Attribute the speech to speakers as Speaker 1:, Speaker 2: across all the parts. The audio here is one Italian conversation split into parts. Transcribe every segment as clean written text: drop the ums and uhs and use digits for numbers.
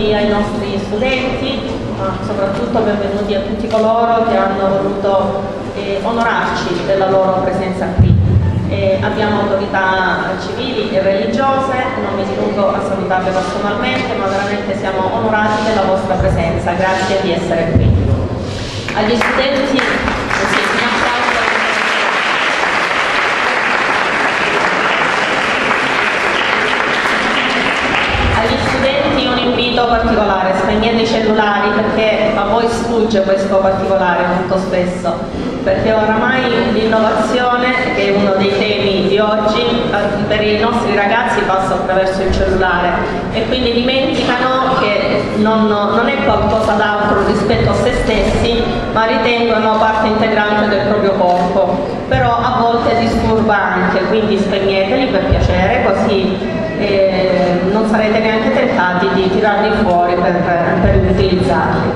Speaker 1: benvenuti ai nostri studenti, ma soprattutto benvenuti a tutti coloro che hanno voluto onorarci della loro presenza qui. Abbiamo autorità civili e religiose, non mi dilungo a salutarle personalmente, ma veramente siamo onorati della vostra presenza. Grazie di essere qui. Agli studenti, un invito particolare: spegnete i cellulari, perché a voi sfugge questo particolare molto spesso, perché oramai l'innovazione, che è uno dei temi di oggi, per i nostri ragazzi passa attraverso il cellulare e quindi dimenticano che non è qualcosa d'altro rispetto a se stessi, ma ritengono parte integrante del proprio corpo. Però a volte disturba anche, quindi spegneteli per piacere, così non sarete neanche tentati di tirarli fuori per utilizzarli.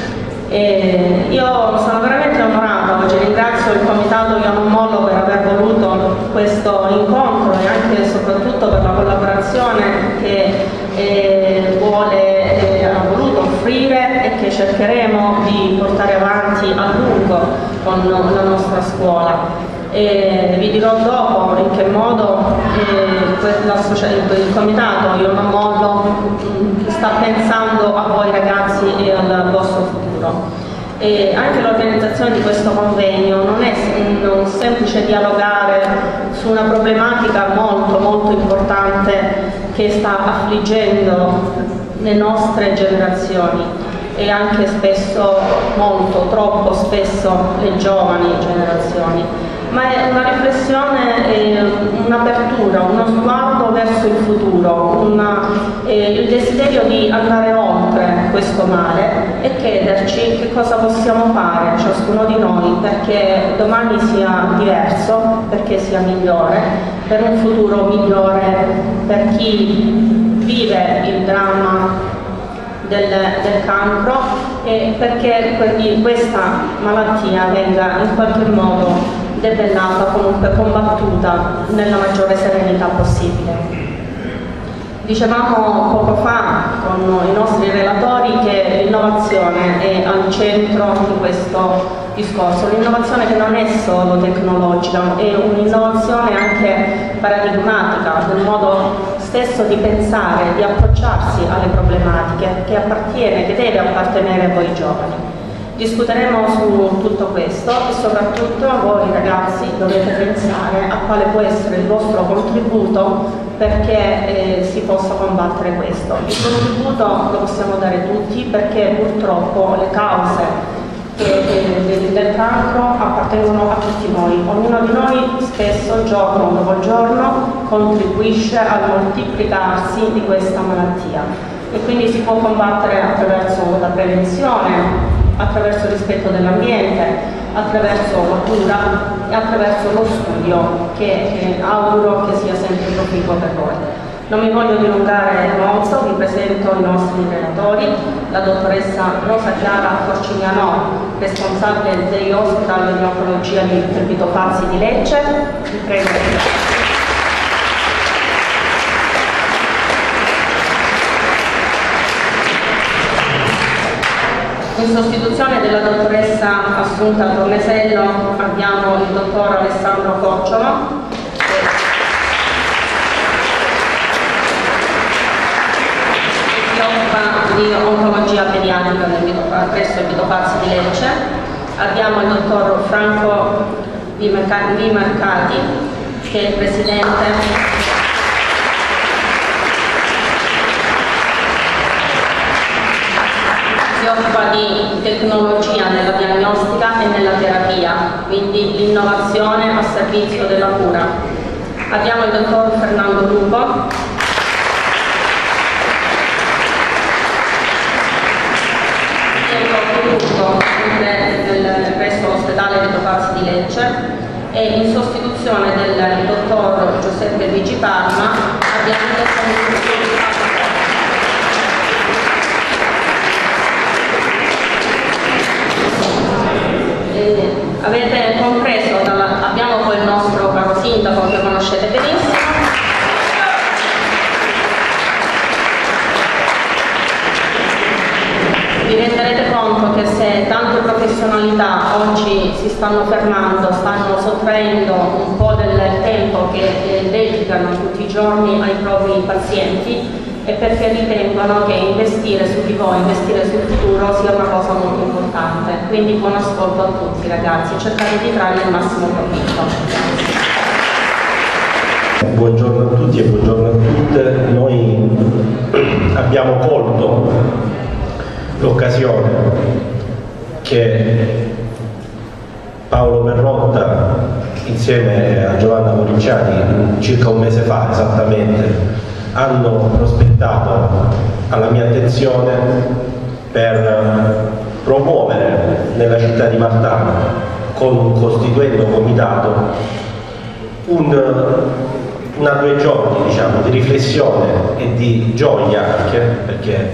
Speaker 1: Io sono veramente onorata oggi, ringrazio il Comitato Io Non Mollo per aver voluto questo incontro e anche e soprattutto per la collaborazione che ha voluto offrire e che cercheremo di portare avanti a lungo con la nostra scuola. Vi dirò dopo in che modo il Comitato Io Non Mollo sta pensando a voi ragazzi e al vostro futuro. Anche l'organizzazione di questo convegno non è un semplice dialogare su una problematica molto importante che sta affliggendo le nostre generazioni e anche spesso, troppo spesso, le giovani generazioni, ma è una riflessione, un'apertura, uno sguardo verso il futuro, il desiderio di andare oltre questo male e chiederci che cosa possiamo fare ciascuno di noi perché domani sia diverso, perché sia migliore, per un futuro migliore per chi vive il dramma del cancro e perché questa malattia venga in qualche modo debellata, comunque combattuta nella maggiore serenità possibile. Dicevamo poco fa con i nostri relatori che l'innovazione è al centro di questo discorso, un'innovazione che non è solo tecnologica, è un'innovazione anche paradigmatica del modo stesso di pensare, di approcciarsi alle problematiche che deve appartenere a voi giovani. Discuteremo su tutto questo e soprattutto voi ragazzi dovete pensare a quale può essere il vostro contributo perché si possa combattere questo. Il contributo lo possiamo dare tutti perché purtroppo le cause del cancro appartengono a tutti noi. Ognuno di noi spesso, giorno dopo giorno, contribuisce al moltiplicarsi di questa malattia e quindi si può combattere attraverso la prevenzione, attraverso il rispetto dell'ambiente, attraverso la cura e attraverso lo studio che auguro che sia sempre proficuo per voi. Non mi voglio dilungare molto, vi presento i nostri relatori, la dottoressa Rosa Chiara Forcignanò, responsabile degli Hospital di Oncologia del Vito Pazzi di Lecce. Vi prego. In sostituzione della dottoressa Assunta Tornesello abbiamo il dottor Alessandro Cocciolo, che si occupa di oncologia pediatrica presso il Vito Pazzi di Lecce. Abbiamo il dottor Franco Di Mercati, che è il presidente si occupa di tecnologia nella diagnostica e nella terapia, quindi l'innovazione a servizio della cura. Abbiamo il dottor Fernando Lupo, presso l'ospedale Vito Pazzi di Lecce, e in sostituzione del dottor Giuseppe Luigi Palma abbiamo il dottor avete compreso, abbiamo poi il nostro caro sindaco che conoscete benissimo, conto che se tante professionalità oggi si stanno fermando, stanno sottraendo un po' del tempo che dedicano tutti i giorni ai propri pazienti, è perché ritengono che investire su di voi, investire sul futuro sia una cosa molto importante. Quindi buon ascolto a tutti ragazzi e cercate di trarne il massimo profitto.
Speaker 2: Buongiorno a tutti e buongiorno a tutte. Noi abbiamo colto l'occasione che Paolo Perrotta insieme a Giovanna Moricciani circa un mese fa esattamente hanno prospettato alla mia attenzione per promuovere nella città di Martano, con un costituendo comitato, una 2 giorni diciamo, di riflessione e di gioia, anche perché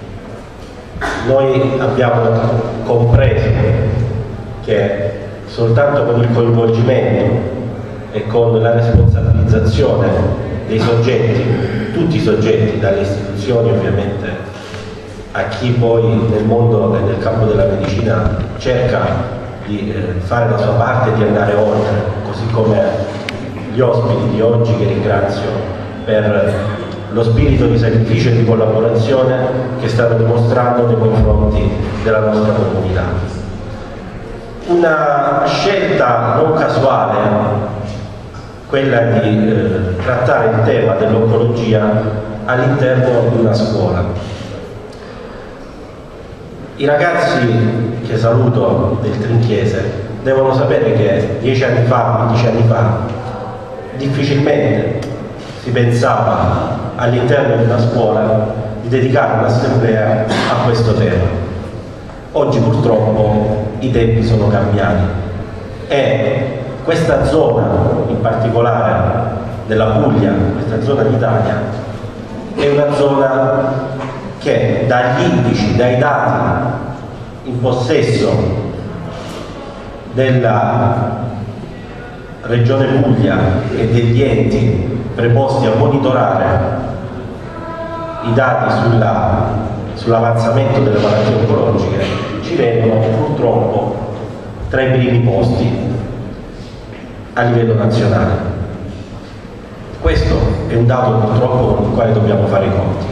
Speaker 2: noi abbiamo compreso che soltanto con il coinvolgimento e con la responsabilizzazione dei soggetti, tutti i soggetti, dalle istituzioni ovviamente a chi poi nel mondo e nel campo della medicina cerca di fare la sua parte e di andare oltre, così come gli ospiti di oggi che ringrazio per lo spirito di sacrificio e di collaborazione che stanno dimostrando nei confronti della nostra comunità. Una scelta non casuale, quella di trattare il tema dell'oncologia all'interno di una scuola. I ragazzi che saluto del Trinchiese devono sapere che 10 anni fa, 15 anni fa, difficilmente si pensava all'interno di una scuola di dedicare un'assemblea a questo tema. Oggi purtroppo i tempi sono cambiati e questa zona, in particolare della Puglia, questa zona d'Italia, è una zona che dagli indici, dai dati in possesso della Regione Puglia e degli enti preposti a monitorare i dati sull'avanzamento delle malattie oncologiche, ci vedono purtroppo tra i primi posti a livello nazionale. Questo è un dato purtroppo con il quale dobbiamo fare i conti.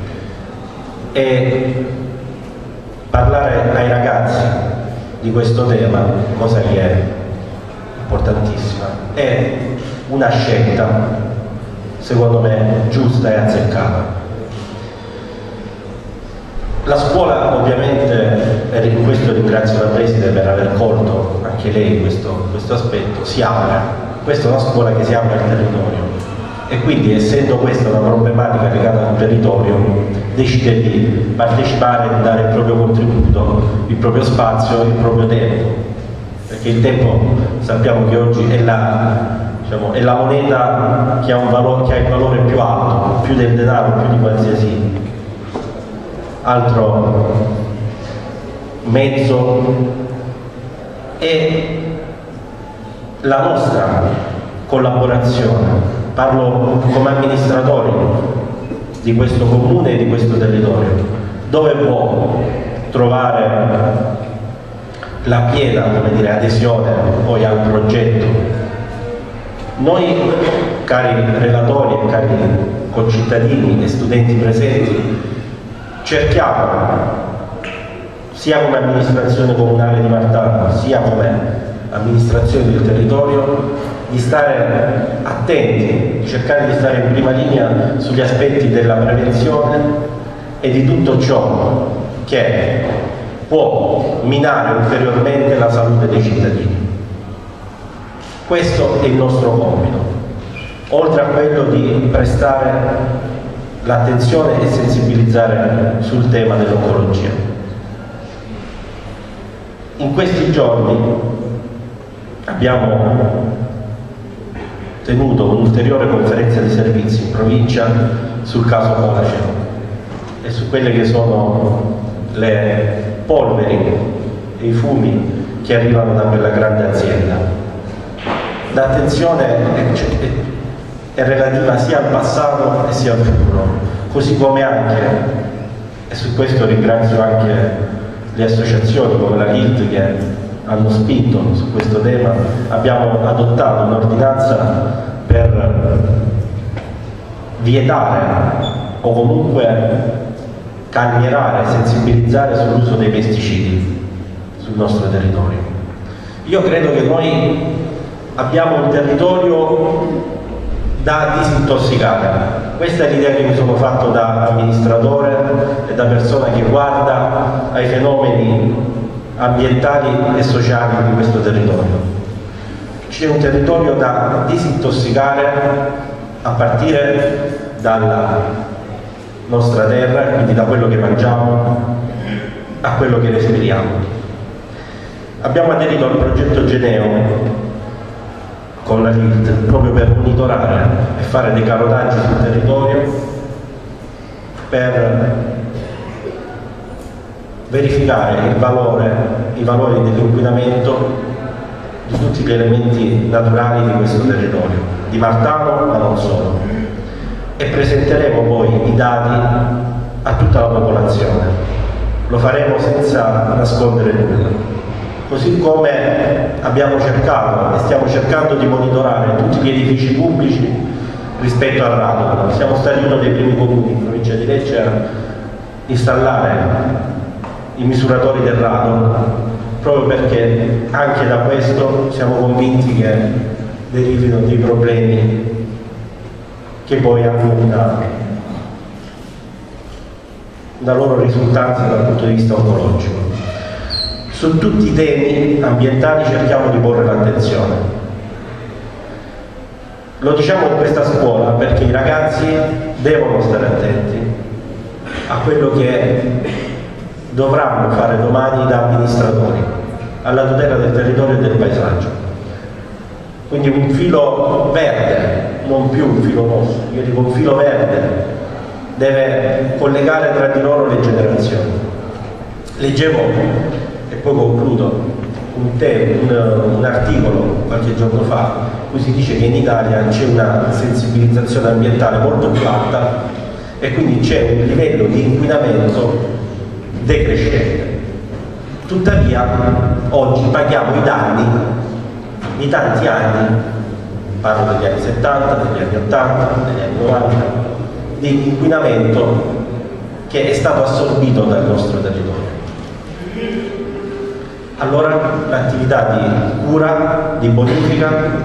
Speaker 2: E parlare ai ragazzi di questo tema, cosa che è importantissima, è una scelta secondo me giusta e azzeccata. La scuola ovviamente, e in questo ringrazio la preside per aver colto anche lei questo aspetto, si apre. Questa è una scuola che si apre al territorio e quindi, essendo questa una problematica legata al territorio, decide di partecipare e di dare il proprio contributo, il proprio spazio, il proprio tempo, perché il tempo sappiamo che oggi è la moneta che ha il valore più alto, più del denaro, più di qualsiasi altro mezzo, e la nostra collaborazione, parlo come amministratori di questo comune e di questo territorio, dove può trovare la piena, come dire, adesione poi al progetto. Noi, cari relatori e cari concittadini e studenti presenti, cerchiamo, sia come amministrazione comunale di Martano, sia come amministrazione del territorio, di stare attenti, di cercare di stare in prima linea sugli aspetti della prevenzione e di tutto ciò che può minare ulteriormente la salute dei cittadini. Questo è il nostro compito, oltre a quello di prestare l'attenzione e sensibilizzare sul tema dell'oncologia. In questi giorni abbiamo tenuto un'ulteriore conferenza di servizi in provincia sul caso Colaceo e su quelle che sono le polveri e i fumi che arrivano da quella grande azienda. L'attenzione è relativa sia al passato e sia al futuro, così come anche, e su questo ringrazio anche le associazioni come la LILT che hanno spinto su questo tema, abbiamo adottato un'ordinanza per vietare o comunque calmierare, sensibilizzare sull'uso dei pesticidi sul nostro territorio. Io credo che noi abbiamo un territorio da disintossicare. Questa è l'idea che mi sono fatto da amministratore e da persona che guarda ai fenomeni ambientali e sociali di questo territorio. C'è un territorio da disintossicare a partire dalla nostra terra, quindi da quello che mangiamo a quello che respiriamo. Abbiamo aderito al progetto Geneo con la LILT proprio per monitorare e fare dei carotaggi sul territorio, per verificare i valori dell'inquinamento di tutti gli elementi naturali di questo territorio, di Martano ma non solo, e presenteremo poi i dati a tutta la popolazione. Lo faremo senza nascondere nulla. Così come abbiamo cercato e stiamo cercando di monitorare tutti gli edifici pubblici rispetto al radon. Siamo stati uno dei primi comuni in provincia di Lecce a installare i misuratori del radon, proprio perché anche da questo siamo convinti che derivino dei problemi che poi hanno una loro risultanza dal punto di vista oncologico. Su tutti i temi ambientali cerchiamo di porre l'attenzione. Lo diciamo in questa scuola perché i ragazzi devono stare attenti a quello che dovranno fare domani da amministratori, alla tutela del territorio e del paesaggio. Quindi un filo verde, non più un filo rosso, io dico un filo verde, deve collegare tra di loro le generazioni. Leggevo, e poi concludo, un articolo qualche giorno fa in cui si dice che in Italia c'è una sensibilizzazione ambientale molto più alta e quindi c'è un livello di inquinamento decrescente. Tuttavia oggi paghiamo i danni di tanti anni, parlo degli anni 70, degli anni 80, degli anni 90, di inquinamento che è stato assorbito dal nostro territorio. Allora l'attività di cura, di bonifica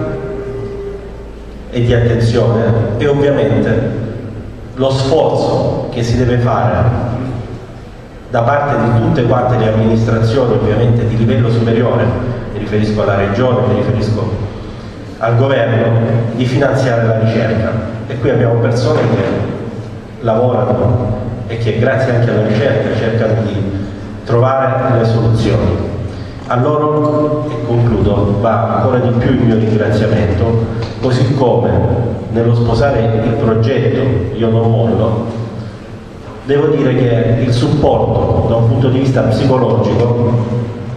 Speaker 2: e di attenzione e ovviamente lo sforzo che si deve fare da parte di tutte quante le amministrazioni, ovviamente di livello superiore, mi riferisco alla regione, mi riferisco al governo, di finanziare la ricerca. E qui abbiamo persone che lavorano e che grazie anche alla ricerca cercano di trovare le soluzioni. A loro, e concludo, va ancora di più il mio ringraziamento, così come nello sposare il progetto Io non mollo, devo dire che il supporto da un punto di vista psicologico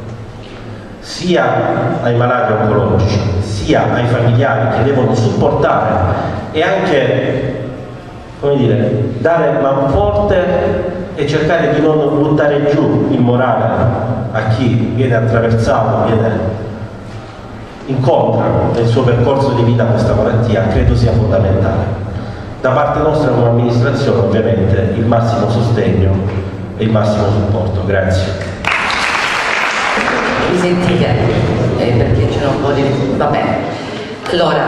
Speaker 2: sia ai malati oncologici sia ai familiari che devono supportare e anche, come dire, dare manforte e cercare di non buttare giù il morale a chi viene attraversato, incontra nel suo percorso di vita questa malattia, credo sia fondamentale. Da parte nostra come amministrazione ovviamente il massimo sostegno e il massimo supporto. Grazie.
Speaker 3: Mi sentite? Perché c'era un po' di... va bene. Allora,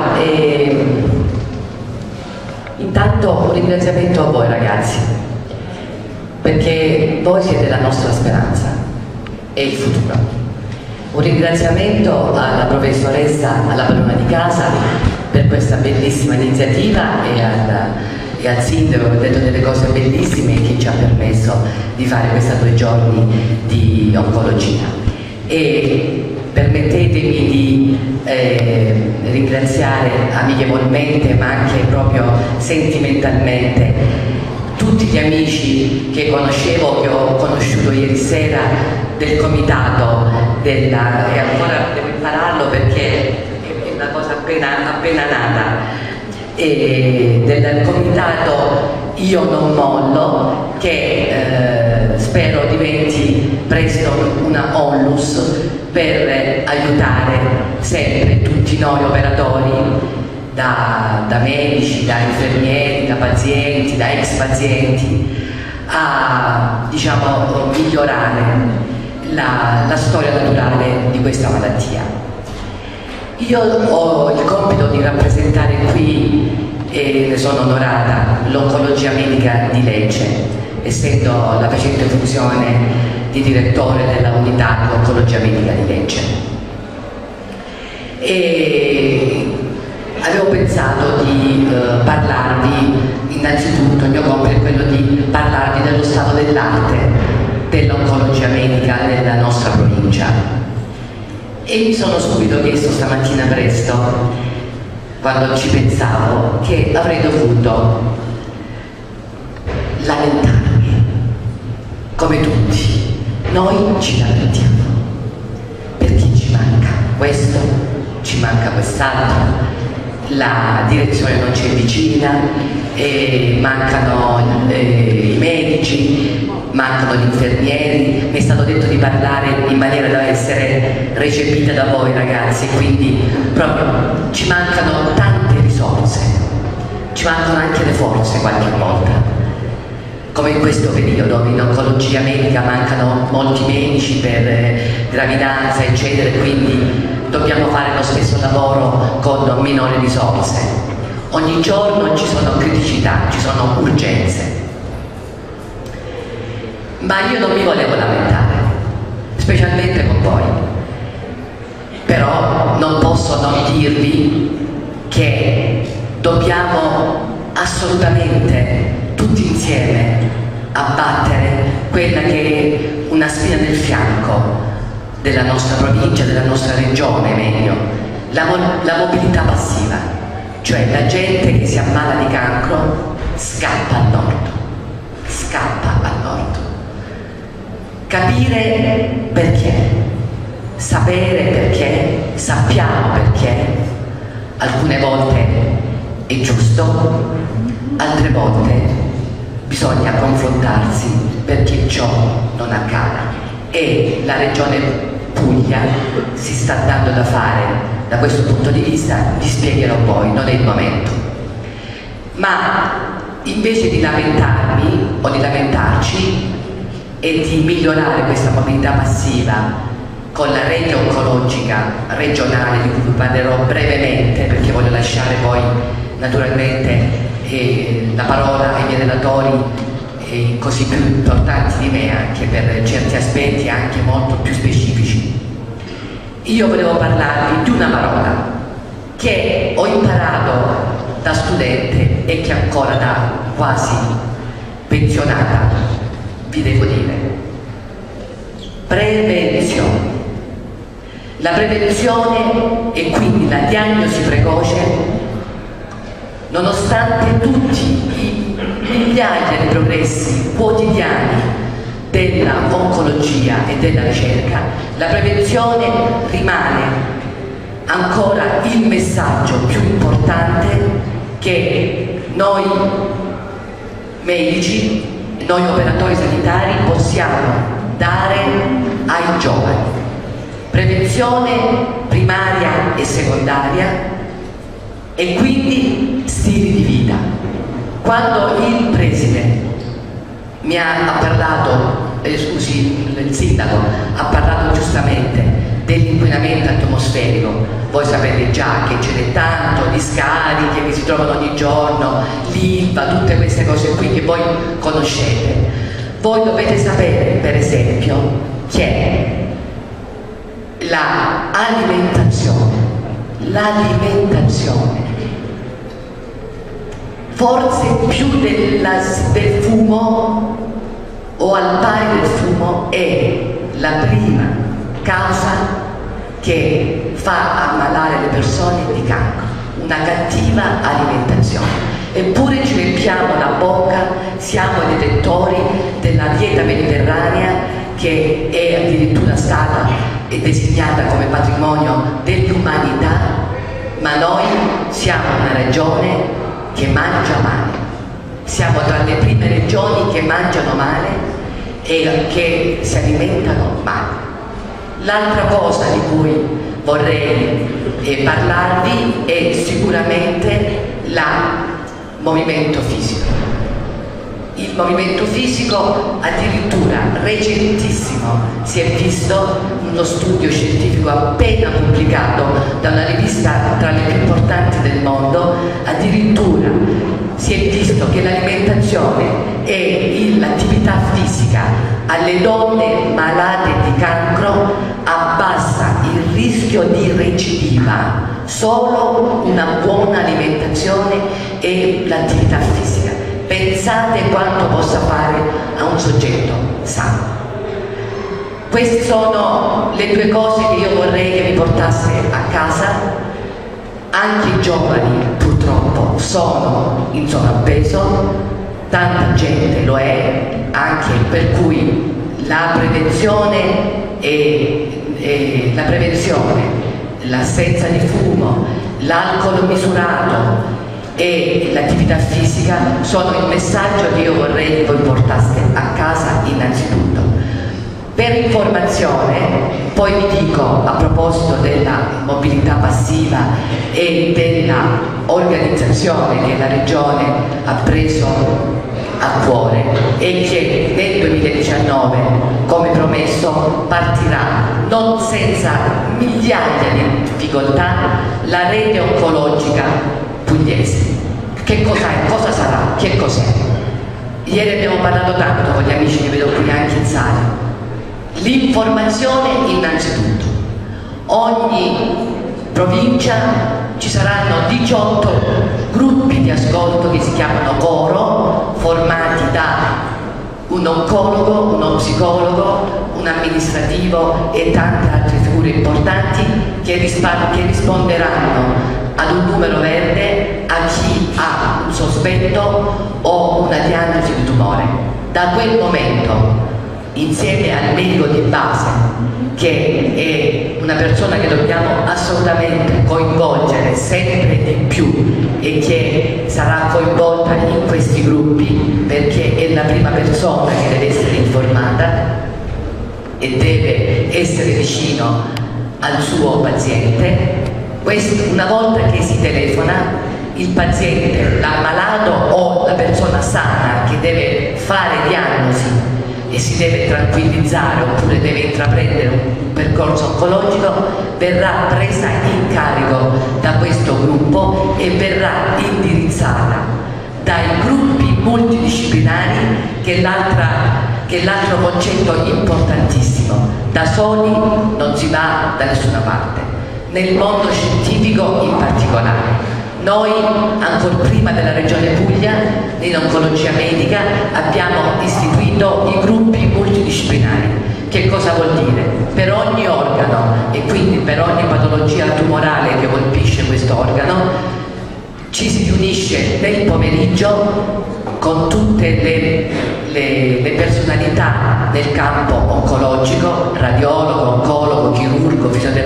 Speaker 3: intanto un ringraziamento a voi ragazzi, perché voi siete la nostra speranza e il futuro. Un ringraziamento alla professoressa, alla padrona di casa per questa bellissima iniziativa e al sindaco che ha detto delle cose bellissime che ci ha permesso di fare questi 2 giorni di oncologia. E permettetemi di ringraziare amichevolmente ma anche proprio sentimentalmente tutti gli amici che conoscevo, che ho conosciuto ieri sera del comitato e ancora devo impararlo perché è una cosa appena nata, del comitato Io non mollo, che spero diventi presto una onlus per aiutare sempre tutti noi operatori, da medici, da infermieri, da pazienti, da ex pazienti, a migliorare la storia naturale di questa malattia. Io ho il compito di rappresentare qui, e ne sono onorata, l'oncologia medica di Lecce, essendo la recente funzione di direttore della unità di oncologia medica di Lecce. E avevo pensato di parlarvi, innanzitutto il mio compito è quello di parlarvi dello stato dell'arte dell'oncologia medica nella nostra provincia. E mi sono subito chiesto stamattina presto, quando ci pensavo, che avrei dovuto lamentarmi, come tutti. Noi ci lamentiamo, perché ci manca questo, ci manca quest'altro, la direzione non ci è vicina, mancano i medici, mancano gli infermieri. Mi è stato detto di parlare in maniera da essere recepita da voi ragazzi, quindi proprio ci mancano tante risorse, ci mancano anche le forze qualche volta, come in questo periodo dove in oncologia medica mancano molti medici per gravidanza eccetera, quindi dobbiamo fare lo stesso lavoro con minori risorse. Ogni giorno ci sono criticità, ci sono urgenze. Ma io non mi volevo lamentare, specialmente con voi. Però non posso non dirvi che dobbiamo assolutamente tutti insieme abbattere quella che è una spina nel fianco della nostra provincia, della nostra regione meglio, la mobilità passiva, cioè la gente che si ammala di cancro scappa al nord, capire perché, sapere perché, sappiamo perché, alcune volte è giusto, altre volte bisogna confrontarsi perché ciò non accada. E la Regione Puglia si sta dando da fare da questo punto di vista, vi spiegherò poi, non è il momento. Ma invece di lamentarmi o di lamentarci e di migliorare questa mobilità passiva con la rete oncologica regionale, di cui vi parlerò brevemente perché voglio lasciare poi naturalmente la parola ai miei relatori così più importanti di me, anche per certi aspetti anche molto più specifici. Io volevo parlarvi di una parola che ho imparato da studente e che ancora da quasi pensionata vi devo dire: prevenzione. La prevenzione e quindi la diagnosi precoce, nonostante tutti i migliaia di progressi quotidiani della oncologia e della ricerca, la prevenzione rimane ancora il messaggio più importante che noi medici, noi operatori sanitari possiamo dare ai giovani. Prevenzione primaria e secondaria e quindi stili di vita. Quando il preside mi ha parlato, il sindaco ha parlato giustamente dell'inquinamento atmosferico, voi sapete già che ce n'è tanto, gli scarichi che si trovano ogni giorno, l'ILVA, tutte queste cose qui che voi conoscete. Voi dovete sapere, per esempio, che l'alimentazione, forse più del fumo o al pari del fumo, è la prima causa che fa ammalare le persone di cancro, una cattiva alimentazione. Eppure ci riempiamo la bocca, siamo i detentori della dieta mediterranea che è addirittura stata designata come patrimonio dell'umanità, ma noi siamo una regione che mangia male, siamo tra le prime regioni che mangiano male e che si alimentano male. L'altra cosa di cui vorrei parlarvi è sicuramente il movimento fisico. Il movimento fisico addirittura recentissimo si è visto uno studio scientifico appena pubblicato da una rivista tra le più importanti del mondo, addirittura si è visto che l'alimentazione e l'attività fisica alle donne malate di cancro abbassa il rischio di recidiva. Solo una buona alimentazione e l'attività fisica. Pensate quanto possa fare a un soggetto sano. Queste sono le due cose che io vorrei che mi portasse a casa. Anche i giovani purtroppo sono in sovrappeso, tanta gente lo è, anche per cui la prevenzione, l'assenza di fumo, l'alcol misurato e l'attività fisica sono il messaggio che io vorrei che voi portaste a casa innanzitutto. Per informazione, poi vi dico a proposito della mobilità passiva e della organizzazione che la Regione ha preso a cuore e che nel 2019, come promesso, partirà non senza migliaia di difficoltà la rete oncologica pugliese. Che cos'è? Cosa sarà? Che cos'è? Ieri abbiamo parlato tanto con gli amici che vedo qui anche in sala. L'informazione innanzitutto. Ogni provincia ci saranno 18 gruppi di ascolto che si chiamano coro, formati da un oncologo, uno psicologo, un amministrativo e tante altre figure importanti che risponderanno ad un numero verde a chi ha un sospetto o una diagnosi di tumore. Da quel momento, insieme al medico di base, che è una persona che dobbiamo assolutamente coinvolgere sempre di più e che sarà coinvolta in questi gruppi perché è la prima persona che deve essere informata e deve essere vicino al suo paziente. Una volta che si telefona, il paziente, l'ammalato o la persona sana che deve fare diagnosi e si deve tranquillizzare oppure deve intraprendere un percorso oncologico, verrà presa in carico da questo gruppo e verrà indirizzata dai gruppi multidisciplinari, che è l'altro concetto importantissimo. Da soli non si va da nessuna parte, nel mondo scientifico in particolare. Noi, ancora prima della Regione Puglia, in oncologia medica, abbiamo istituito i gruppi multidisciplinari. Che cosa vuol dire? Per ogni organo e quindi per ogni patologia tumorale che colpisce questo organo, ci si riunisce nel pomeriggio con tutte le personalità del campo oncologico, radiologo, oncologo, chirurgo,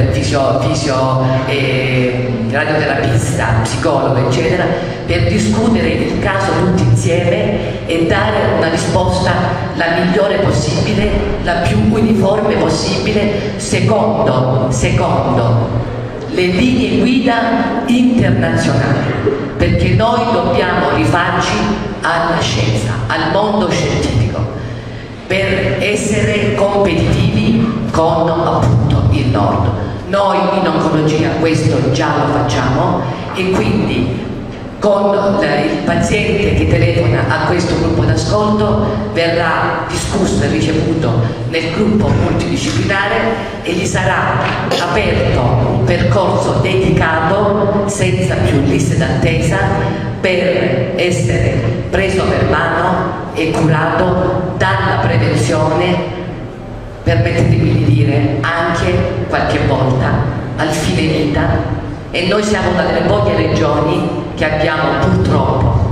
Speaker 3: radioterapista, psicologo, eccetera, per discutere il caso tutti insieme e dare una risposta la migliore possibile, la più uniforme possibile, secondo le linee guida internazionali, perché noi dobbiamo rifarci alla scienza, al mondo scientifico, per essere competitivi con appunto il Nord. Noi in oncologia questo già lo facciamo e quindi con il paziente che telefona a questo gruppo d'ascolto verrà discusso e ricevuto nel gruppo multidisciplinare e gli sarà aperto un percorso dedicato, senza più liste d'attesa, per essere preso per mano e curato dalla prevenzione, permettetemi di dire anche qualche volta al fine vita. E noi siamo una delle poche regioni che abbiamo purtroppo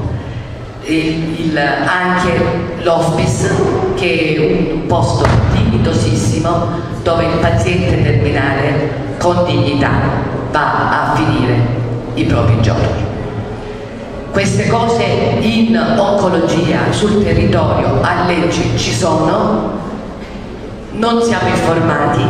Speaker 3: anche l'hospice, che è un posto dignitosissimo dove il paziente terminale con dignità va a finire i propri giorni. Queste cose in oncologia sul territorio a Lecce ci sono, non siamo informati,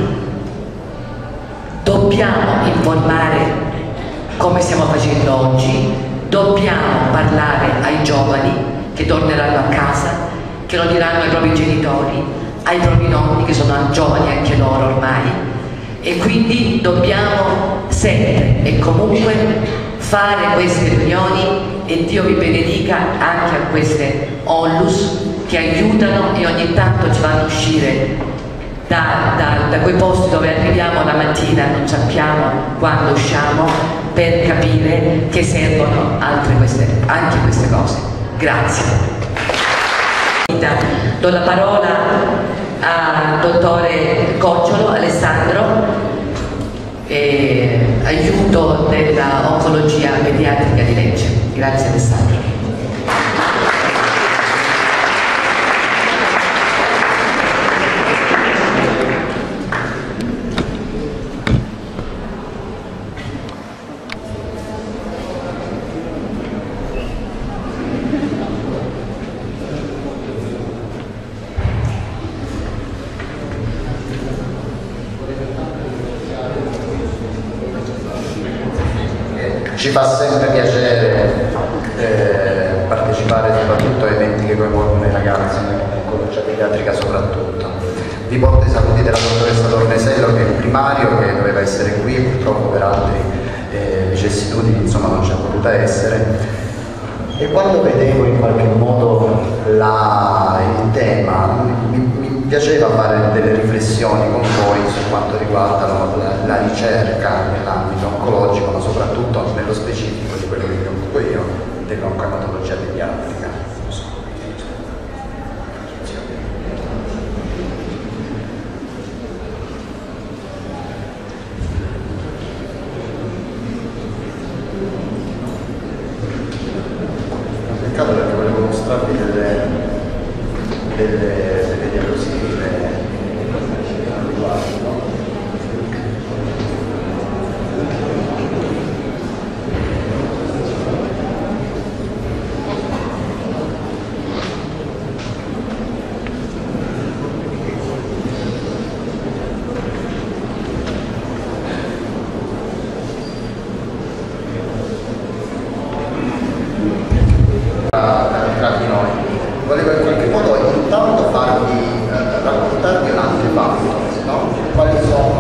Speaker 3: dobbiamo informare come stiamo facendo oggi, dobbiamo parlare ai giovani che torneranno a casa, che lo diranno ai propri genitori, ai propri nonni che sono giovani anche loro ormai, e quindi dobbiamo sempre e comunque fare queste riunioni, e Dio vi benedica anche a queste onlus che aiutano e ogni tanto ci fanno uscire da quei posti dove arriviamo la mattina, non sappiamo quando usciamo, per capire che servono anche queste cose. Grazie. Do la parola al dottore Cocciolo Alessandro, aiuto della oncologia pediatrica di Lecce. Grazie Alessandro.
Speaker 4: Ci fa sempre piacere partecipare soprattutto a eventi che coinvolgono i ragazzi, nell'oncologia pediatrica soprattutto. Vi porto i saluti della dottoressa Tornesello, che è il primario, che doveva essere qui, purtroppo per altri vicissitudini insomma non c'è potuta essere. E quando vedevo in qualche modo il tema, mi piaceva fare delle riflessioni con voi su quanto riguarda la ricerca nell'ambito oncologico, ma soprattutto nello specifico di quello che mi occupo io, dell'oncoematologia pediatrica. Peccato perché volevo mostrarvi delle diapositive al riguardo. Tra di noi. Volevo in qualche modo intanto raccontarvi un antefatto, no? Quali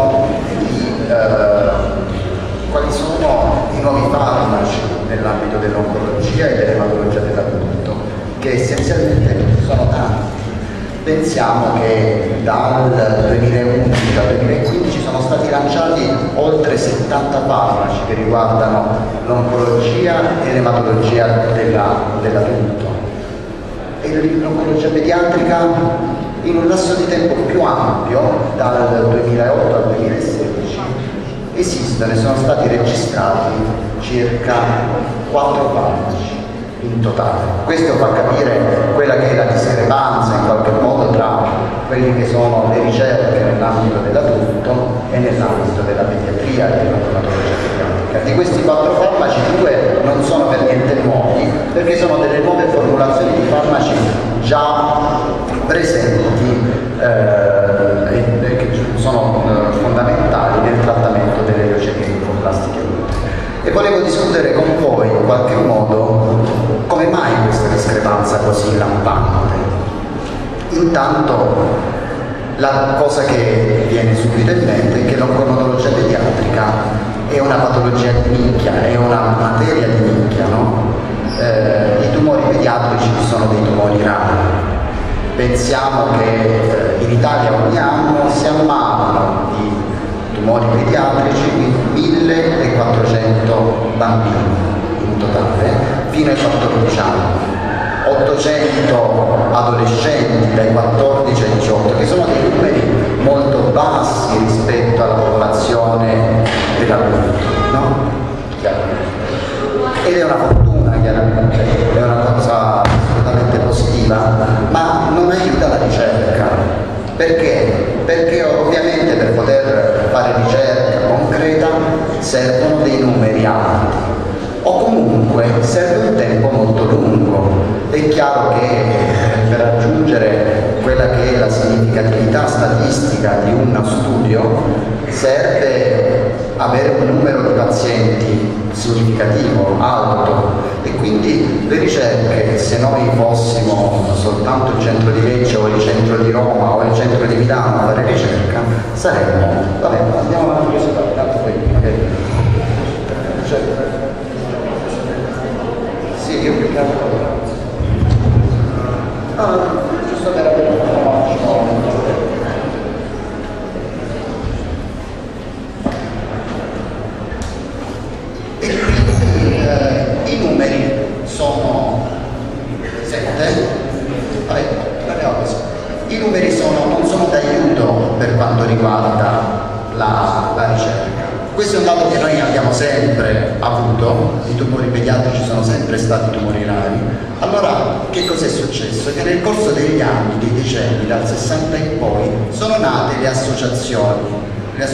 Speaker 4: sono i nuovi farmaci nell'ambito dell'oncologia e dell'ematologia dell'adulto, che essenzialmente sono tanti. Pensiamo che dal 2011 al 2015 sono stati lanciati oltre 70 farmaci che riguardano l'oncologia e l'ematologia dell'adulto. E l'oncologia pediatrica in un lasso di tempo più ampio, dal 2008 al 2016, esistono e sono stati registrati circa 4 farmaci in totale. Questo fa capire quella che è la discrepanza in qualche modo tra quelle che sono le ricerche nell'ambito dell'adulto e nell'ambito della pediatria e dell'oncologia pediatrica. Di questi 4 farmaci 2 non sono per niente nuovi, perché sono delle nuove formulazioni di farmaci già presenti e che sono fondamentali nel trattamento delle leucemie linfoplastiche acute. E volevo discutere con voi in qualche modo come mai questa discrepanza così lampante. Intanto la cosa che viene subito in mente è che l'oncoematologia pediatrica è una patologia di nicchia, è una materia di nicchia, no? I tumori pediatrici sono dei tumori rari. Pensiamo che in Italia ogni anno si ammalano di tumori pediatrici 1400 bambini in totale fino ai 14 anni. 800 adolescenti dai 14 ai 18, che sono dei numeri molto bassi rispetto alla popolazione dell'adulto, no? Ed è una fortuna, chiaramente, è una cosa assolutamente positiva, ma non aiuta la ricerca. Perché? Perché ovviamente per poter fare ricerca concreta servono dei numeri alti. o comunque serve un tempo molto lungo. È chiaro che per raggiungere quella che è la significatività statistica di uno studio serve avere un numero di pazienti significativo, alto, e quindi le ricerche, se noi fossimo soltanto il centro di Lecce o il centro di Roma o il centro di Milano a fare ricerca, saremmo, vabbè, andiamo avanti così, tanto poi magari. Sì, io più che altro giusto per avere un po'. E quindi i numeri sono 7. I numeri non sono d'aiuto per quanto riguarda la ricerca. Questo è un dato che noi abbiamo sempre avuto, i tumori pediatrici sono sempre stati tumori rari. Allora, che cosa è successo? Che nel corso degli anni, dei decenni, dal 60 in poi, sono nate le associazioni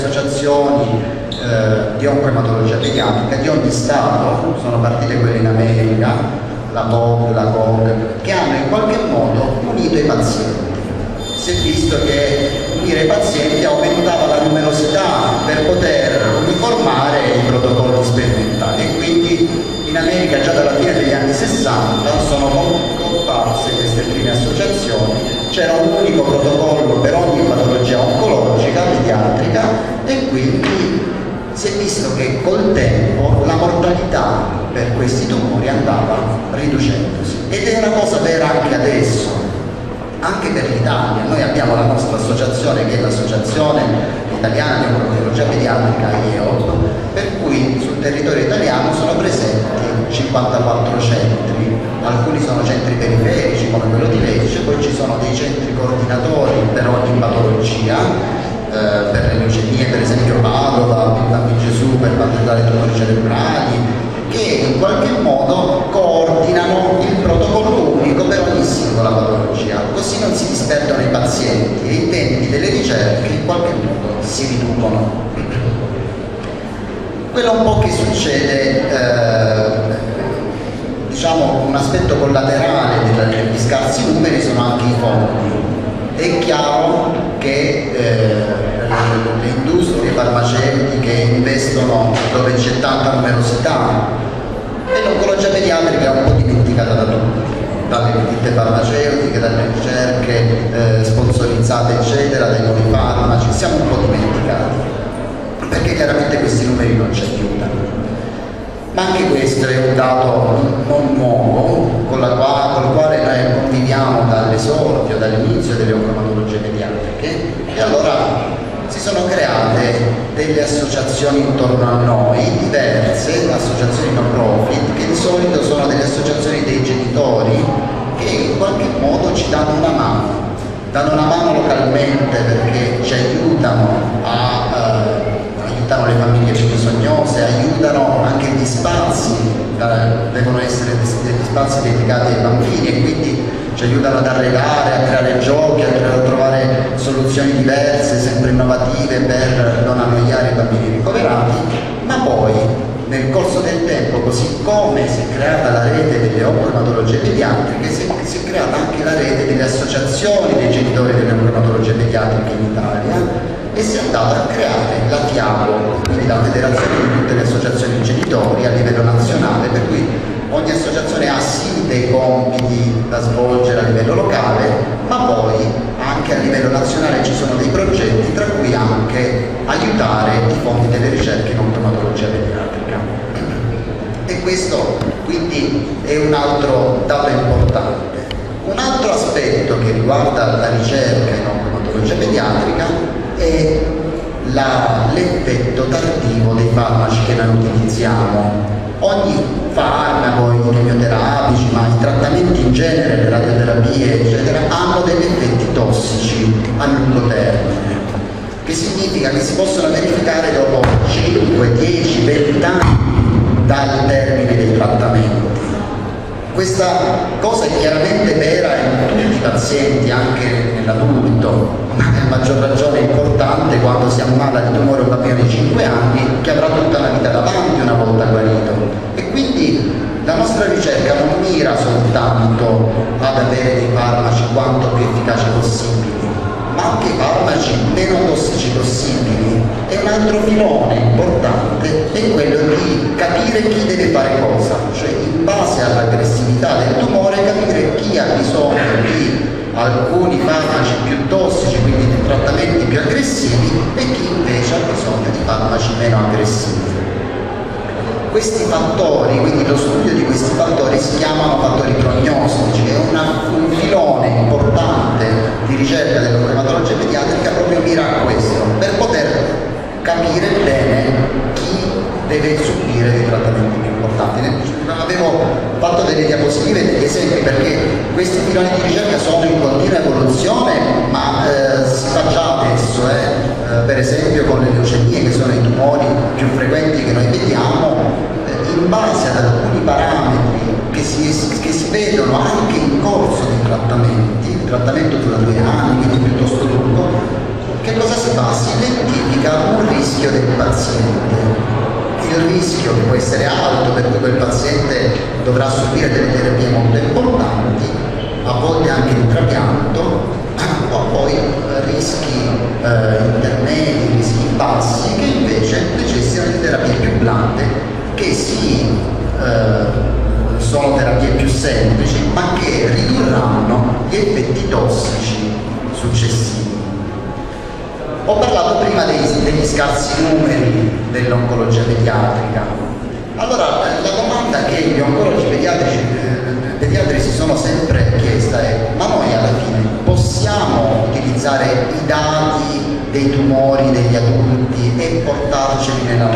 Speaker 4: di oncoematologia pediatrica di ogni stato, sono partite quelle in America, la BOG, la COG, che hanno in qualche modo unito i pazienti. Si è visto che unire i pazienti aumentava la numerosità per poter uniformare i protocolli sperimentali, e quindi in America già dalla fine degli anni 60 sono comparse queste prime associazioni. C'era un unico protocollo per ogni patologia oncologica pediatrica, e quindi si è visto che col tempo la mortalità per questi tumori andava riducendosi, ed è una cosa vera anche adesso. Anche per l'Italia, noi abbiamo la nostra associazione, che è l'Associazione Italiana di Oncologia Pediatrica IEOP, per cui sul territorio italiano sono presenti 54 centri, alcuni sono centri periferici come quello di Lecce, poi ci sono dei centri coordinatori per ogni patologia, per le leucemie per esempio Padova, Bambino Gesù per quanto riguarda i tumori cerebrali, che in qualche modo coordinano il protocollo unico per ogni singola patologia, così non si disperdono i pazienti e i tempi delle ricerche in qualche modo si riducono. Quello un po' che succede, diciamo un aspetto collaterale degli scarsi numeri sono anche i fondi. È chiaro che le industrie farmaceutiche investono dove c'è tanta numerosità, e l'oncologia pediatrica è un po' dimenticata da tutti, dalle ditte farmaceutiche, dalle ricerche sponsorizzate eccetera, dai nuovi farmaci, siamo un po' dimenticati, perché chiaramente questi numeri non ci aiutano. Ma anche questo è un dato non nuovo, con il quale noi conviviamo dall'esordio, dall'inizio delle oncoematologie pediatriche, e allora si sono create delle associazioni intorno a noi, diverse, associazioni non profit, che di solito sono delle associazioni dei genitori che in qualche modo ci danno una mano localmente, perché ci aiutano aiutano le famiglie più bisognose, aiutano anche gli spazi, devono essere degli spazi dedicati ai bambini, e quindi ci aiutano ad arredare, a creare giochi, a trovare soluzioni diverse, sempre innovative per non annoiare i bambini ricoverati. Ma poi nel corso del tempo, così come si è creata la rete delle oncoematologie pediatriche, si è creata anche la rete delle associazioni dei genitori delle oncoematologie pediatriche in Italia, e si è andata a creare la FIAGO, quindi la Federazione di tutte le associazioni genitori a livello nazionale, per cui ogni associazione ha sì dei compiti da svolgere a livello locale, ma poi anche a livello nazionale ci sono dei progetti, tra cui anche aiutare i fondi delle ricerche in oncoematologia pediatrica. E questo quindi è un altro dato importante. Un altro aspetto che riguarda la ricerca in oncoematologia pediatrica è l'effetto tardivo dei farmaci che noi utilizziamo. Ogni farmaco, i chemioterapici, ma i trattamenti in genere, le radioterapie eccetera, hanno degli effetti tossici a lungo termine, che significa che si possono verificare dopo 5, 10, 20 anni dal termine dei trattamenti. Questa cosa è chiaramente vera in tutti i pazienti, anche nell'adulto, ma a maggior ragione è importante quando si ammala di tumore un bambino di 5 anni che avrà tutta la vita davanti una volta guarito. E quindi la nostra ricerca non mira soltanto ad avere dei farmaci quanto più efficaci possibili, ma anche i farmaci meno tossici possibili. E un altro filone importante è quello di capire chi deve fare cosa, cioè in base all'aggressività del tumore capire chi ha bisogno di alcuni farmaci più tossici, quindi di trattamenti più aggressivi, e chi invece ha bisogno di farmaci meno aggressivi. Questi fattori, quindi lo studio di questi fattori si chiamano fattori prognostici, è un filone importante di ricerca dell'oncoematologia pediatrica proprio mira a questo, per poter capire bene chi deve subire dei trattamenti più importanti. Avevo fatto delle diapositive e degli esempi perché questi filoni di ricerca sono in continua evoluzione, ma si fa già adesso, per esempio con le leucemie, che sono i tumori più frequenti che noi vediamo, in base ad alcuni parametri che si vedono anche in corso di trattamenti. Il trattamento dura 2 anni, quindi piuttosto lungo. Che cosa si fa? Si identifica un rischio del paziente. Il rischio che può essere alto, per cui quel paziente dovrà subire delle terapie molto importanti, a volte anche di trapianto, o poi rischi intermedi, rischi bassi, che invece necessitano di terapie più blande, che sono terapie più semplici, ma che ridurranno gli effetti tossici successivi. Ho parlato prima degli scarsi numeri dell'oncologia pediatrica. Allora, la domanda che gli oncologi pediatri si sono sempre chiesta è: ma noi alla fine possiamo utilizzare i dati dei tumori degli adulti e portarceli nella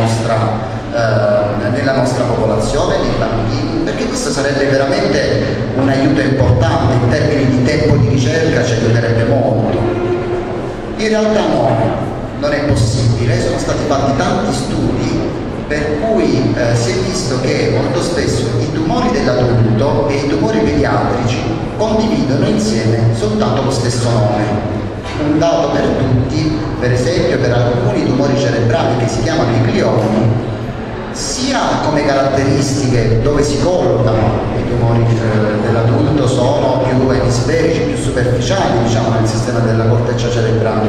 Speaker 4: nostra popolazione, nei bambini? Perché questo sarebbe veramente un aiuto importante, in termini di tempo di ricerca ci aiuterebbe molto. In realtà no, non è possibile. Sono stati fatti tanti studi per cui si è visto che molto spesso i tumori dell'adulto e i tumori pediatrici condividono insieme soltanto lo stesso nome. Un dato per tutti, per esempio per alcuni tumori cerebrali che si chiamano i gliomi, sia come caratteristiche dove si collocano i tumori dell'adulto, sono più emisferici, più superficiali, diciamo, nel sistema della corteccia cerebrale,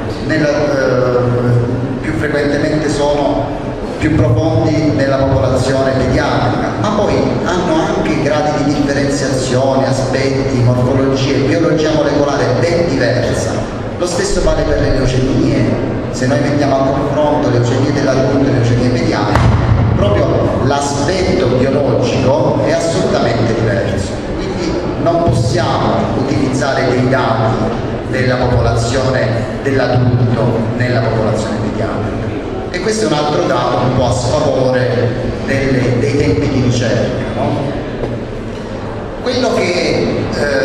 Speaker 4: più frequentemente sono più profondi nella popolazione pediatrica, ma poi hanno anche gradi di differenziazione, aspetti, morfologie, biologia molecolare ben diversa. Lo stesso vale per le leucemie. Se noi mettiamo a confronto le leucemie dell'adulto e le leucemie pediatriche, proprio l'aspetto biologico è assolutamente diverso. Quindi non possiamo utilizzare dei dati della popolazione dell'adulto nella popolazione pediatrica. E questo è un altro dato un po' a sfavore dei tempi di ricerca, no? Quello che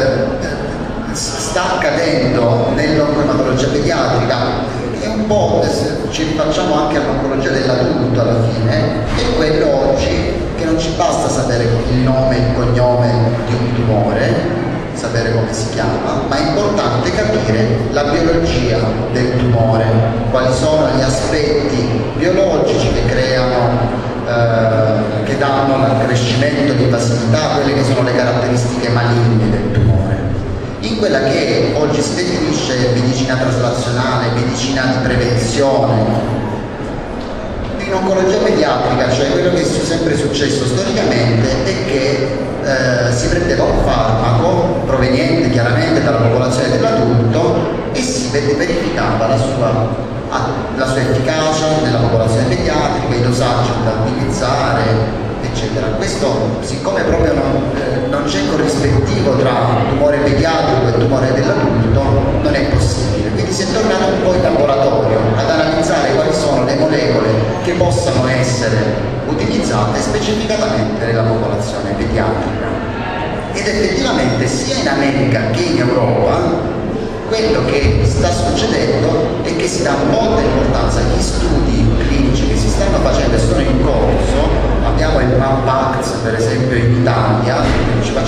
Speaker 4: sta accadendo nell'oncoematologia pediatrica è un po', ci rifacciamo anche all'oncologia dell'adulto alla fine, è quello oggi che non ci basta sapere il nome e il cognome di un tumore, sapere come si chiama, ma è importante capire la biologia del tumore, quali sono gli aspetti biologici che creano, che danno l'accrescimento di invasività, quelle che sono le caratteristiche maligne del tumore. In quella che oggi si definisce medicina traslazionale, medicina di prevenzione. In oncologia pediatrica, cioè quello che è sempre successo storicamente è che si prendeva un farmaco proveniente chiaramente dalla popolazione dell'adulto e si verificava la sua efficacia nella popolazione pediatrica, i dosaggi da utilizzare, eccetera. Questo, siccome proprio non c'è corrispettivo tra tumore pediatrico e tumore dell'adulto, non è possibile. Quindi si è tornato un po' in laboratorio ad analizzare quali sono le molecole che possano essere utilizzate specificatamente nella popolazione pediatrica. Ed effettivamente sia in America che in Europa quello che sta succedendo è che si dà molta importanza agli studi clinici che si stanno facendo e sono in corso. Abbiamo il MAPACT per esempio in Italia, ci facciamo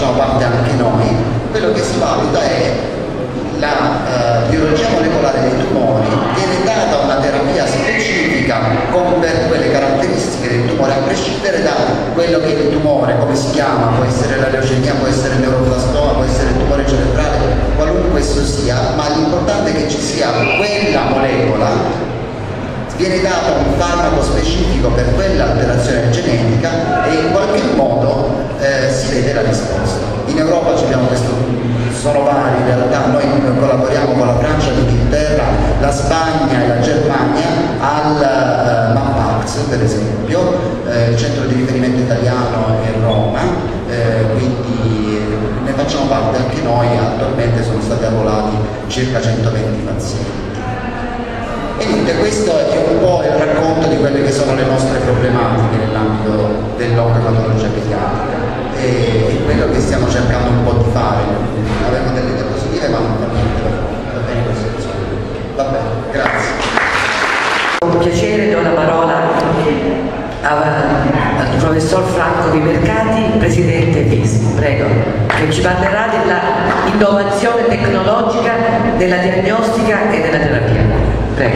Speaker 4: linfoma, può essere la leucemia, può essere il neuroblastoma, può essere il tumore cerebrale, qualunque esso sia, ma l'importante è che ci sia quella molecola, viene dato un farmaco specifico per quell'alterazione genetica e in qualche modo si vede la risposta. In Europa abbiamo questo, sono vari in realtà, noi collaboriamo con la Francia, l'Inghilterra, la Spagna e la Germania al MAPAX per esempio, il centro di riferimento italiano è Roma, quindi ne facciamo parte anche noi, attualmente sono stati arruolati circa 120 pazienti. E niente, questo è un po' il racconto di quelle che sono le nostre problematiche nell'ambito dell'oncopatologia pediatrica e quello che stiamo cercando un po' di fare. Avevamo delle diapositive ma non va bene così. Va bene, grazie.
Speaker 3: Con piacere do la parola al professor Franco Vimercati, presidente FISM, prego, che ci parlerà dell'innovazione tecnologica della diagnostica e della terapia. Prego.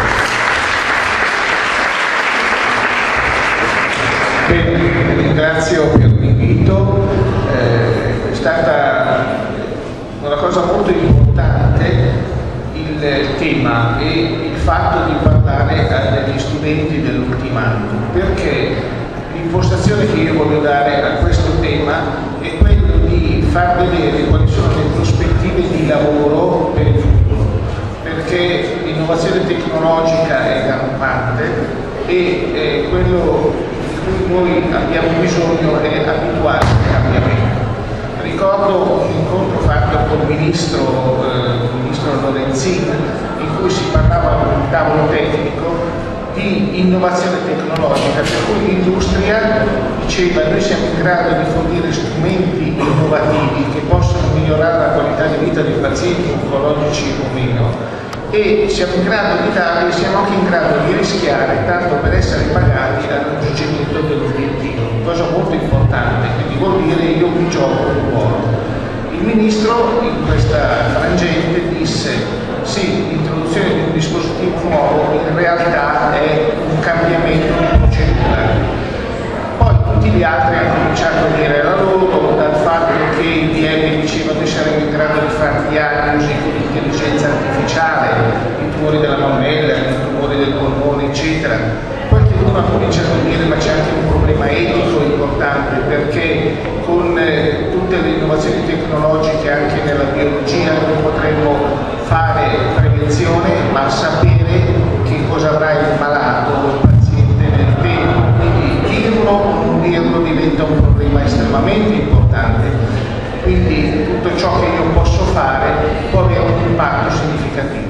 Speaker 5: Bene, ringrazio per l'invito, è stata una cosa molto importante il tema e il fatto di parlare agli studenti dell'ultimo anno, perché l'impostazione che io voglio dare a questo tema è quello di far vedere quali sono le prospettive di lavoro per il futuro, perché l'innovazione tecnologica è galoppante e quello di cui noi abbiamo bisogno è abituarci al cambiamento. Ricordo un incontro fatto con il ministro Lorenzin, in cui si parlava di un tavolo tecnico di innovazione tecnologica, per cui l'industria diceva noi siamo in grado di fornire strumenti innovativi che possono migliorare la qualità di vita dei pazienti oncologici o meno, e siamo in grado di darli e siamo anche in grado di rischiare tanto per essere pagati al raggiungimento dell'obiettivo, cosa molto importante, quindi vuol dire io mi gioco un ruolo. Il ministro in questa frangente disse sì, l'introduzione di un dispositivo nuovo in realtà è un cambiamento di procedura. Poi tutti gli altri hanno cominciato a dire la loro, dal fatto che il DM diceva noi saremmo in grado di fare diagnosi con l'intelligenza artificiale, i tumori della mammella, i tumori del polmone, eccetera. Poi uno ha cominciato a dire ma c'è anche un problema etico importante, perché con tutte le innovazioni tecnologiche anche nella biologia noi potremmo fare prevenzione ma sapere che cosa avrà il malato o il paziente nel tempo, quindi dirlo o non dirlo diventa un problema estremamente importante, quindi tutto ciò che io posso fare può avere un impatto significativo.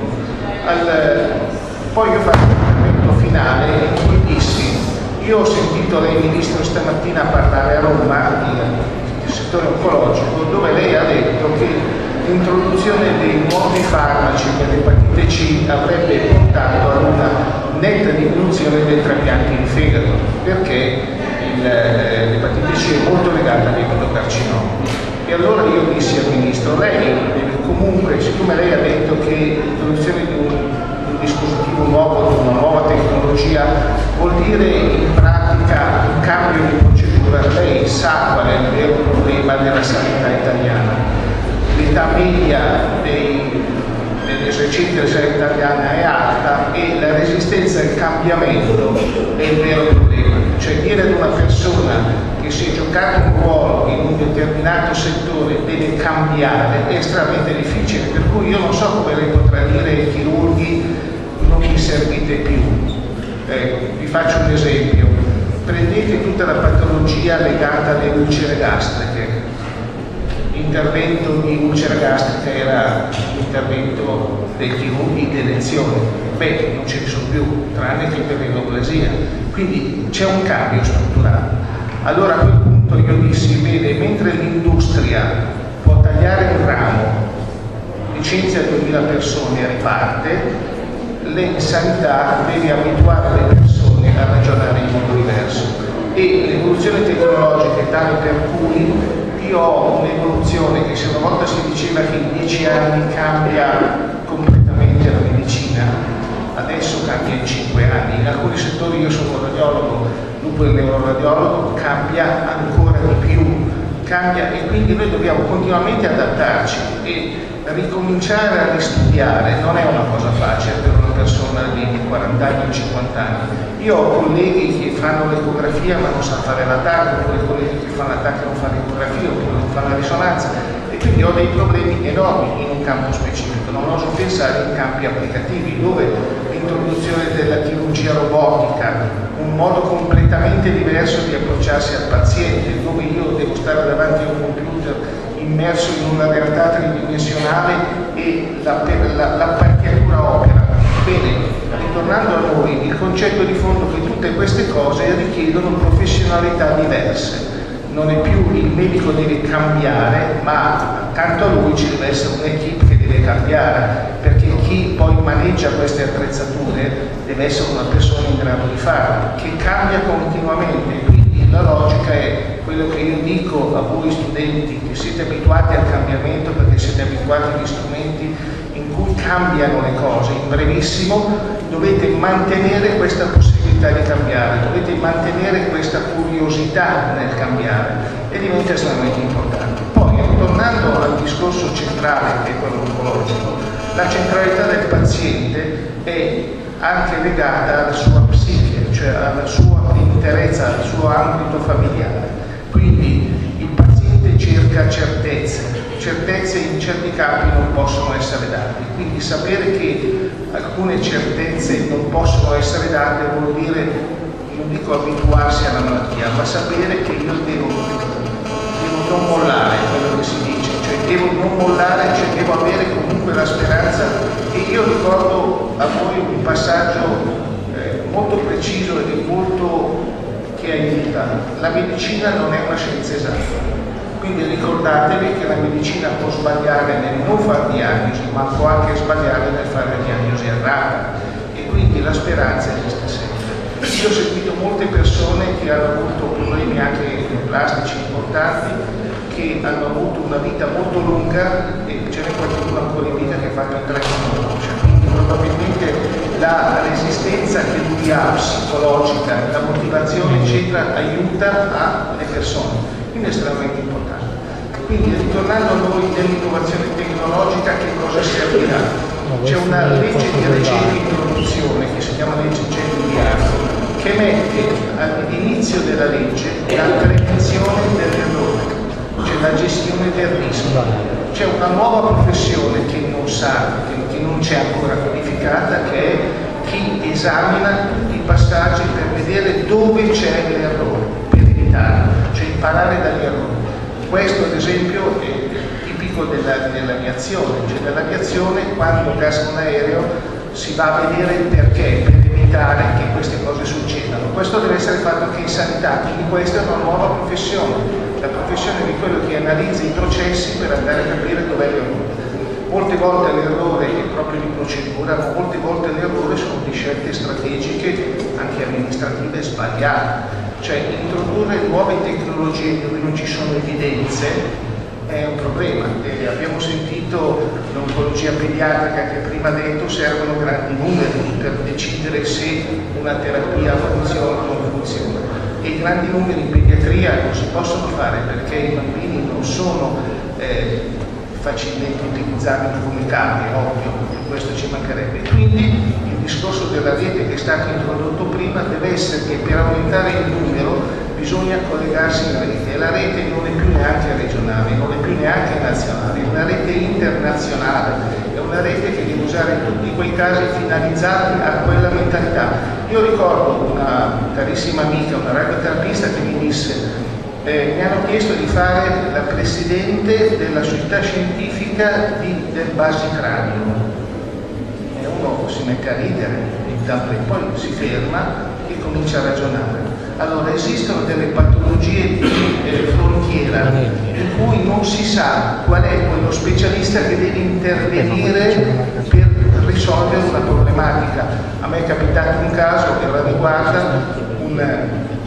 Speaker 5: Poi io faccio un intervento finale in cui dissi, io ho sentito lei ministro stamattina parlare a Roma del settore oncologico, dove lei ha detto che l'introduzione dei nuovi farmaci per l'epatite C avrebbe portato ad una netta diminuzione dei trapianti di fegato, perché l'epatite C è molto legata all'epatocarcinoma. E allora io dissi al ministro, lei comunque, siccome lei ha detto che l'introduzione di un dispositivo nuovo, di una nuova tecnologia, vuol dire in pratica un cambio di procedura, lei sa qual è il vero problema della sanità italiana. L'età media degli esercenti della sanità italiana è alta e la resistenza al cambiamento è il vero problema. Cioè dire ad una persona che si è giocato un ruolo in un determinato settore deve cambiare è estremamente difficile, per cui io non so come lei potrà dire ai chirurghi non mi servite più. Vi faccio un esempio, prendete tutta la patologia legata alle ulcere gastriche. L'intervento di ulcera gastrica era l'intervento dei chirurghi di elezione, beh non ce ne sono più, tranne che per l'enoplasia, quindi c'è un cambio strutturale. Allora a quel punto io dissi, bene, mentre l'industria può tagliare un ramo, licenzia 2000 persone e riparte, lei in sanità deve abituare le persone a ragionare in modo diverso. E l'evoluzione tecnologica è tale per cui io ho un'evoluzione che se una volta si diceva che in 10 anni cambia completamente la medicina, adesso cambia in 5 anni. In alcuni settori, io sono un radiologo, Lupo il neuroradiologo, cambia ancora di più, cambia, e quindi noi dobbiamo continuamente adattarci, e ricominciare a ristudiare non è una cosa facile per una persona di 40 anni o 50 anni. Io ho colleghi che fanno l'ecografia ma non sanno fare la TAC, oppure colleghi che fanno la TAC e non fanno l'ecografia, oppure non fanno la risonanza, e quindi ho dei problemi enormi in un campo specifico. Non oso pensare in campi applicativi, dove l'introduzione della chirurgia robotica, un modo completamente diverso di approcciarsi al paziente, dove io devo stare davanti a un computer immerso in una realtà tridimensionale e l'apparecchiatura opera. Bene, ritornando a noi, il concetto di fondo è che tutte queste cose richiedono professionalità diverse. Non è più il medico deve cambiare, ma accanto a lui ci deve essere un'equipe che deve cambiare, perché chi poi maneggia queste attrezzature deve essere una persona in grado di farlo, che cambia continuamente. Quindi la logica è quello che io dico a voi studenti, che siete abituati al cambiamento perché siete abituati agli strumenti in cui cambiano le cose. In brevissimo dovete mantenere questa possibilità di cambiare, dovete mantenere questa curiosità nel cambiare, e diventa estremamente importante. Poi, tornando al discorso centrale, che è quello oncologico, la centralità del paziente è anche legata alla sua psiche, cioè alla sua interezza, al suo ambito familiare. Quindi il paziente cerca certezze in certi campi non possono essere date, quindi sapere che alcune certezze non possono essere date vuol dire, non dico abituarsi alla malattia, ma sapere che io devo non mollare, quello che si dice, cioè devo non mollare, cioè devo avere comunque la speranza. E io ricordo a voi un passaggio molto preciso e molto che aiuta. La medicina non è una scienza esatta, quindi ricordatevi che la medicina può sbagliare nel non fare diagnosi, ma può anche sbagliare nel fare diagnosi errata, e quindi la speranza esiste sempre. Io ho seguito molte persone che hanno avuto problemi anche plastici importanti, che hanno avuto una vita molto lunga, e ce n'è qualcuno ancora in vita che ha fatto il 3 minuti, quindi probabilmente la resistenza che lui ha psicologica, la motivazione eccetera aiuta alle persone, quindi è estremamente importante. Quindi ritornando a noi nell'innovazione tecnologica, che cosa servirà? C'è una legge di recente introduzione che si chiama legge 100 di anno, che mette all'inizio della legge la prevenzione dell'errore, cioè la gestione del rischio. C'è una nuova professione che non sa, che non c'è ancora codificata, che è chi esamina i passaggi per vedere dove c'è l'errore, per evitarlo, cioè imparare dagli errori. Questo ad esempio è tipico dell'aviazione, cioè nell'aviazione quando casca un aereo si va a vedere il perché, per evitare che queste cose succedano. Questo deve essere fatto anche in sanità, quindi questa è una nuova professione, la professione di quello che analizza i processi per andare a capire dov'è l'errore. Molte volte l'errore è proprio di procedura, ma molte volte l'errore sono di scelte strategiche, anche amministrative, sbagliate. Cioè introdurre nuove tecnologie dove non ci sono evidenze è un problema. Abbiamo sentito l'oncologia pediatrica che prima detto servono grandi numeri per decidere se una terapia funziona o non funziona. E i grandi numeri in pediatria non si possono fare perché i bambini non sono facilmente utilizzabili come capi, ovvio, questo ci mancherebbe. Quindi il discorso della rete che è stato introdotto prima deve essere che per aumentare il numero bisogna collegarsi in rete, e la rete non è più neanche regionale, non è più neanche nazionale, è una rete internazionale, è una rete che deve usare in tutti quei casi finalizzati a quella mentalità. Io ricordo una carissima amica, una radioterapista, che mi disse mi hanno chiesto di fare la presidente della società scientifica del basicranio, e uno si mette a ridere e poi si ferma e comincia a ragionare. Allora esistono delle patologie di frontiera in cui non si sa qual è quello specialista che deve intervenire per risolvere una problematica. A me è capitato un caso che riguarda un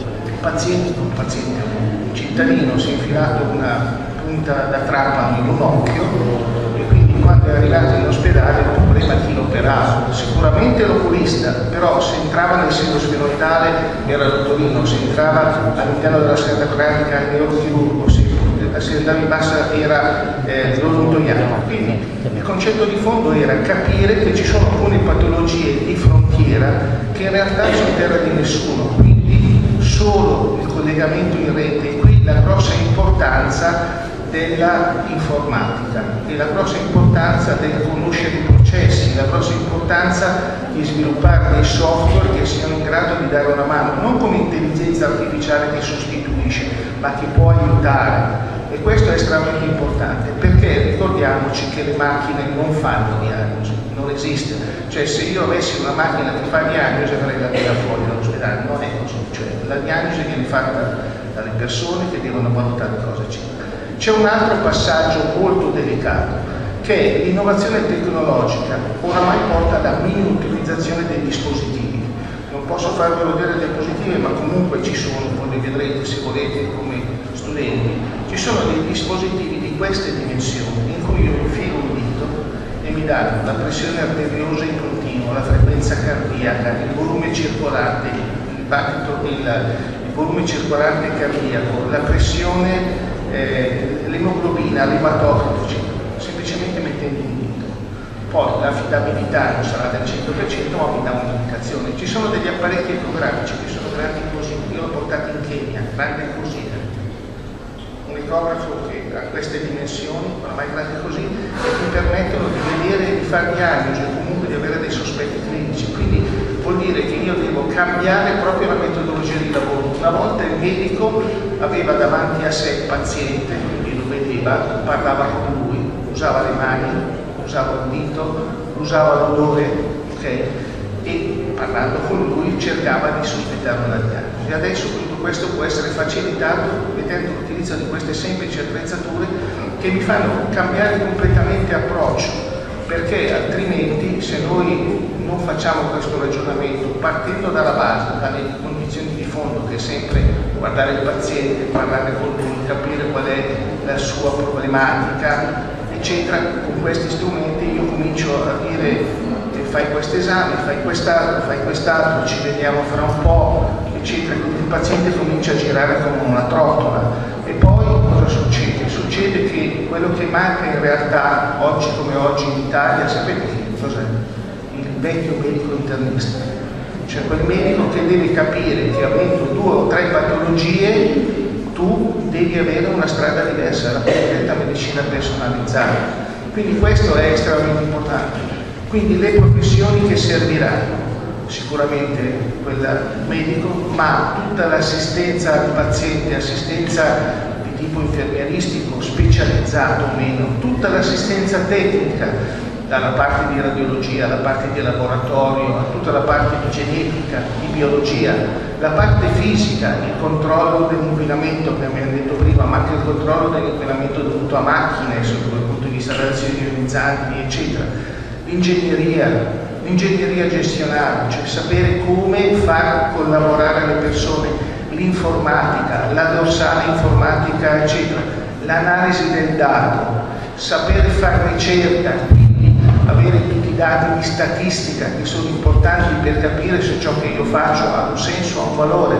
Speaker 5: cittadino si è infilato una punta da trapano in un occhio, e quindi quando è arrivato in ospedale il problema chi lo operava. Sicuramente l'oculista, però se entrava nel seno sfenoidale era l'ottorino, se entrava all'interno della scheda cranica il neurochirurgo, se la sanità in bassa era l'odontoiatrico. Quindi il concetto di fondo era capire che ci sono alcune patologie di frontiera che in realtà sono terra di nessuno, quindi solo il collegamento in rete, e qui la grossa importanza della informatica e la grossa importanza del conoscere i processi, la grossa importanza di sviluppare dei software che siano in grado di dare una mano, non come intelligenza artificiale che sostituisce, ma che può aiutare. E questo è estremamente importante, perché ricordiamoci che le macchine non fanno diagnosi, non esiste. Cioè, se io avessi una macchina che fa diagnosi avrei la vita fuori dall'ospedale, non è così. Cioè, la diagnosi viene fatta dalle persone che devono valutare cosa c'è. C'è un altro passaggio molto delicato, che è l'innovazione tecnologica oramai porta alla miniutilizzazione dei dispositivi. Non posso farvi vedere le diapositive, ma comunque ci sono, poi le vedrete se volete come studenti. Ci sono dei dispositivi di queste dimensioni in cui io infilo un dito e mi danno la pressione arteriosa in continuo, la frequenza cardiaca, il volume circolante, il volume circolante cardiaco, la pressione, l'emoglobina, l'ematocrito, eccetera, semplicemente mettendo un dito. Poi l'affidabilità non sarà del 100%, ma mi dà un'indicazione. Ci sono degli apparecchi ecografici che sono grandi così, io l'ho portato in Kenya, grande così, un ecografo che ha queste dimensioni, oramai grandi così, e ti permettono di vedere, di fare diagnosi o comunque di avere dei sospetti clinici. Quindi vuol dire che io devo cambiare proprio la metodologia di lavoro. Una volta il medico aveva davanti a sé il paziente, quindi lo vedeva, parlava con lui, usava le mani, usava il dito, usava l'odore, ok? E parlando con lui cercava di sospettare una diagnosi. Adesso tutto questo può essere facilitato vedendo l'utilizzo di queste semplici attrezzature che mi fanno cambiare completamente approccio, perché altrimenti se noi non facciamo questo ragionamento partendo dalla base, dalle condizioni di fondo, che è sempre guardare il paziente, parlare con lui, capire qual è la sua problematica, eccetera, con questi strumenti io comincio a dire fai questo esame, fai quest'altro, ci vediamo fra un po', eccetera, quindi il paziente comincia a girare come una trottola. E poi cosa succede? Succede che quello che manca in realtà, oggi come oggi in Italia, sapete che cos'è? Il vecchio medico internista, cioè quel medico che deve capire che avendo 2 o 3 patologie tu devi avere una strada diversa, la cosiddetta medicina personalizzata. Quindi questo è estremamente importante. Quindi le professioni che serviranno, sicuramente quella medico, ma tutta l'assistenza al paziente, assistenza di tipo infermieristico, specializzato o meno, tutta l'assistenza tecnica, dalla parte di radiologia, alla parte di laboratorio, a tutta la parte di genetica, di biologia, la parte fisica, il controllo dell'inquinamento che abbiamo detto prima, ma anche il controllo dell'inquinamento dovuto a macchine, sotto il punto di vista delle azioni ionizzanti, eccetera. L'ingegneria gestionale, cioè sapere come far collaborare le persone, l'informatica, la dorsale informatica, eccetera, l'analisi del dato, sapere fare ricerca, quindi avere tutti i dati di statistica che sono importanti per capire se ciò che io faccio ha un senso, ha un valore.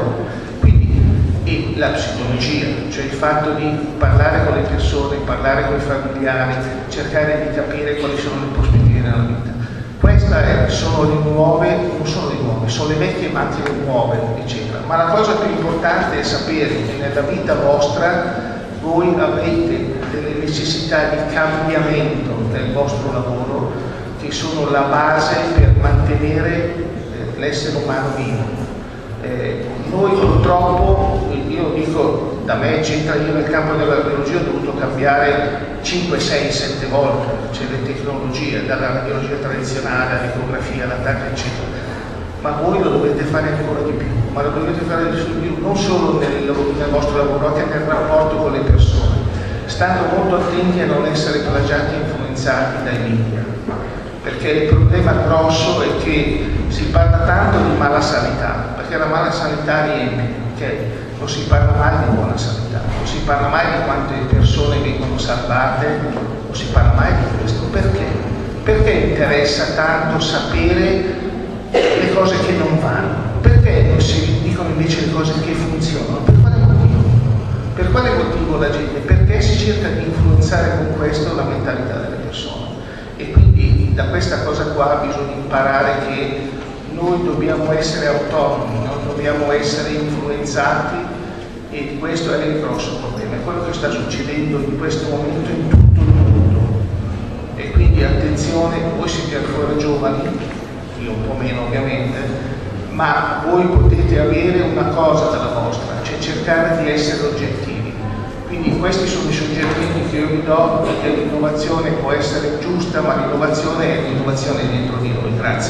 Speaker 5: E la psicologia, cioè il fatto di parlare con le persone, parlare con i familiari, cercare di capire quali sono le prospettive nella vita. Queste sono le nuove, non sono le nuove, sono le vecchie ma anche le nuove, eccetera. Ma la cosa più importante è sapere che nella vita vostra voi avete delle necessità di cambiamento del vostro lavoro che sono la base per mantenere l'essere umano vivo. Noi purtroppo, io dico da me eccetera, io nel campo della radiologia ho dovuto cambiare 5, 6, 7 volte, cioè le tecnologie, dalla radiologia tradizionale all'ecografia, alla TAC eccetera, ma voi lo dovete fare ancora di più, ma lo dovete fare di più non solo nel vostro lavoro, anche nel rapporto con le persone, stando molto attenti a non essere plagiati e influenzati dai media, perché il problema grosso è che si parla tanto di mala sanità, perché la mala sanità riempie, okay? Non si parla mai di buona sanità, non si parla mai di quante persone vengono salvate, non si parla mai di questo. Perché? Perché interessa tanto sapere le cose che non vanno? Perché non si dicono invece le cose che funzionano? Per quale motivo? Per quale motivo la gente? Perché si cerca di influenzare con questo la mentalità delle persone. E quindi da questa cosa qua bisogna imparare che noi dobbiamo essere autonomi, non dobbiamo essere influenzati, e questo è il grosso problema, è quello che sta succedendo in questo momento in tutto il mondo. E quindi attenzione, voi siete ancora giovani, io un po' meno ovviamente, ma voi potete avere una cosa dalla vostra, cioè cercare di essere oggettivi. Quindi questi sono i suggerimenti che io vi do, perché l'innovazione può essere giusta, ma l'innovazione è l'innovazione dentro di noi. Grazie.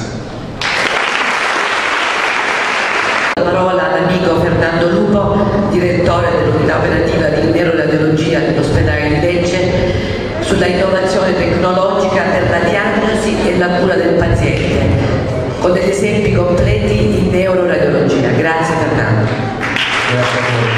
Speaker 3: La parola all'amico Fernando Lupo, direttore dell'unità operativa di neuroradiologia dell'ospedale di Lecce, sulla innovazione tecnologica per la diagnosi e la cura del paziente, con degli esempi completi in neuroradiologia. Grazie Fernando.
Speaker 2: Grazie a voi.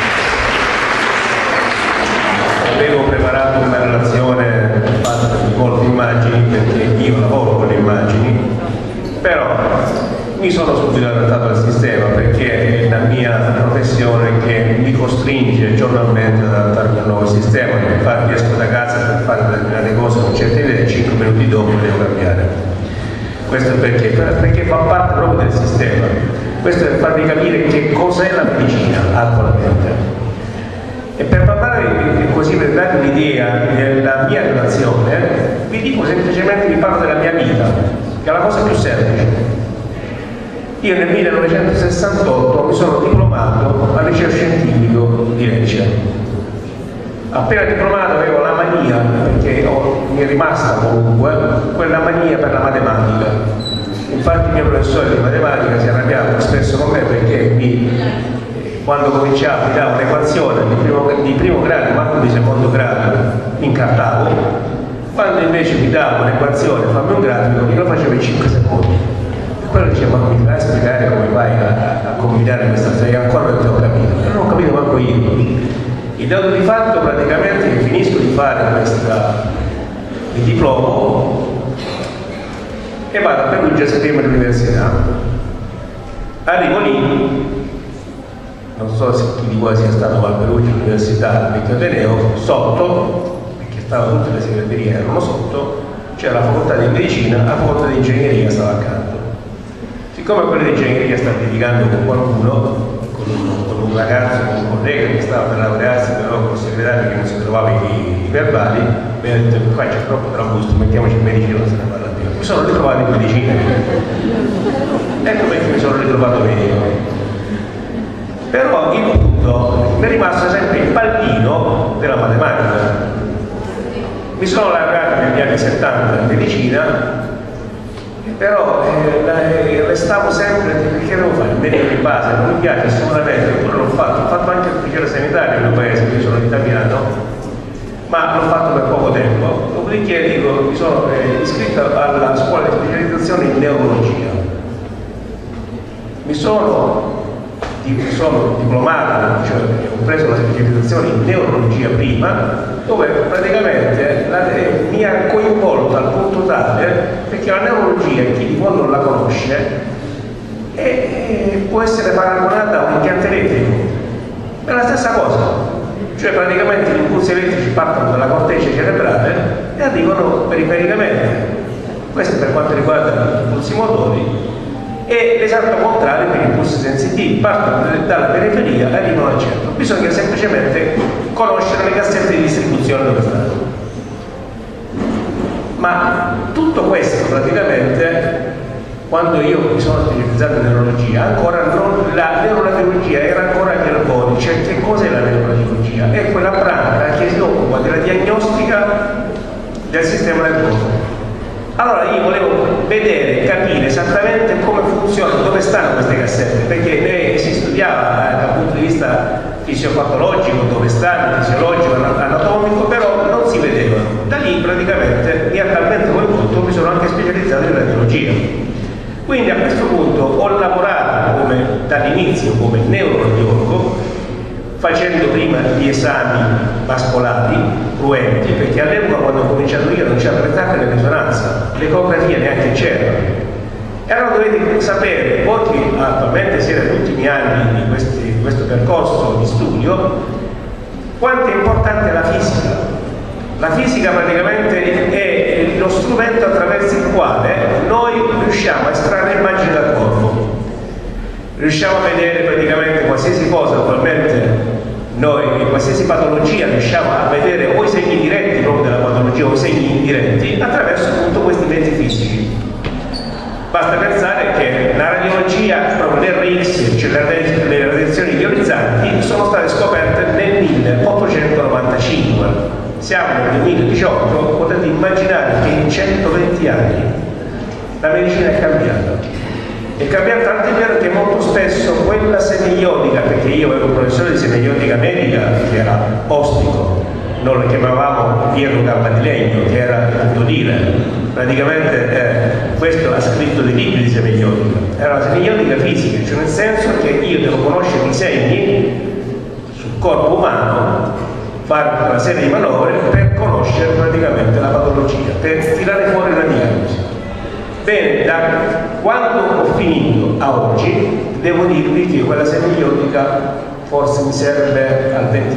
Speaker 2: Avevo preparato una relazione fatta di molte immagini, perché io lavoro con le immagini, però mi sono subito adattato al sistema, perché è la mia professione che mi costringe giornalmente ad adattarmi al nuovo sistema. Infatti esco da casa per fare determinate cose con certe idee, 5 minuti dopo devo cambiare. Questo è perché fa parte proprio del sistema. Questo è per farvi capire che cos'è la medicina attualmente. E per parlare così, per darvi un'idea della mia relazione, vi dico semplicemente, vi parlo della mia vita, che è la cosa più semplice. Io nel 1968 mi sono diplomato al liceo scientifico di Lecce. Appena diplomato avevo la mania, perché mi è rimasta comunque, quella mania per la matematica. Infatti il mio professore di matematica si arrabbiava spesso con me, perché quando cominciavo mi dava un'equazione di primo grado, ma di secondo grado, incartavo. Quando invece mi dava un'equazione, fammi un grafico, io lo facevo in 5 secondi. E quello diceva, ma mi vai a spiegare come vai a combinare questa serie? Ancora non ti ho capito. Non ho capito manco io. Il dato di fatto praticamente che finisco di fare il diplomo e vado a Perugia a settembre all'università. Arrivo lì, non so se chi di voi sia stato a Perugia all'università del Vecchio Ateneo, sotto, perché stavano tutte le segreterie, erano sotto, c'era la facoltà di medicina, la facoltà di ingegneria stava accanto. Siccome quella di ingegneria sta litigando con qualcuno, con un ragazzo, con un collega che stava per laurearsi, però con il segretario che non si trovava i verbali, mi ha detto, qua c'è troppo trambusto, mettiamoci in medicina, non se ne parla più. Mi sono ritrovato in medicina. Ecco perché mi sono ritrovato medico. Però in tutto mi è rimasto sempre il pallino della matematica. Mi sono laureato negli anni 70 in medicina, però restavo sempre, perché devo fare il medico di base, non mi piace assolutamente, eppure l'ho fatto anche il ufficiale sanitario nel mio paese, io sono italiano, ma l'ho fatto per poco tempo. Dopodiché mi sono iscritto alla scuola di specializzazione in neurologia. Mi sono diplomato, cioè ho preso la specializzazione in neurologia prima, dove praticamente mi ha coinvolto al punto tale, perché la neurologia, chi di voi non la conosce, può essere paragonata a un impianto elettrico. È la stessa cosa, cioè praticamente gli impulsi elettrici partono dalla corteccia cerebrale e arrivano perifericamente. Questo per quanto riguarda gli impulsi motori. E l'esatto contrario per i impulsi sensitivi, partono dalla periferia e arrivano al centro. Bisogna semplicemente conoscere le cassette di distribuzione dove stanno. Ma tutto questo praticamente, quando io mi sono specializzato in neurologia, ancora la neuroradiologia era ancora agli albori. Cioè, che cos'è la neuroradiologia? È quella branca che si occupa della diagnostica del sistema nervoso. Allora io volevo vedere, capire esattamente come funzionano, dove stanno queste cassette, perché si studiava dal punto di vista fisiopatologico, dove stanno, fisiologico, anatomico, però non si vedevano. Da lì praticamente mi ha talmente coinvolto, mi sono anche specializzato in radiologia. Quindi a questo punto ho lavorato dall'inizio come neuroradiologo, facendo prima gli esami vascolari cruenti, perché all'epoca quando ho cominciato io non c'era l'età e la risonanza, l'ecografia neanche c'era. E allora dovete sapere, voi che attualmente siete negli ultimi anni di questo percorso di studio,
Speaker 6: Quanto è importante la fisica? La fisica praticamente è lo strumento attraverso il quale noi riusciamo a estrarre immagini dal corpo. Riusciamo a vedere praticamente qualsiasi cosa, attualmente noi qualsiasi patologia riusciamo a vedere o i segni diretti proprio della patologia o i segni indiretti attraverso appunto questi mezzi fisici. Basta pensare che la radiologia, proprio l'RX, cioè le radiazioni ionizzanti, sono state scoperte nel 1895. Siamo nel 2018, potete immaginare che in 120 anni la medicina è cambiata. È cambiato tanto è vero che molto spesso quella semiotica, perché io ero un professore di semiotica medica che era ostico, noi lo chiamavamo Piero Campadilegno, che era il Todile, praticamente questo ha scritto dei libri di semiotica, era la semiotica fisica, cioè nel senso che io devo conoscere i segni sul corpo umano, fare una serie di manovre per conoscere praticamente la patologia, per tirare fuori una diagnosi. Bene, da quando ho finito a oggi, devo dirvi che quella semiotica forse mi serve al 20%.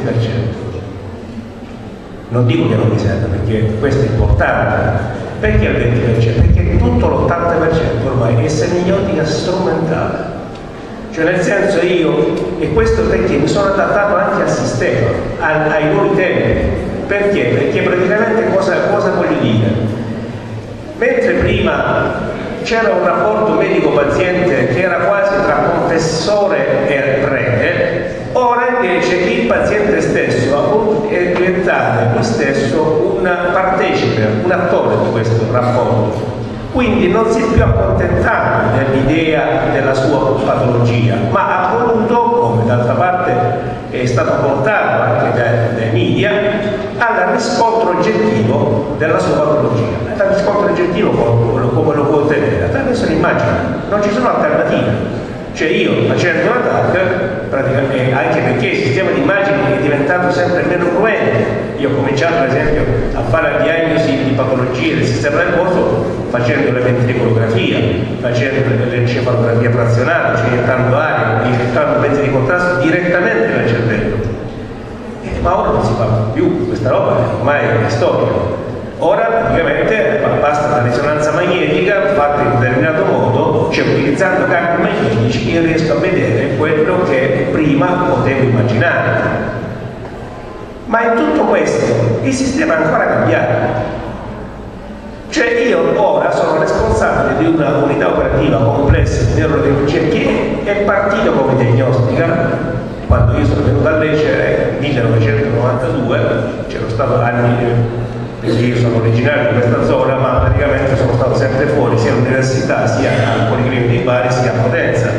Speaker 6: Non dico che non mi serve, perché questo è importante. Perché al 20%? Perché tutto l'80% ormai è semiotica strumentale. Cioè nel senso e questo perché mi sono adattato anche al sistema, ai nuovi tempi. Perché? Perché praticamente cosa voglio dire? Mentre prima c'era un rapporto medico-paziente che era quasi tra confessore e prete, ora invece il paziente stesso è diventato lui stesso un partecipe, un attore di questo rapporto. Quindi non si è più accontentato dell'idea della sua patologia, ma ha voluto, come d'altra parte è stato portato anche dai media, al riscontro oggettivo della sua patologia. Il riscontro oggettivo come lo può ottenere? Attraverso l'immagine, non ci sono alternative. Cioè io facendo una TAC, praticamente, anche perché il sistema di immagini è diventato sempre meno cruente. Io ho cominciato per esempio a fare la diagnosi di patologie del sistema nervoso facendo la ventricolografia, facendo l'encefalografia frazionale, cioè iniettando aria, iniettando mezzi di contrasto direttamente nel cervello. Ma ora non si fa più, questa roba ormai è storica. Ora praticamente basta la risonanza magnetica fatta in un determinato modo, cioè utilizzando campi magnetici io riesco a vedere quello che prima potevo immaginare. Ma in tutto questo il sistema è ancora cambiato. Cioè io ora sono responsabile di una unità operativa complessa di neuroradiologia che è partita come diagnostica. Quando io sono venuto a Lecce nel 1992, c'ero stato anni, perché io sono originario di questa zona, ma praticamente sono stato sempre fuori, sia all'università, sia al Policlinico di Bari, sia a Potenza.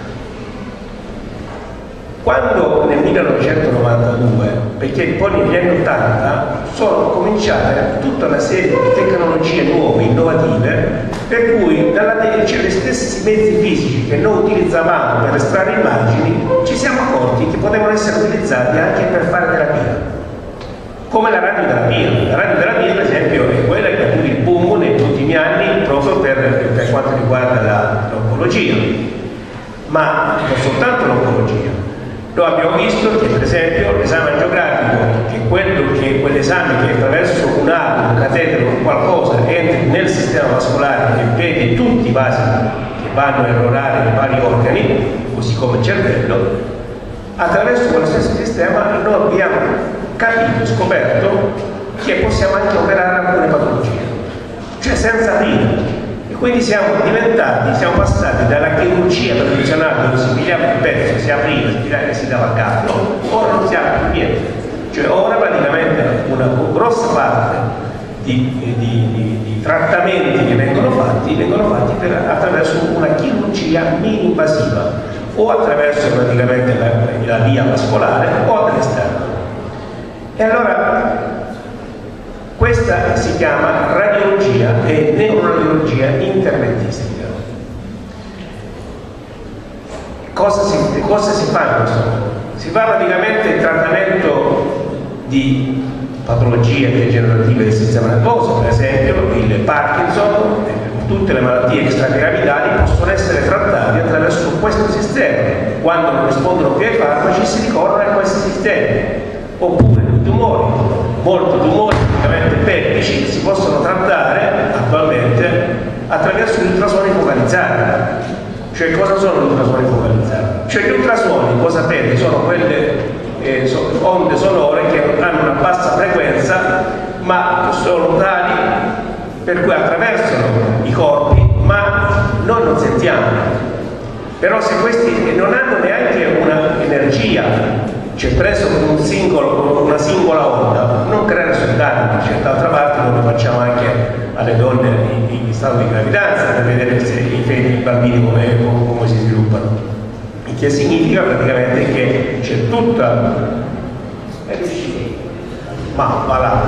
Speaker 6: Quando nel 1992, perché poi negli anni 80 sono cominciate tutta una serie di tecnologie nuove, innovative, per cui cioè, gli stessi mezzi fisici che noi utilizzavamo per estrarre immagini, ci siamo accorti che potevano essere utilizzati anche per fare terapia. Come la radioterapia. La radioterapia, per esempio, è quella che ha avuto il boom negli ultimi anni proprio per quanto riguarda l'oncologia. Ma non soltanto l'oncologia. Noi abbiamo visto che, per esempio, l'esame angiografico, che quell'esame che attraverso un arco, un catetere o qualcosa entra nel sistema vascolare e vede tutti i vasi che vanno a errorare i vari organi, così come il cervello, attraverso quello stesso sistema noi abbiamo capito, scoperto che possiamo anche operare alcune patologie, cioè senza aprire. E quindi siamo passati dalla chirurgia tradizionale dove si pigliava il pezzo, si apriva, e si dava a capo, ora non siamo più niente. Cioè ora praticamente una grossa parte di trattamenti che vengono fatti attraverso una chirurgia mini-invasiva o attraverso praticamente la via vascolare o all'esterno. E allora questa si chiama radiologia e neuroradiologia interventistica. Cosa si fa in questo modo? Si fa praticamente il trattamento di patologie degenerative del sistema nervoso, per esempio il Parkinson, tutte le malattie extrapiramidali possono essere trattate attraverso questo sistema. Quando non rispondono più ai farmaci si ricorre a questi sistemi. oppure i tumori, molti tumori praticamente pelvici si possono trattare attualmente attraverso gli ultrasuoni focalizzati. Cioè, cosa sono gli ultrasuoni focalizzati? Cioè, gli ultrasuoni, cosa sapete, sono quelle onde sonore che hanno una bassa frequenza ma sono tali per cui attraversano i corpi ma noi non sentiamo. Però se questi non hanno neanche un'energia, cioè preso con una singola onda, non crea nessun danno. Cioè, d'altra parte noi lo facciamo anche alle donne in stato di gravidanza per vedere se i feti, i bambini come si sviluppano. Il che significa praticamente che c'è tutta... è riuscito? Ma va là.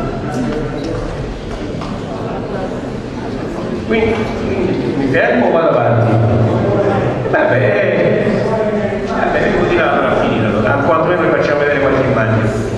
Speaker 6: Quindi mi fermo o vado avanti? Vabbè, così la finita, allora. Quantomeno vi facciamo vedere qualche immagine.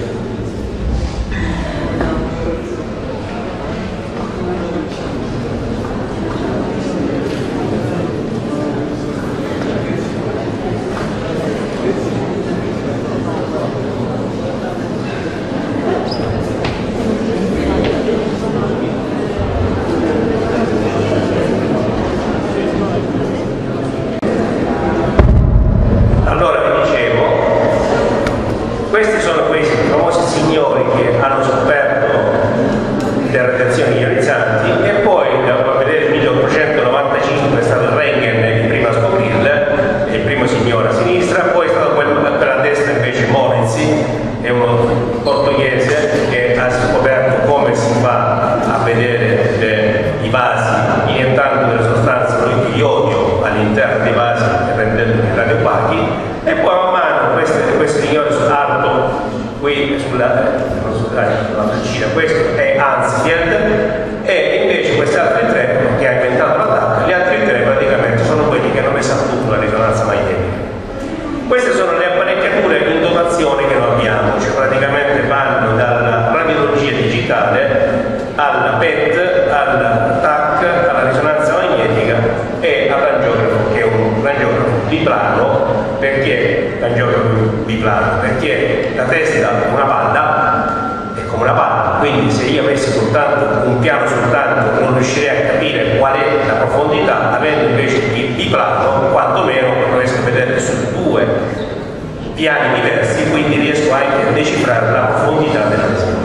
Speaker 6: Perché la testa è una palla, è come una palla, quindi se io avessi soltanto un piano soltanto non riuscirei a capire qual è la profondità, avendo invece il biplano quantomeno riesco a vedere su due piani diversi, quindi riesco anche a decifrare la profondità della lesione.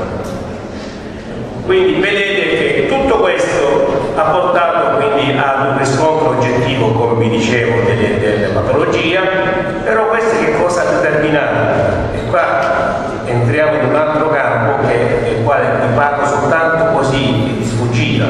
Speaker 6: Quindi vedete che tutto questo ha portato quindi ad un riscontro oggettivo, come vi dicevo, della patologia, però questo che cosa ha determinato? E qua entriamo in un altro campo del quale vi parlo soltanto così di sfuggita.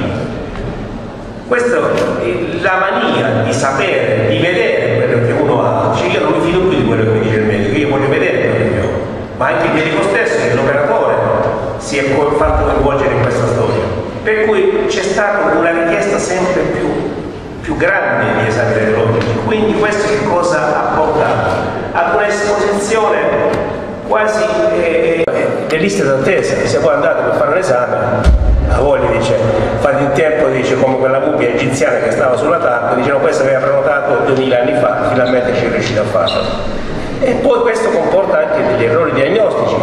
Speaker 6: Questa la mania di sapere, di vedere quello che uno ha, cioè io non mi fido più di quello che mi dice il medico, io voglio vedere quello che ho, ma anche il medico stesso, che è l'operatore, si è fatto coinvolgere in questa storia, per cui c'è stata una richiesta sempre più grande di esami radiologici. Quindi questo che cosa ha portato? Ad un'esposizione quasi le liste d'attesa. Se voi andate per fare un esame, a voi dice, fate in tempo, dice, come quella mummia egiziana che stava sulla tappa, dicevano questo aveva prenotato 2000 anni fa, finalmente ci è riuscito a farlo. E poi questo comporta anche degli errori diagnostici,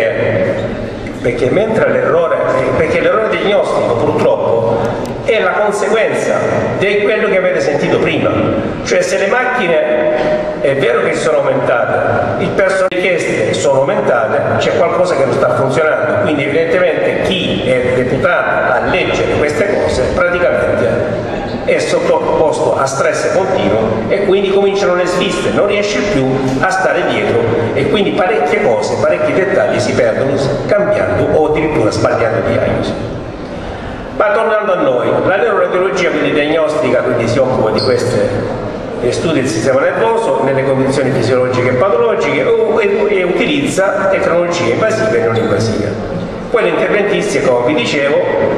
Speaker 6: perché l'errore diagnostico purtroppo è la conseguenza di quello che avete sentito prima. Cioè, se le macchine è vero che sono aumentate, il personale richieste sono aumentate, c'è qualcosa che non sta funzionando, quindi evidentemente chi è deputato a leggere queste cose praticamente è sottoposto a stress continuo e quindi cominciano le sviste, non riesce più a stare dietro e quindi parecchie cose, parecchi dettagli si perdono cambiando o addirittura sbagliando diagnosi. Ma tornando a noi, la neuroradiologia quindi diagnostica, quindi si occupa di queste studi del sistema nervoso nelle condizioni fisiologiche e patologiche e utilizza tecnologie invasive e non invasive. Quella interventistica, come vi dicevo,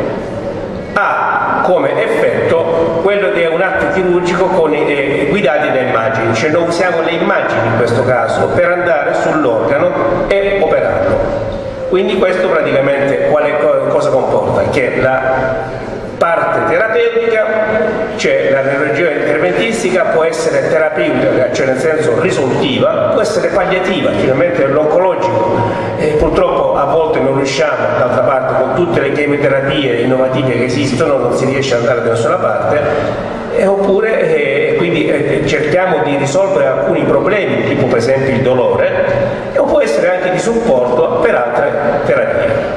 Speaker 6: ha come effetto quello di un atto chirurgico guidati da immagini, cioè noi usiamo le immagini in questo caso per andare sull'organo e operarlo. Quindi questo praticamente cosa comporta? Che la parte terapeutica, cioè la neurologia interventistica, può essere terapeutica, cioè nel senso risolutiva, può essere palliativa, finalmente l'oncologico purtroppo a volte non riusciamo, d'altra parte con tutte le chemioterapie innovative che esistono non si riesce ad andare da nessuna parte, oppure quindi cerchiamo di risolvere alcuni problemi, tipo per esempio il dolore, o può essere anche di supporto per altre terapie.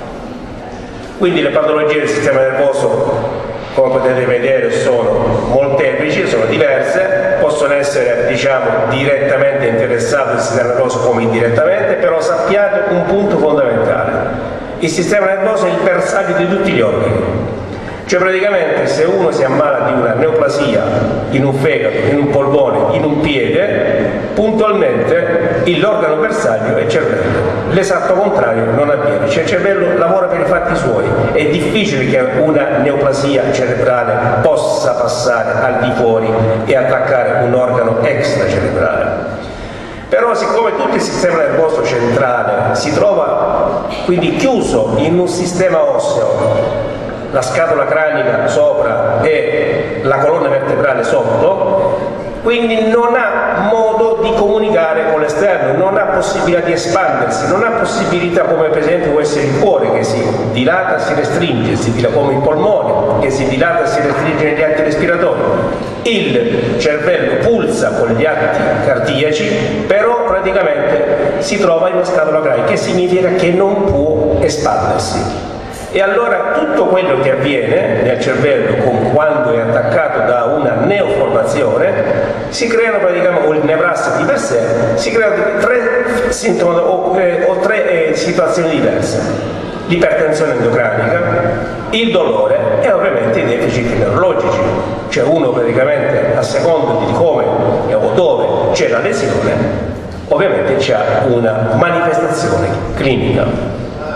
Speaker 6: Quindi le patologie del sistema nervoso, come potete vedere, sono molteplici, sono diverse, possono essere direttamente interessate al sistema nervoso come indirettamente, però sappiate un punto fondamentale: il sistema nervoso è il bersaglio di tutti gli organi. Cioè praticamente se uno si ammala di una neoplasia in un fegato, in un polmone, in un piede, puntualmente l'organo bersaglio è il cervello. L'esatto contrario non avviene, cioè il cervello lavora per i fatti suoi. È difficile che una neoplasia cerebrale possa passare al di fuori e attaccare un organo extracerebrale. Però siccome tutto il sistema nervoso centrale si trova quindi chiuso in un sistema osseo, la scatola cranica sopra e la colonna vertebrale sotto, quindi non ha modo di comunicare con l'esterno, non ha possibilità di espandersi, non ha possibilità, come per esempio può essere il cuore che si dilata e si restringe, come il polmone che si dilata e si restringe negli atti respiratori. Il cervello pulsa con gli atti cardiaci, però praticamente si trova in una scatola cranica, che significa che non può espandersi. E allora tutto quello che avviene nel cervello quando è attaccato da una neoformazione, si creano praticamente, o il nevrassia di per sé, si creano tre sintomi o tre situazioni diverse: l'ipertensione endocranica, il dolore e ovviamente i deficit neurologici. Cioè uno praticamente, a seconda di come o dove c'è la lesione, ovviamente c'è una manifestazione clinica.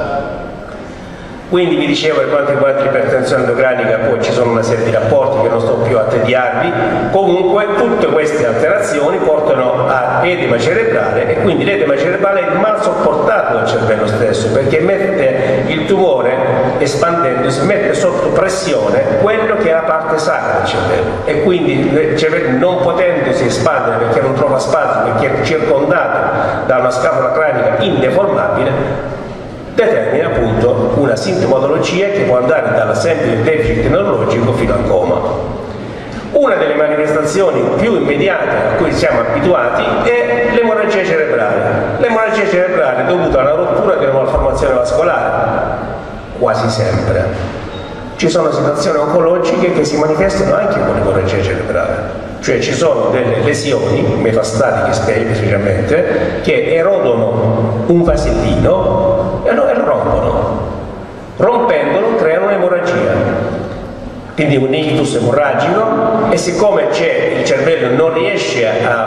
Speaker 6: Quindi vi dicevo, per quanto riguarda l'ipertensione endocrinica, poi ci sono una serie di rapporti che non sto più a tediarvi. Comunque tutte queste alterazioni portano a edema cerebrale, e quindi l'edema cerebrale è mal sopportato dal cervello stesso, perché mette il tumore, espandendosi, mette sotto pressione quello che è la parte sacra del cervello, e quindi il cervello, non potendosi espandere perché non trova spazio, perché è circondato da una scatola cranica indeformabile, determina appunto una sintomatologia che può andare dal semplice deficit neurologico fino al coma. Una delle manifestazioni più immediate a cui siamo abituati è l'emorragia cerebrale. L'emorragia cerebrale è dovuta a una rottura di una malformazione vascolare, quasi sempre. Ci sono situazioni oncologiche che si manifestano anche con l'emorragia cerebrale. Cioè ci sono delle lesioni metastatiche specialmente che erodono un vasellino e lo rompono. Rompendolo creano un'emorragia, quindi un ictus emorragico, e siccome il cervello non riesce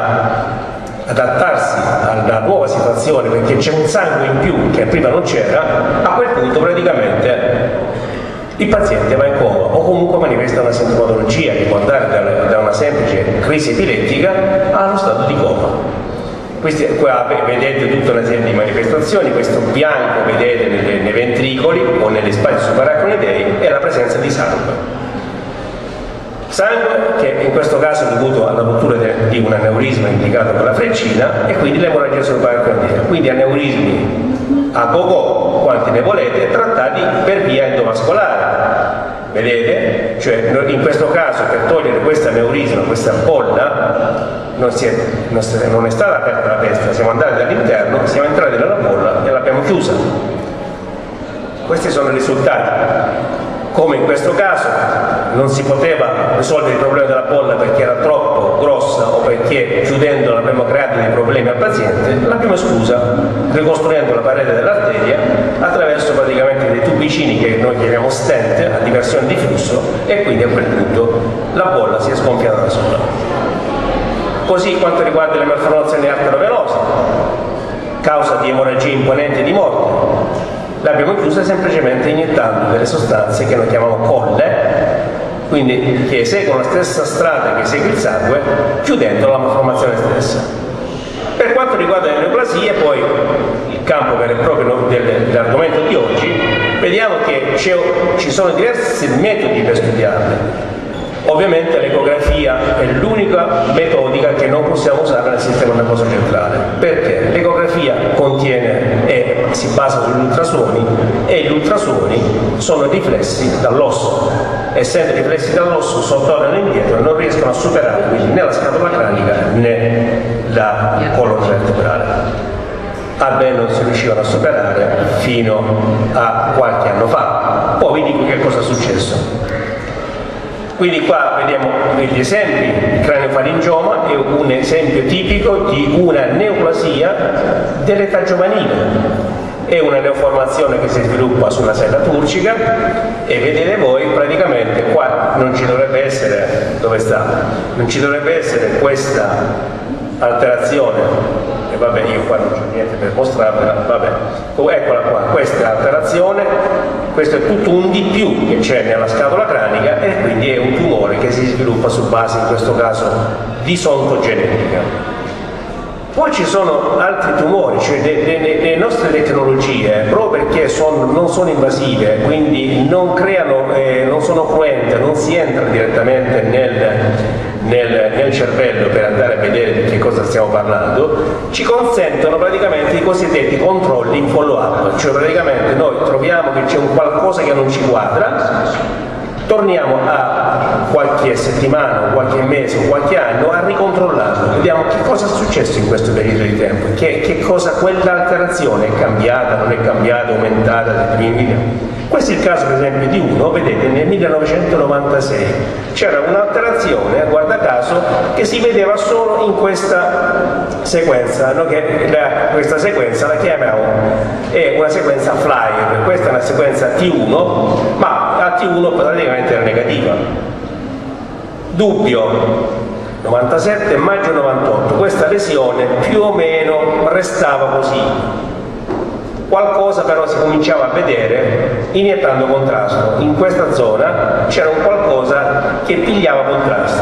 Speaker 6: a adattarsi alla nuova situazione perché c'è un sangue in più che prima non c'era, a quel punto praticamente il paziente va in coma o comunque manifesta una sintomatologia che può andare da una semplice crisi epilettica allo stato di coma. Qua vedete tutta una serie di manifestazioni. Questo bianco vedete nei ventricoli o nelle spazi subarachnoidei è la presenza di sangue. Sangue che in questo caso è dovuto alla rottura di un aneurisma indicato con la freccina, e quindi l'emorragia subarachnoidea. Quindi aneurismi a gogo, quanti ne volete, trattati per via endovascolare. Vedete? Cioè in questo caso, per togliere questo aneurisma, questa bolla, non è stata aperta la testa, siamo andati dall'interno, siamo entrati nella bolla e l'abbiamo chiusa. Questi sono i risultati. Come in questo caso non si poteva risolvere il problema della bolla perché era troppo grossa o perché chiudendola abbiamo creato dei problemi al paziente, l'abbiamo esclusa ricostruendo la parete dell'arteria attraverso praticamente dei tubicini che noi chiamiamo stent a diversione di flusso, e quindi a quel punto la bolla si è sgonfiata da sola. Così quanto riguarda le malformazioni arteriovenose, causa di emorragie imponenti e di morte, l'abbiamo chiusa semplicemente iniettando delle sostanze che noi chiamiamo colle, quindi che seguono la stessa strada che segue il sangue, chiudendo la malformazione stessa. Per quanto riguarda le neoplasie, poi il campo vero e proprio dell'argomento di oggi, vediamo che ci sono diversi metodi per studiarle. Ovviamente l'ecografia è l'unica metodica che non possiamo usare nel sistema nervoso centrale, perché l'ecografia contiene si basa sugli ultrasuoni, e gli ultrasuoni sono riflessi dall'osso. Essendo riflessi dall'osso, tornano indietro e non riescono a superare quindi né la scatola cranica né la colonna vertebrale. Almeno non si riuscivano a superare fino a qualche anno fa. Poi vi dico che cosa è successo. Quindi qua vediamo degli esempi. Il craniofaringioma è un esempio tipico di una neoplasia dell'età giovanile. È una neoformazione che si sviluppa sulla sella turcica e vedete voi praticamente qua non ci dovrebbe essere, dove sta? Non ci dovrebbe essere questa alterazione. E vabbè, io qua non c'ho niente per mostrarvela, vabbè, eccola qua, questa è l'alterazione, questo è tutto un di più che c'è nella scatola cranica e quindi è un tumore che si sviluppa su base, in questo caso, di sontogenetica. Poi ci sono altri tumori, cioè le nostre tecnologie, proprio perché non sono invasive, quindi non creano, non sono cruente, non si entra direttamente nel cervello per andare a vedere di che cosa stiamo parlando, ci consentono praticamente i cosiddetti controlli in follow-up, cioè praticamente noi troviamo che c'è un qualcosa che non ci quadra, torniamo a qualche settimana, qualche mese o qualche anno a ricontrollarlo, vediamo che cosa è successo in questo periodo di tempo, che cosa quell'alterazione è cambiata, non è cambiata, aumentata, diminuita. Questo è il caso per esempio di uno, vedete, nel 1996 c'era un'alterazione, guarda caso, che si vedeva solo in questa sequenza, no? Questa sequenza la chiamiamo, è una sequenza flyer, questa è una sequenza T1, ma la T1 praticamente era negativa. Dubbio, 97 maggio 98, questa lesione più o meno restava così. Qualcosa però si cominciava a vedere iniettando contrasto. In questa zona c'era un qualcosa che pigliava contrasto.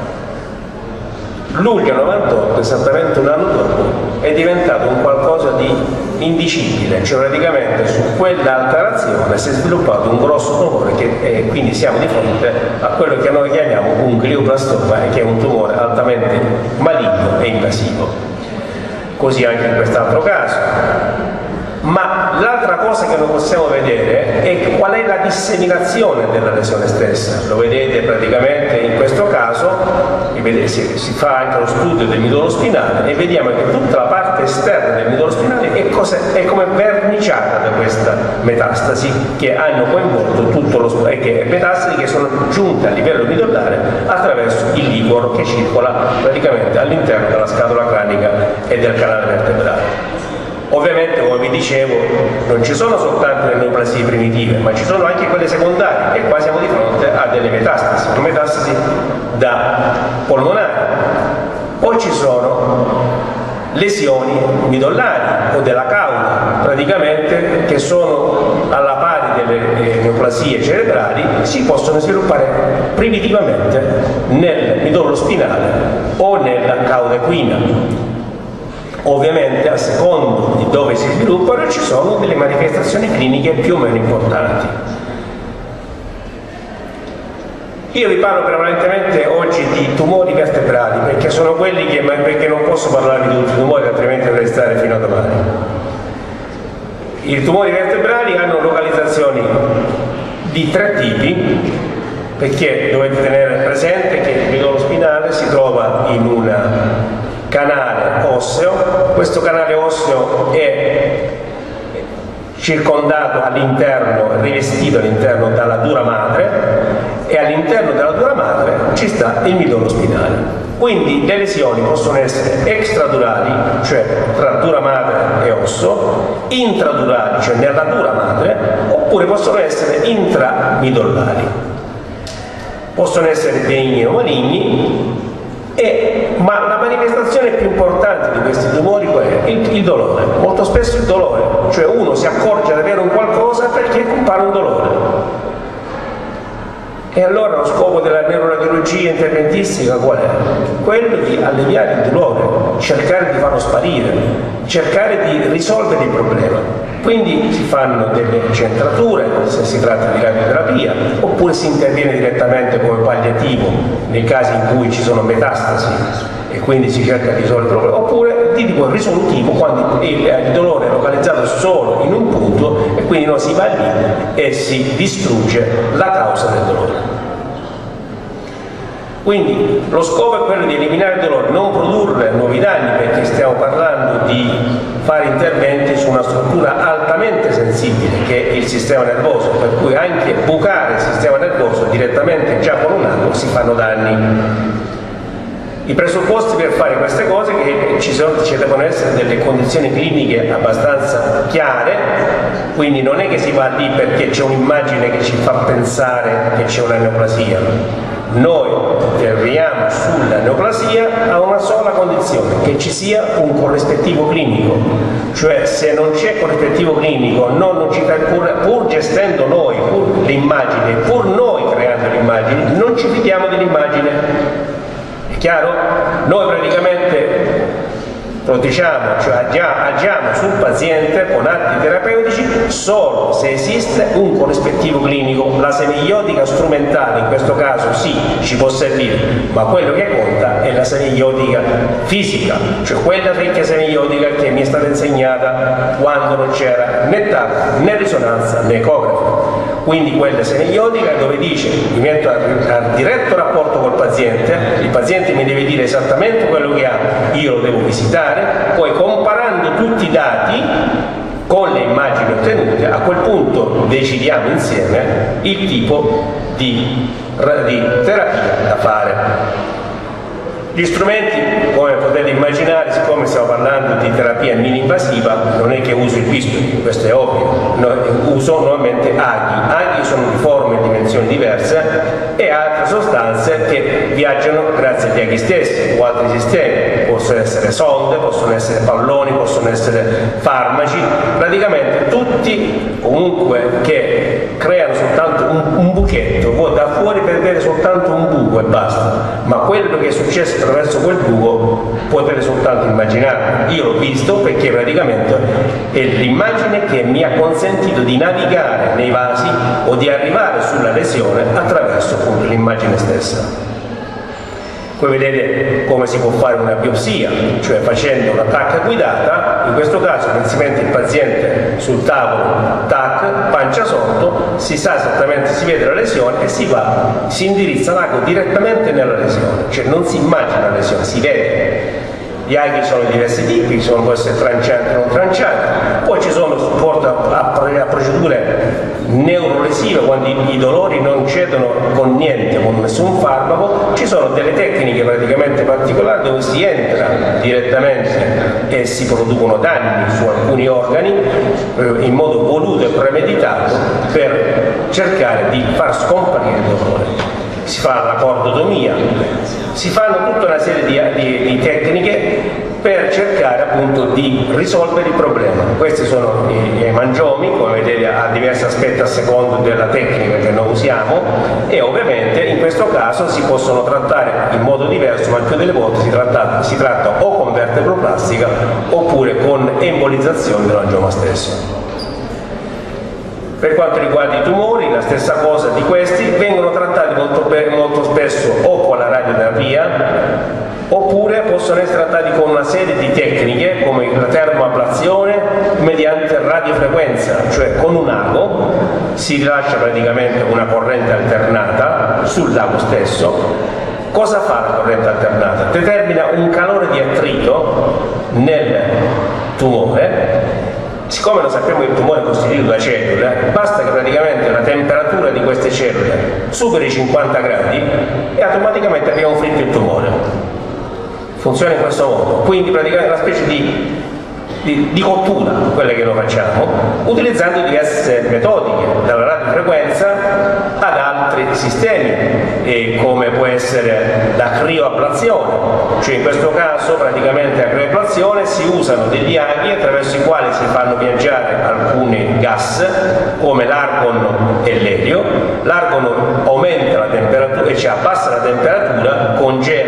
Speaker 6: Luglio 98, esattamente un anno dopo, è diventato un qualcosa di indicibile, cioè praticamente su quell'alterazione si è sviluppato un grosso tumore e quindi siamo di fronte a quello che noi chiamiamo un glioblastoma, che è un tumore altamente maligno e invasivo. Così anche in quest'altro caso. Ma l'altra cosa che noi possiamo vedere è qual è la disseminazione della lesione stessa. Lo vedete praticamente in questo caso, si fa anche lo studio del midollo spinale e vediamo che tutta la parte esterna del midollo spinale è come verniciata da questa metastasi che hanno coinvolto tutto lo spinale, metastasi che sono giunte a livello midollare attraverso il liquoro che circola praticamente all'interno della scatola cranica e del canale vertebrale. Ovviamente, come vi dicevo, non ci sono soltanto le neoplasie primitive, ma ci sono anche quelle secondarie e qua siamo di fronte a delle metastasi da polmonare. Poi ci sono lesioni midollari o della cauda, praticamente che sono alla pari delle neoplasie cerebrali, si possono sviluppare primitivamente nel midollo spinale o nella cauda equina. Ovviamente a secondo di dove si sviluppano ci sono delle manifestazioni cliniche più o meno importanti. Io vi parlo prevalentemente oggi di tumori vertebrali perché sono quelli perché non posso parlarvi di tutti i tumori, altrimenti dovrei stare fino a domani. I tumori vertebrali hanno localizzazioni di 3 tipi, perché dovete tenere presente che il midollo spinale si trova in un canale osseo. Questo canale osseo è circondato all'interno, rivestito all'interno dalla dura madre e all'interno della dura madre ci sta il midollo spinale. Quindi le lesioni possono essere extradurali, cioè tra dura madre e osso, intradurali, cioè nella dura madre, oppure possono essere intramidollari. Possono essere benigni o maligni. Ma la manifestazione più importante di questi tumori qual è? Il dolore, molto spesso il dolore, cioè uno si accorge di avere un qualcosa perché compare un dolore. E allora lo scopo della neuroradiologia interventistica qual è? Quello di alleviare il dolore, cercare di farlo sparire, cercare di risolvere il problema. Quindi si fanno delle centrature, se si tratta di radioterapia, oppure si interviene direttamente come palliativo nei casi in cui ci sono metastasi e quindi si cerca di risolvere il problema, oppure di tipo risolutivo quando il dolore è localizzato solo in un punto e quindi non si va lì e si distrugge la causa del dolore. Quindi lo scopo è quello di eliminare il dolore, non produrre nuovi danni, perché stiamo parlando di fare interventi su una struttura altamente sensibile che è il sistema nervoso, per cui anche bucare il sistema nervoso direttamente già con un ago si fanno danni. I presupposti per fare queste cose è che ci devono essere delle condizioni cliniche abbastanza chiare, quindi non è che si va lì perché c'è un'immagine che ci fa pensare che c'è una neoplasia. Noi interveniamo sulla neoplasia a una sola condizione, che ci sia un corrispettivo clinico, cioè se non c'è corrispettivo clinico, pur gestendo noi l'immagine, pur noi creando l'immagine, non ci fidiamo dell'immagine. È chiaro? Noi praticamente proteggiamo, cioè agiamo sul paziente con atti terapeutici solo se esiste un corrispettivo clinico. La semiotica strumentale in questo caso sì, ci può servire, ma quello che conta è la semiotica fisica, cioè quella vecchia semiotica che mi è stata insegnata quando non c'era né TAC, né risonanza, né ecografo. Quindi quella semiotica dove dice mi metto a diretto rapporto col paziente, il paziente mi deve dire esattamente quello che ha, io lo devo visitare, poi comparando tutti i dati con le immagini ottenute, a quel punto decidiamo insieme il tipo di terapia da fare. Gli strumenti, come potete immaginare, siccome stiamo parlando di terapia mini-invasiva, non è che uso il bisturi, questo è ovvio, uso normalmente aghi sono di forme e dimensioni diverse e altre sostanze che viaggiano grazie agli aghi stessi o altri sistemi, possono essere sonde, possono essere palloni, possono essere farmaci, praticamente tutti comunque che creano soltanto un buchetto, voi da fuori vedete soltanto un buco e basta, ma quello che è successo attraverso quel buco potete soltanto immaginare. Io l'ho visto perché praticamente è l'immagine che mi ha consentito di navigare nei vasi o di arrivare sulla lesione attraverso appunto l'immagine stessa. Poi vedete come si può fare una biopsia, cioè facendo una TAC guidata, in questo caso si mette il paziente sul tavolo, TAC, pancia sotto, si sa esattamente, si vede la lesione e si indirizza l'ago direttamente nella lesione, cioè non si immagina la lesione, si vede. Gli aghi sono di diversi tipi, può essere tranciante o non tranciante, poi ci sono supporto a procedure neurolesive quando i dolori non cedono con niente, con nessun farmaco. Ci sono delle tecniche praticamente particolari dove si entra direttamente e si producono danni su alcuni organi in modo voluto e premeditato per cercare di far scomparire il dolore. Si fa la cordotomia, si fanno tutta una serie di tecniche per cercare appunto di risolvere il problema. Questi sono i mangiomi, come vedete ha diversi aspetti a seconda della tecnica che noi usiamo, e ovviamente in questo caso si possono trattare in modo diverso, ma il più delle volte si tratta o con vertebroplastica oppure con embolizzazione dell'angioma stesso. Per quanto riguarda i tumori, la stessa cosa di questi, vengono trattati molto spesso o con la radioterapia oppure possono essere trattati con una serie di tecniche come la termoablazione mediante radiofrequenza, cioè con un ago si rilascia praticamente una corrente alternata sul lago stesso. Cosa fa la corrente alternata? Determina un calore di attrito nel tumore. Siccome lo sappiamo che il tumore è costituito da cellule, basta che praticamente la temperatura di queste cellule superi i 50 gradi e automaticamente abbiamo fritto il tumore. Funziona in questo modo, quindi praticamente una specie di cottura, quelle che noi facciamo, utilizzando diverse metodiche, dalla radiofrequenza ad altri sistemi, come può essere la crioablazione, cioè in questo caso praticamente la crioablazione si usano degli aghi attraverso i quali si fanno viaggiare alcuni gas come l'argon e l'elio. L'argon aumenta la temperatura e abbassa la temperatura, congela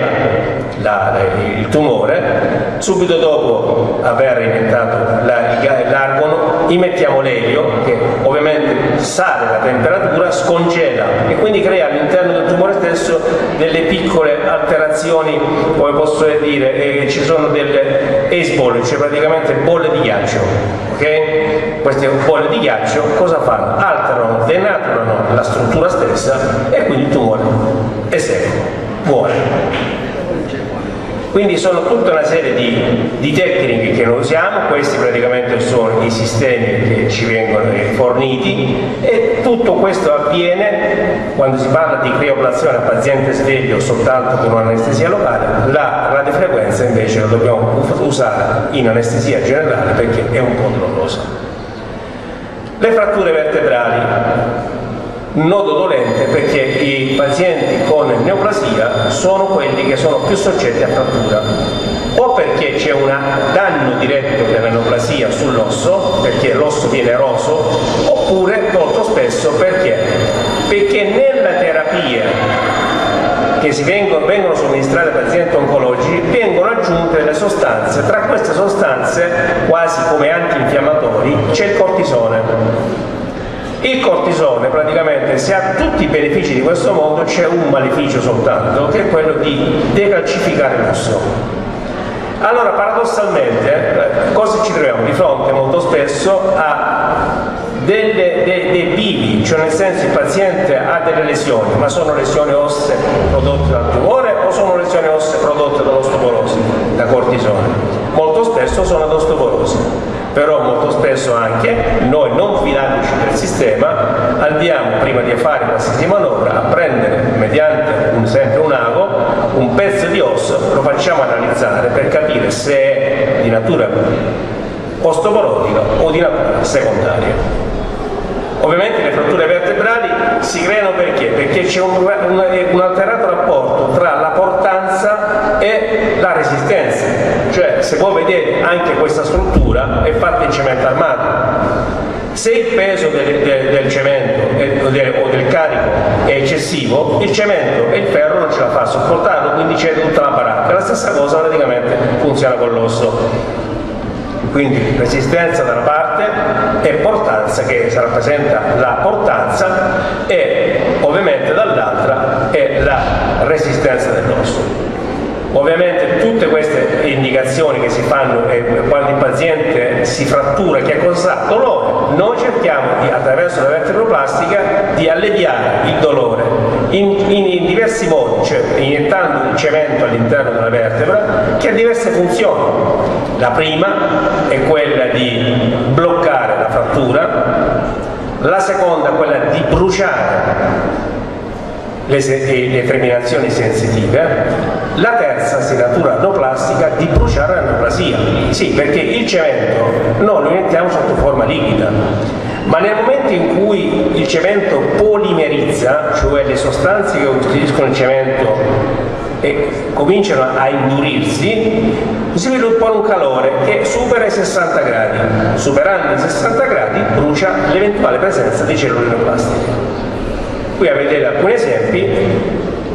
Speaker 6: il tumore. Subito dopo aver inventato l'argon immettiamo l'elio, che ovviamente sale la temperatura, scongela e quindi crea all'interno del tumore stesso delle piccole alterazioni, come posso dire, ci sono delle ice ball, cioè praticamente bolle di ghiaccio. Okay? Queste bolle di ghiaccio cosa fanno? Alterano, denaturano la struttura stessa e quindi il tumore è secco, muore. Quindi sono tutta una serie di tecniche che noi usiamo, questi praticamente sono i sistemi che ci vengono forniti e tutto questo avviene quando si parla di crioplaszione a paziente sveglio soltanto con un'anestesia locale. La radiofrequenza invece la dobbiamo usare in anestesia generale perché è un po' dolorosa. Le fratture vertebrali, nodo dolente perché i pazienti con neoplasia sono quelli che sono più soggetti a frattura, o perché c'è un danno diretto della neoplasia sull'osso, perché l'osso viene eroso, oppure molto spesso perché nella terapia che vengono somministrate ai pazienti oncologici vengono aggiunte delle sostanze. Tra queste sostanze, quasi come antinfiammatori, c'è il cortisone. Il cortisone praticamente, se ha tutti i benefici di questo mondo, c'è un maleficio soltanto, che è quello di decalcificare l'osso. Allora paradossalmente cosa ci troviamo di fronte molto spesso a dei bivi, cioè nel senso il paziente ha delle lesioni, ma sono lesioni ossee prodotte dal tumore o sono lesioni ossee prodotte dall'osteoporosi, da cortisone? Molto spesso sono da osteoporosi, però molto spesso anche noi, non fidandoci del sistema, andiamo prima di fare qualsiasi manovra a prendere mediante sempre un ago un pezzo di osso, lo facciamo analizzare per capire se è di natura osteoporotica o di natura secondaria. Ovviamente le fratture vertebrali si creano perché? Perché c'è un alterato rapporto tra la portanza e la resistenza, cioè se voi vedete anche questa struttura è fatta in cemento armato. Se il peso del cemento o del carico è eccessivo, il cemento e il ferro non ce la fa a sopportarlo, quindi c'è tutta la baracca. La stessa cosa praticamente funziona con l'osso. Quindi resistenza da una parte e portanza, che rappresenta la portanza, e ovviamente dall'altra è la resistenza dell'osso. Ovviamente tutte queste indicazioni che si fanno quando il paziente si frattura, che cosa sa? Dolore. Noi cerchiamo attraverso la vertebroplastica di alleviare il dolore in diversi modi, cioè iniettando il cemento all'interno della vertebra che ha diverse funzioni. La prima è quella di bloccare la frattura, la seconda è quella di bruciare le terminazioni sensitive, la terza, se natura neoplastica, di bruciare la neoplasia. Sì, perché il cemento noi lo iniettiamo sotto forma liquida, ma nel momento in cui il cemento polimerizza, cioè le sostanze che costituiscono il cemento cominciano a indurirsi, si sviluppa un calore che supera i 60 gradi. Superando i 60 gradi brucia l'eventuale presenza di cellule neoplastiche. Qui vedete alcuni esempi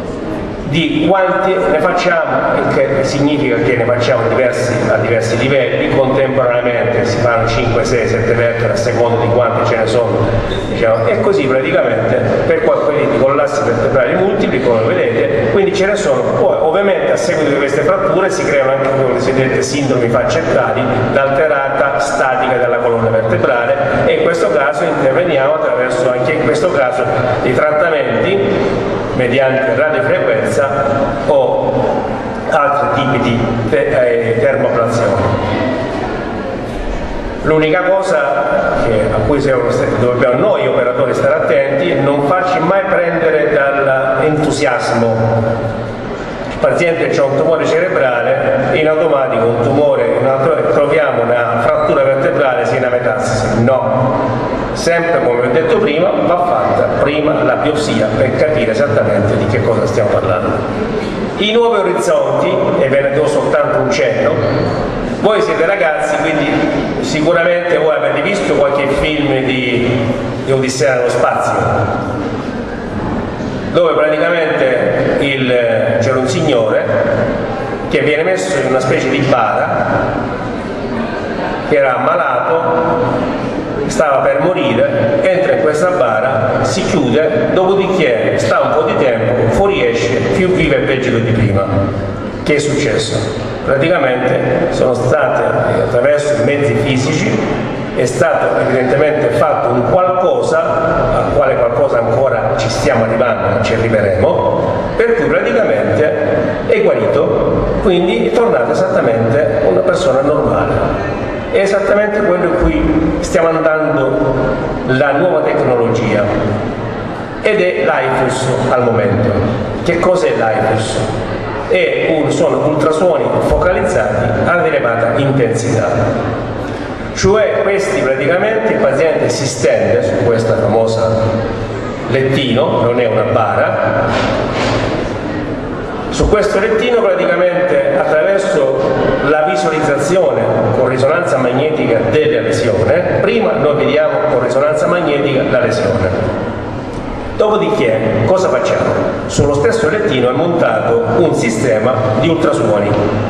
Speaker 6: di quanti ne facciamo, il che significa che ne facciamo a diversi livelli, contemporaneamente si fanno 5, 6, 7 vertebre a seconda di quanti ce ne sono, diciamo, e così praticamente per quelli di collassi vertebrali multipli, come vedete, quindi ce ne sono. Poi ovviamente a seguito di queste fratture si creano anche quelle cosiddette sindromi facettali, l'alterata statica della colonna vertebrale, e in questo caso interveniamo attraverso anche in questo caso i trattamenti mediante radiofrequenza o altri tipi di termoablazione. L'unica cosa a cui dobbiamo noi operatori stare attenti è non farci mai prendere dall'entusiasmo. Il paziente che ha un tumore cerebrale, in automatico un tumore, troviamo una frattura vertebrale, sia una metastasi. No. Sempre come ho detto prima, va fatta prima la biopsia per capire esattamente di che cosa stiamo parlando. I nuovi orizzonti, e ve ne do soltanto un cenno, voi siete ragazzi, quindi sicuramente voi avete visto qualche film di Odissea nello spazio, dove praticamente c'era un signore che viene messo in una specie di bara, che era ammalato stava per morire, entra in questa bara, si chiude, dopodiché sta un po' di tempo, fuoriesce più viva e peggio di prima. Che è successo? Praticamente sono state, attraverso i mezzi fisici, è stato evidentemente fatto un qualcosa, al quale qualcosa ancora ci stiamo arrivando, ma ci arriveremo, per cui praticamente è guarito, quindi è tornato esattamente una persona normale. È esattamente quello in cui stiamo andando la nuova tecnologia, ed è l'AIFUS al momento. Che cos'è l'AIFUS? Sono ultrasuoni focalizzati ad elevata intensità. Cioè questi praticamente il paziente si stende su questa famosa lettino, non è una bara, su questo lettino praticamente attraverso la visualizzazione con risonanza magnetica della lesione, prima noi vediamo con risonanza magnetica la lesione. Dopodiché cosa facciamo? Sullo stesso lettino è montato un sistema di ultrasuoni.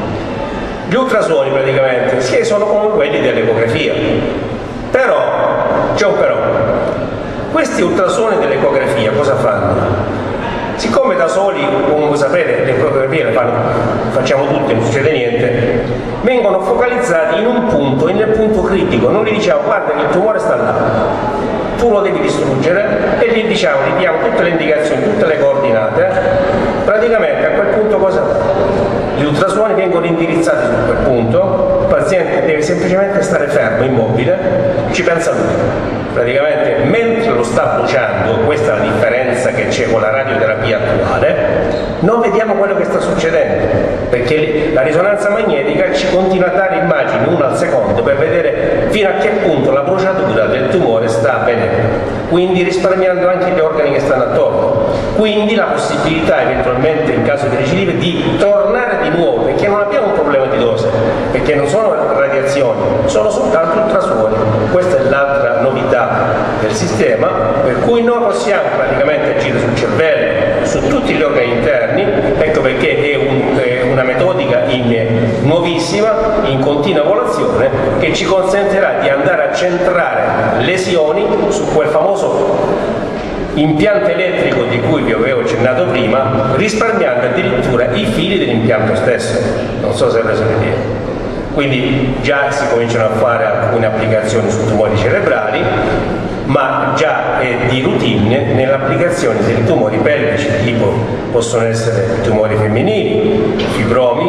Speaker 6: Gli ultrasuoni praticamente sono come quelli dell'ecografia, però c'è un però. Questi ultrasuoni dell'ecografia cosa fanno? Siccome da soli, come voi sapete, le ecografie le facciamo tutte, non succede niente, vengono focalizzati in un punto, nel punto critico, non gli diciamo guarda che il tumore sta là, tu lo devi distruggere, e gli diamo tutte le indicazioni, tutte le coordinate, praticamente a quel punto cosa fa? Gli ultrasuoni vengono indirizzati su quel punto, il paziente deve semplicemente stare fermo, immobile, ci pensa lui. Praticamente mentre lo sta bruciando, questa è la differenza che c'è con la radioterapia attuale, non vediamo quello che sta succedendo, perché la risonanza magnetica ci continua a dare immagini una al secondo per vedere fino a che punto la bruciatura del tumore sta avvenendo, quindi risparmiando anche gli organi che stanno attorno, quindi la possibilità eventualmente in caso di recidive di tornare di nuovo, perché non abbiamo un problema di dose, perché non sono radiazioni, sono soltanto ultrasuoni. Questa è l'altra novità del sistema, per cui noi possiamo praticamente agire sul cervello, su tutti gli organi interni, ecco perché è una metodica nuovissima, in continua evoluzione, che ci consentirà di andare a centrare lesioni su quel famoso impianto elettrico di cui vi avevo accennato prima, risparmiando addirittura i fili dell'impianto stesso. Non so se avete vedere. Quindi già si cominciano a fare alcune applicazioni su tumori cerebrali, ma già è di routine nell'applicazione dei tumori pelvici, tipo possono essere i tumori femminili, i fibromi,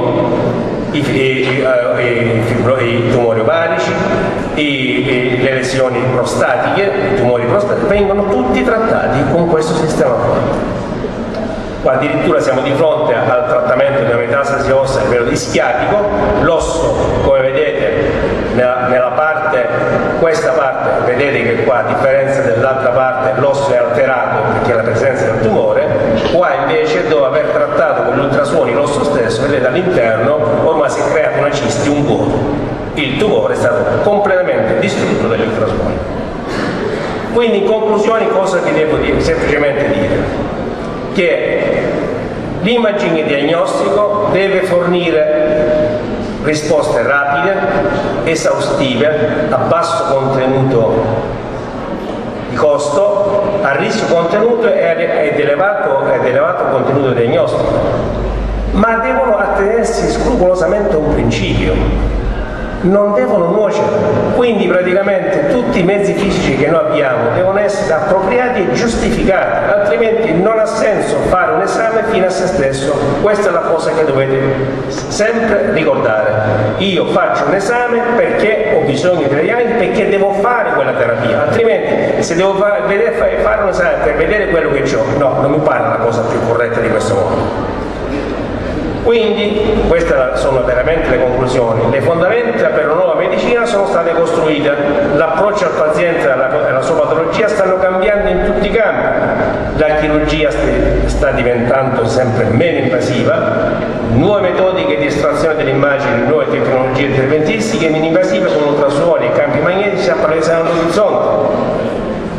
Speaker 6: i tumori ovarici, le lesioni prostatiche, i tumori prostatici, vengono tutti trattati con questo sistema qua. Addirittura siamo di fronte al trattamento di una metastasi ossea a livello ischiatico, l'osso, come vedete, nella parte, questa parte, vedete che qua, a differenza dell'altra parte, l'osso è alterato perché è la presenza del tumore, qua invece, dopo aver trattato con gli ultrasuoni l'osso stesso, vedete all'interno, ormai si è creata una cisti, un vuoto. Il tumore è stato completamente distrutto dagli ultrasuoni. Quindi in conclusione cosa vi devo dire? Semplicemente dire che l'imaging diagnostico deve fornire risposte rapide, esaustive, a basso contenuto di costo, a rischio contenuto ed elevato contenuto diagnostico, ma devono attenersi scrupolosamente a un principio: non devono nuocere. Quindi praticamente tutti i mezzi fisici che noi abbiamo devono essere appropriati e giustificati, altrimenti non ha senso fare un esame fino a se stesso. Questa è la cosa che dovete sempre ricordare: io faccio un esame perché ho bisogno di diagnosi, perché devo fare quella terapia, altrimenti se devo fare un esame per vedere quello che ho, no, non mi pare la cosa più corretta di questo modo. Quindi queste sono veramente le conclusioni. Le fondamenta per la nuova medicina sono state costruite, l'approccio al paziente e alla sua patologia stanno cambiando in tutti i campi, la chirurgia sta diventando sempre meno invasiva, nuove metodiche di estrazione delle immagini, nuove tecnologie interventistiche meno invasive con ultrasuoni e campi magnetici appalesano l'orizzonte.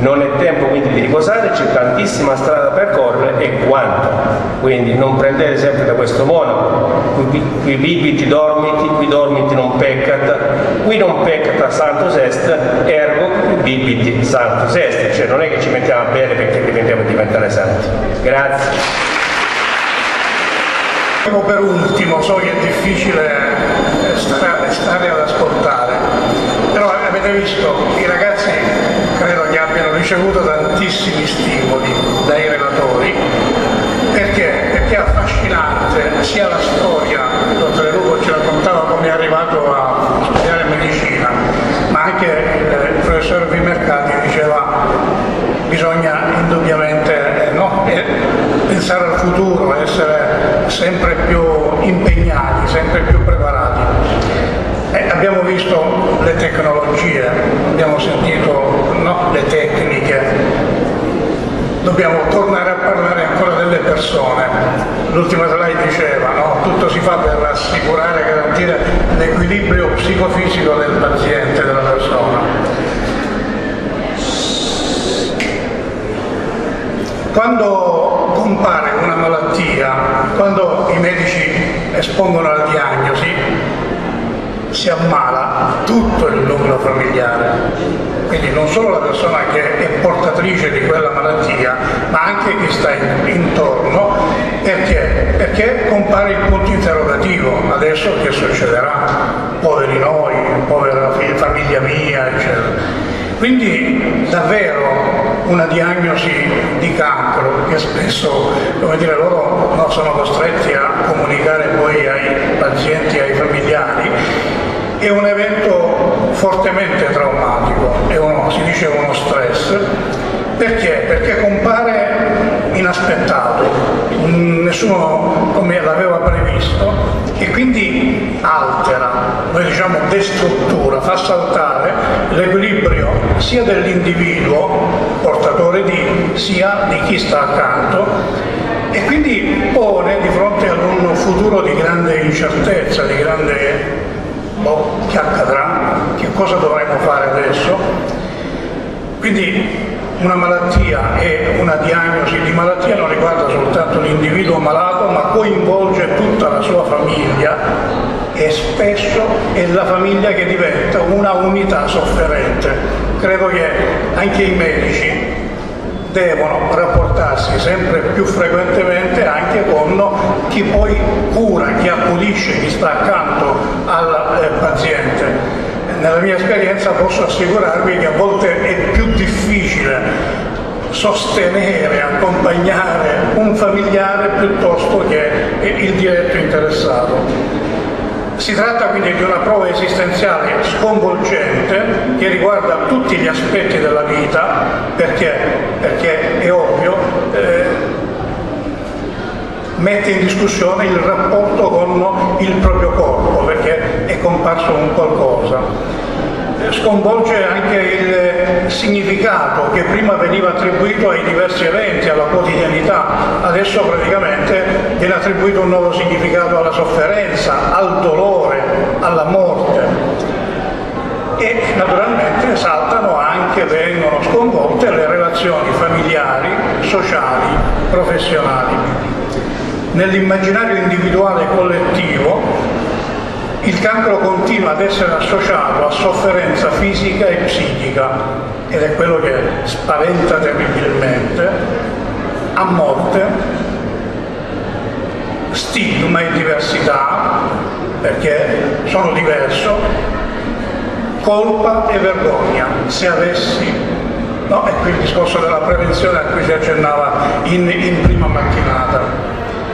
Speaker 6: non è tempo quindi di riposare, c'è tantissima strada da percorrere e quanta. Quindi non prendete sempre da questo monaco, qui bibiti dormiti, qui dormiti non peccat, qui non peccata santus est, ergo bibiti santus est, cioè non è che ci mettiamo a bere perché dobbiamo diventare santi. Grazie.
Speaker 5: Per ultimo, so che è difficile stare ad ascoltare, però avete visto, i ragazzi credo che abbiano ricevuto tantissimi stimoli dai relatori, perché è affascinante sia la storia, il dottore Lupo ci raccontava come è arrivato a studiare medicina, ma anche il professor Vimercati diceva bisogna indubbiamente pensare al futuro, essere sempre più impegnati, sempre più preparati. Abbiamo visto le tecnologie, abbiamo sentito le tecniche, dobbiamo tornare a parlare ancora delle persone. L'ultima slide diceva, tutto si fa per assicurare e garantire l'equilibrio psicofisico del paziente, della persona. Quando compare una malattia, quando i medici espongono la diagnosi, si ammala tutto il nucleo familiare, quindi non solo la persona che è portatrice di quella malattia, ma anche chi sta intorno. Perché compare il punto interrogativo: adesso che succederà? Poveri noi, povera famiglia mia, eccetera. Quindi davvero una diagnosi di cancro, che spesso loro sono costretti a comunicare poi ai pazienti, ai familiari, è un evento fortemente traumatico, si dice uno stress. Perché? Perché compare inaspettato, nessuno come l'aveva previsto, e quindi altera, noi diciamo destruttura, fa saltare l'equilibrio sia dell'individuo portatore sia di chi sta accanto, e quindi pone di fronte ad un futuro di grande incertezza, di grande che accadrà, che cosa dovremo fare adesso. Quindi una malattia e una diagnosi di malattia non riguarda soltanto l'individuo malato, ma coinvolge tutta la sua famiglia, e spesso è la famiglia che diventa una unità sofferente. Credo che anche i medici devono rapportarsi sempre più frequentemente anche con chi poi cura, chi accudisce, chi sta accanto al paziente. Nella mia esperienza posso assicurarvi che a volte è più difficile sostenere, accompagnare un familiare piuttosto che il diretto interessato. Si tratta quindi di una prova esistenziale sconvolgente che riguarda tutti gli aspetti della vita, perché è ovvio, mette in discussione il rapporto con il proprio corpo, perché è comparso un qualcosa. Sconvolge anche il significato che prima veniva attribuito ai diversi eventi, alla quotidianità, adesso praticamente viene attribuito un nuovo significato alla sofferenza, al dolore, alla morte, e naturalmente vengono sconvolte le relazioni familiari, sociali, professionali. Nell'immaginario individuale e collettivo il cancro continua ad essere associato a sofferenza fisica e psichica, ed è quello che spaventa terribilmente, a morte, stigma e diversità, perché sono diverso, colpa e vergogna. Se avessi, è qui il discorso della prevenzione a cui si accennava in prima mattinata.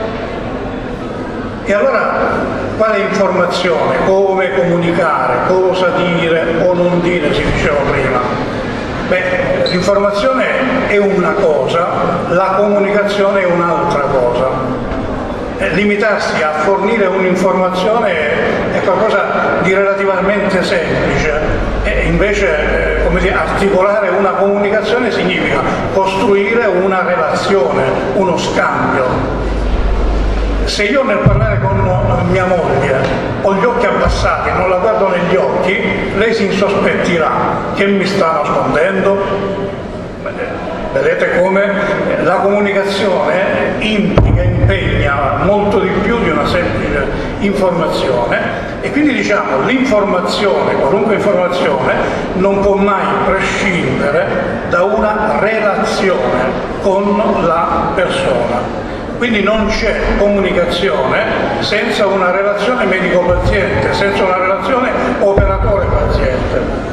Speaker 5: E allora quale informazione, come comunicare, cosa dire o non dire, si diceva prima? L'informazione è una cosa, la comunicazione è un'altra cosa. Limitarsi a fornire un'informazione è qualcosa di relativamente semplice, e invece articolare una comunicazione significa costruire una relazione, uno scambio. Se io nel parlare con mia moglie ho gli occhi abbassati, non la guardo negli occhi, lei si insospettirà che mi sta nascondendo.
Speaker 7: Vedete come la comunicazione impegna molto di più di una semplice informazione, e quindi diciamo l'informazione, qualunque informazione, non può mai prescindere da una relazione con la persona. Quindi non c'è comunicazione senza una relazione medico-paziente, senza una relazione operatore-paziente.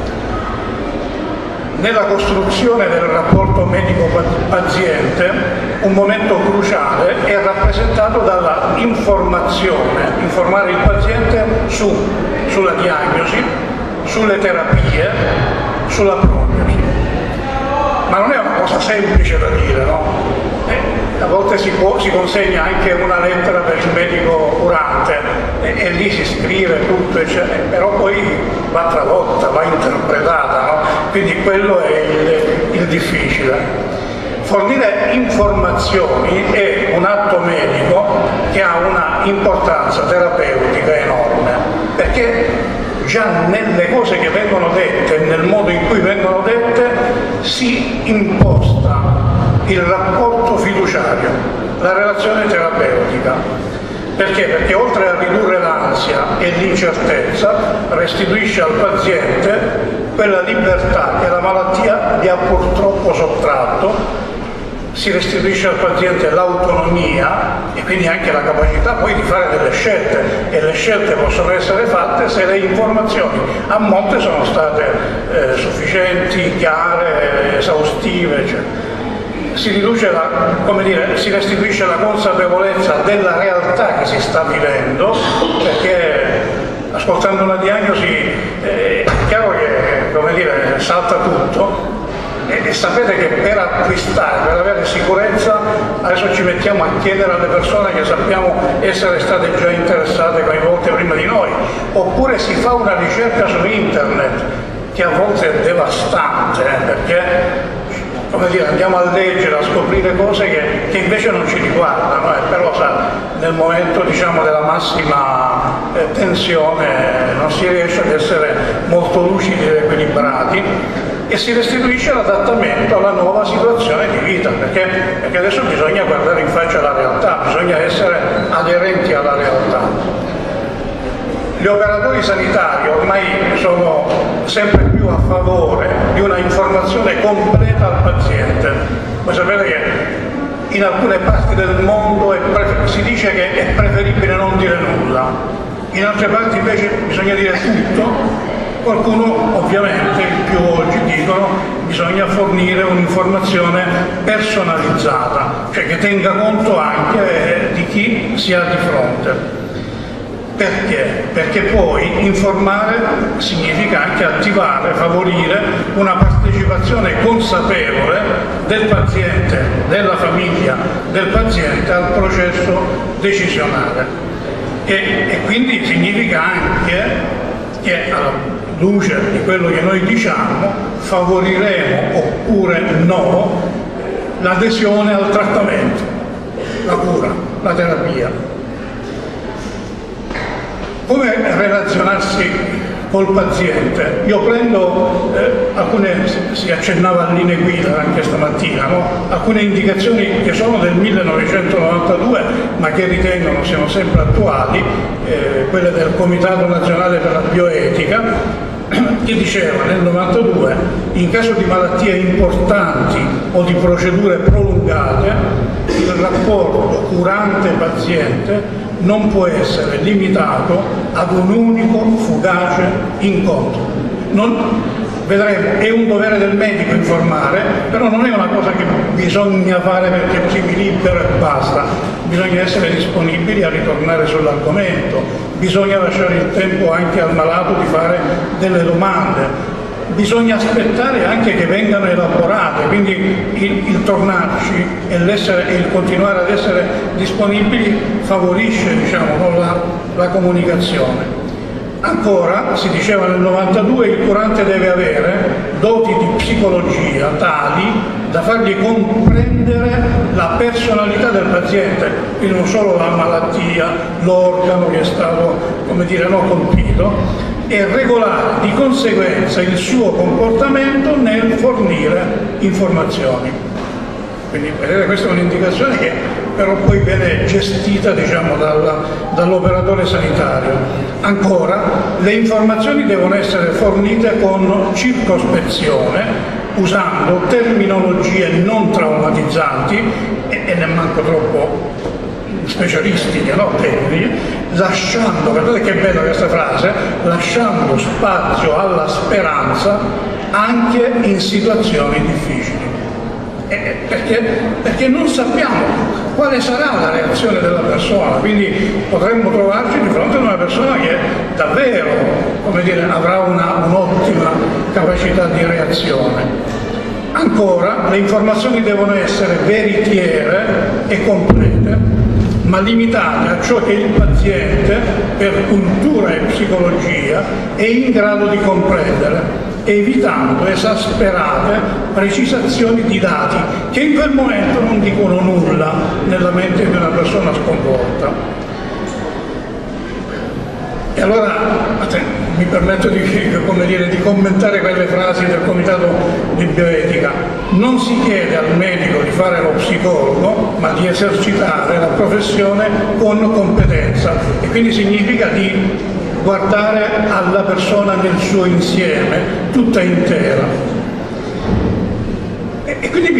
Speaker 7: Nella costruzione del rapporto medico-paziente un momento cruciale è rappresentato dalla informazione, informare il paziente sulla diagnosi, sulle terapie, sulla prognosi. Ma non è una cosa semplice da dire, no? A volte si consegna anche una lettera per il medico curante e lì si scrive tutto, però poi va tradotta, va interpretata, no? Quindi quello è il difficile. Fornire informazioni è un atto medico che ha una importanza terapeutica enorme, perché già nelle cose che vengono dette, nel modo in cui vengono dette, si imposta il rapporto fiduciario, la relazione terapeutica. Perché? Perché oltre a ridurre l'ansia e l'incertezza, restituisce al paziente quella libertà che la malattia gli ha purtroppo sottratto, si restituisce al paziente l'autonomia e quindi anche la capacità poi di fare delle scelte, e le scelte possono essere fatte se le informazioni a monte sono state sufficienti, chiare, esaustive, eccetera. Si restituisce la consapevolezza della realtà che si sta vivendo, perché ascoltando una diagnosi è chiaro che salta tutto, e sapete che per acquistare, per avere sicurezza, adesso ci mettiamo a chiedere alle persone che sappiamo essere state già interessate, coinvolte prima di noi, oppure si fa una ricerca su internet che a volte è devastante, perché andiamo a leggere, a scoprire cose che invece non ci riguardano, però nel momento della massima tensione non si riesce ad essere molto lucidi ed equilibrati, e si restituisce l'adattamento alla nuova situazione di vita, perché adesso bisogna guardare in faccia la realtà, bisogna essere aderenti alla realtà. Gli operatori sanitari ormai sono sempre più a favore di una informazione completa al paziente. Voi sapete che in alcune parti del mondo si dice che è preferibile non dire nulla, in altre parti invece bisogna dire tutto. Qualcuno ovviamente, più oggi, dicono che bisogna fornire un'informazione personalizzata, cioè che tenga conto anche di chi si ha di fronte. Perché? Perché poi informare significa anche attivare, favorire una partecipazione consapevole del paziente, della famiglia del paziente al processo decisionale. E quindi significa anche che alla luce di quello che noi diciamo favoriremo oppure no l'adesione al trattamento, la cura, la terapia. Come relazionarsi col paziente? Io prendo si accennava a linee guida anche stamattina, no? Alcune indicazioni che sono del 1992 ma che ritengono siano sempre attuali, quelle del Comitato Nazionale per la Bioetica, che diceva nel 92: in caso di malattie importanti o di procedure prolungate, il rapporto curante-paziente non può essere limitato ad un unico fugace incontro. Vedremo, è un dovere del medico informare, però non è una cosa che bisogna fare perché così mi libero e basta. Bisogna essere disponibili a ritornare sull'argomento, bisogna lasciare il tempo anche al malato di fare delle domande. Bisogna aspettare anche che vengano elaborate, quindi il tornarci e il continuare ad essere disponibili favorisce la comunicazione. Ancora, si diceva nel 92, il curante deve avere doti di psicologia tali da fargli comprendere la personalità del paziente, quindi non solo la malattia, l'organo che è stato colpito, e regolare di conseguenza il suo comportamento nel fornire informazioni. Quindi vedete, questa è un'indicazione che però poi viene gestita, diciamo, dall'operatore sanitario. Ancora, le informazioni devono essere fornite con circospezione, usando terminologie non traumatizzanti e nemmeno troppo specialistiche, no? Tecniche, lasciando, guardate che bella questa frase, lasciando spazio alla speranza anche in situazioni difficili. Perché non sappiamo quale sarà la reazione della persona, quindi potremmo trovarci di fronte a una persona che davvero, come dire, avrà un'ottima capacità di reazione. Ancora, le informazioni devono essere veritiere e complete, ma limitate a ciò che il paziente, per cultura e psicologia, è in grado di comprendere, evitando esasperate precisazioni di dati che in quel momento non dicono nulla nella mente di una persona sconvolta. E allora mi permetto di commentare quelle frasi del Comitato di Bioetica. Non si chiede al medico di fare lo psicologo, ma di esercitare la professione con competenza, e quindi significa di guardare alla persona nel suo insieme, tutta intera. E quindi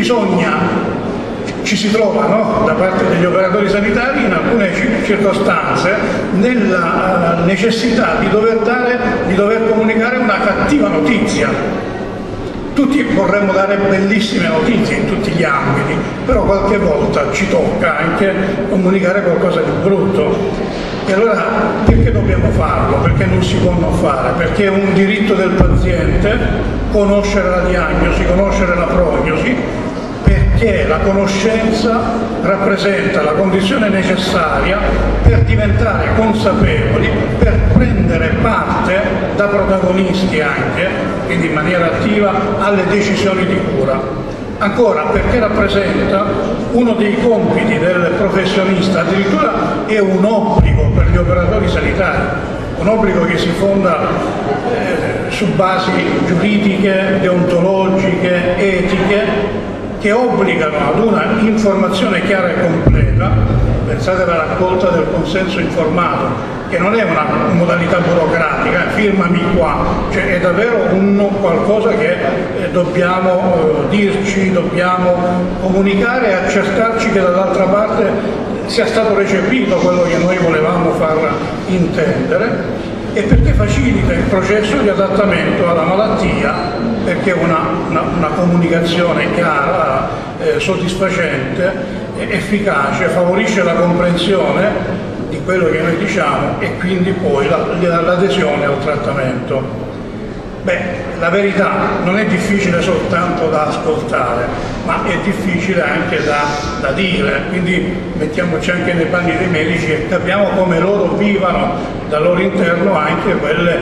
Speaker 7: ci si trova, no, da parte degli operatori sanitari in alcune circostanze nella necessità di dover comunicare una cattiva notizia. Tutti vorremmo dare bellissime notizie in tutti gli ambiti, però qualche volta ci tocca anche comunicare qualcosa di brutto. E allora perché dobbiamo farlo? Perché non si può non fare? Perché è un diritto del paziente conoscere la diagnosi, conoscere la prognosi, perché la conoscenza rappresenta la condizione necessaria per diventare consapevoli, per prendere parte da protagonisti anche, quindi in maniera attiva, alle decisioni di cura. Ancora, perché rappresenta uno dei compiti del professionista, addirittura è un obbligo per gli operatori sanitari, un obbligo che si fonda su basi giuridiche, deontologiche, etiche, che obbligano ad una informazione chiara e completa. Pensate alla raccolta del consenso informato, che non è una modalità burocratica, firmami qua, cioè è davvero qualcosa che dobbiamo dirci, dobbiamo comunicare e accertarci che dall'altra parte sia stato recepito quello che noi volevamo far intendere, e perché facilita il processo di adattamento alla malattia, perché una comunicazione chiara, soddisfacente, efficace, favorisce la comprensione di quello che noi diciamo e quindi poi l'adesione al trattamento. La verità non è difficile soltanto da ascoltare, ma è difficile anche da dire, quindi mettiamoci anche nei panni dei medici e capiamo come loro vivano dal loro interno anche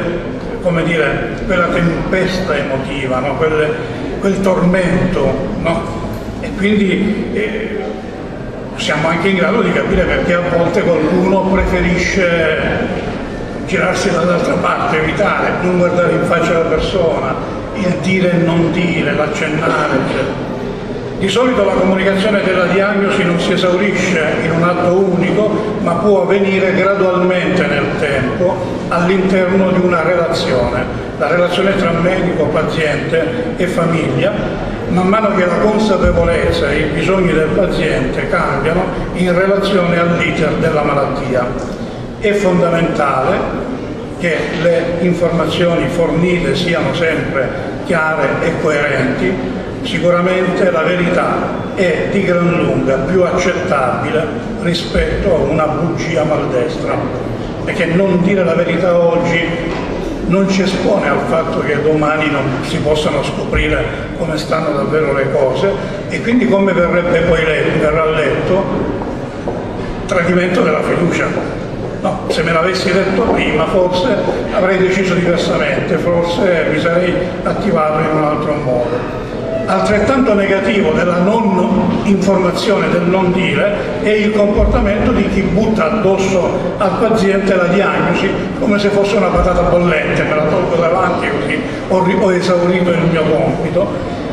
Speaker 7: quella tempesta emotiva, no? quel tormento, no? E quindi siamo anche in grado di capire perché a volte qualcuno preferisce girarsi dall'altra parte, evitare, non guardare in faccia la persona, il dire e non dire, l'accennare, eccetera. Di solito la comunicazione della diagnosi non si esaurisce in un atto unico, ma può avvenire gradualmente nel tempo all'interno di una relazione, la relazione tra medico, paziente e famiglia, man mano che la consapevolezza e i bisogni del paziente cambiano in relazione all'iter della malattia. È fondamentale che le informazioni fornite siano sempre chiare e coerenti. Sicuramente la verità è di gran lunga più accettabile rispetto a una bugia maldestra, perché non dire la verità oggi non ci espone al fatto che domani non si possano scoprire come stanno davvero le cose, e quindi come verrà letto tradimento della fiducia. No, se me l'avessi detto prima forse avrei deciso diversamente, forse mi sarei attivato in un altro modo. Altrettanto negativo della non informazione, del non dire, è il comportamento di chi butta addosso al paziente la diagnosi come se fosse una patata bollente, me la tolgo davanti così ho esaurito il mio compito.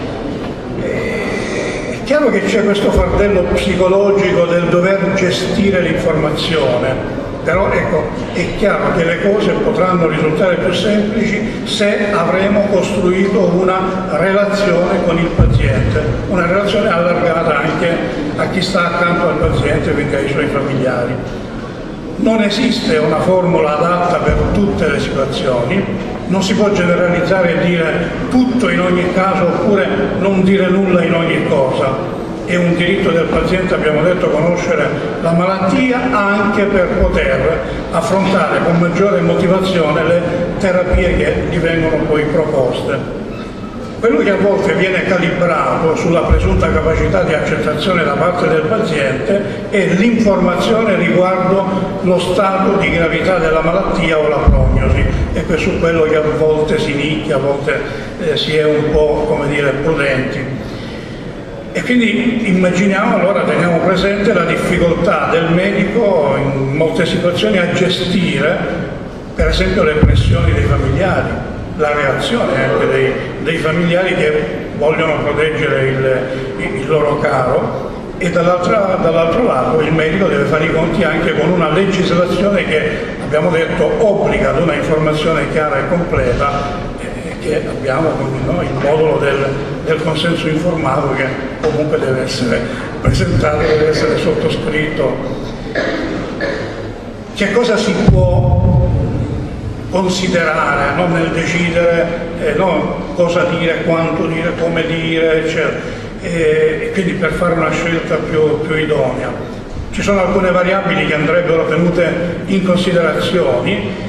Speaker 7: È chiaro che c'è questo fardello psicologico del dover gestire l'informazione. Però ecco, è chiaro che le cose potranno risultare più semplici se avremo costruito una relazione con il paziente, una relazione allargata anche a chi sta accanto al paziente, quindi ai suoi familiari. Non esiste una formula adatta per tutte le situazioni, non si può generalizzare e dire tutto in ogni caso oppure non dire nulla in ogni cosa. È un diritto del paziente, abbiamo detto, conoscere la malattia anche per poter affrontare con maggiore motivazione le terapie che gli vengono poi proposte. Quello che a volte viene calibrato sulla presunta capacità di accettazione da parte del paziente è l'informazione riguardo lo stato di gravità della malattia o la prognosi, e è su quello che a volte si nicchia, a volte si è un po', come dire, prudenti. E quindi immaginiamo, allora teniamo presente la difficoltà del medico in molte situazioni a gestire per esempio le pressioni dei familiari, la reazione anche dei familiari che vogliono proteggere il loro caro, e dall'altro lato il medico deve fare i conti anche con una legislazione che, abbiamo detto, obbliga ad una informazione chiara e completa, che abbiamo il modulo del consenso informato, che comunque deve essere presentato, deve essere sottoscritto. Che cosa si può considerare nel decidere cosa dire, quanto dire, come dire, eccetera, e quindi per fare una scelta più idonea? Ci sono alcune variabili che andrebbero tenute in considerazione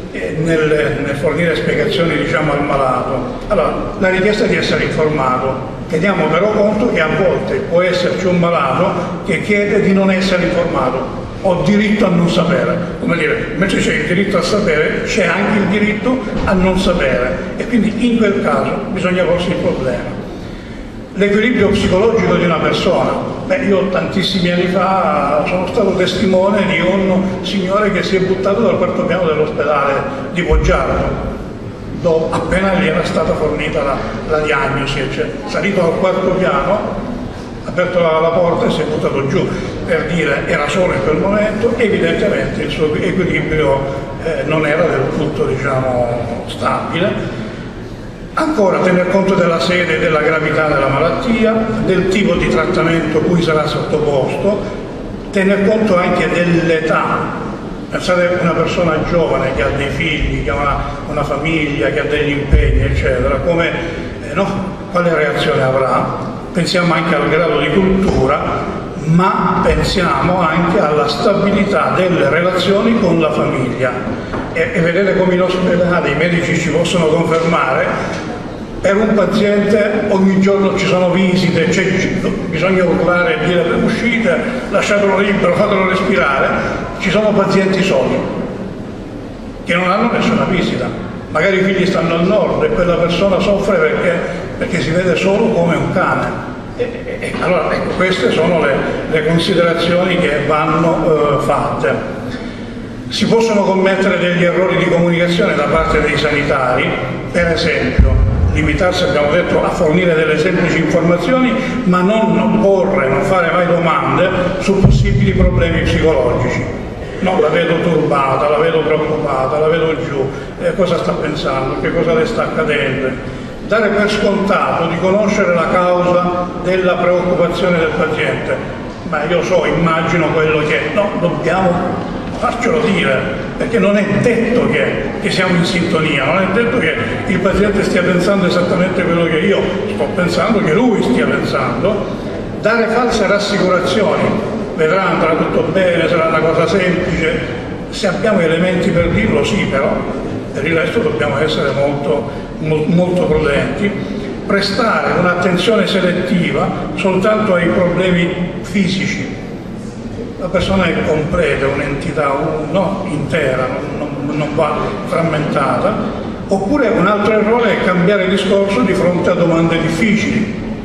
Speaker 7: nel fornire spiegazioni, diciamo, al malato. Allora, la richiesta di essere informato. Teniamo però conto che a volte può esserci un malato che chiede di non essere informato, ho diritto a non sapere, come dire, mentre c'è il diritto a sapere c'è anche il diritto a non sapere, e quindi in quel caso bisogna porsi il problema. L'equilibrio psicologico di una persona. Io tantissimi anni fa sono stato testimone di un signore che si è buttato dal quarto piano dell'ospedale di Poggiarno, appena gli era stata fornita la diagnosi, salito al quarto piano, ha aperto la porta e si è buttato giù, per dire, era solo in quel momento, evidentemente il suo equilibrio non era del tutto, diciamo, stabile. Ancora, tener conto della sede e della gravità della malattia, del tipo di trattamento cui sarà sottoposto, tener conto anche dell'età. Pensate a una persona giovane che ha dei figli, che ha una famiglia, che ha degli impegni, eccetera, quale reazione avrà? Pensiamo anche al grado di cultura, ma pensiamo anche alla stabilità delle relazioni con la famiglia. E vedete come in ospedale i medici ci possono confermare, per un paziente ogni giorno ci sono visite, bisogna urlare e dire uscite, lasciatelo libero, fatelo respirare. Ci sono pazienti soli che non hanno nessuna visita, magari i figli stanno al nord e quella persona soffre perché si vede solo come un cane. Allora, ecco, queste sono le considerazioni che vanno fatte. Si possono commettere degli errori di comunicazione da parte dei sanitari, per esempio limitarsi, abbiamo detto, a fornire delle semplici informazioni, ma non fare mai domande su possibili problemi psicologici. No, la vedo turbata, la vedo preoccupata, la vedo giù, cosa sta pensando, che cosa le sta accadendo. Dare per scontato di conoscere la causa della preoccupazione del paziente. Ma io immagino quello che dobbiamo farcelo dire, perché non è detto che siamo in sintonia, non è detto che il paziente stia pensando esattamente quello che io sto pensando, che lui stia pensando. Dare false rassicurazioni, vedrà, andrà tutto bene, sarà una cosa semplice, se abbiamo elementi per dirlo sì, però per il resto dobbiamo essere molto, molto prudenti. Prestare un'attenzione selettiva soltanto ai problemi fisici. La persona è completa, è un'entità intera, non va frammentata. Oppure un altro errore è cambiare discorso di fronte a domande difficili.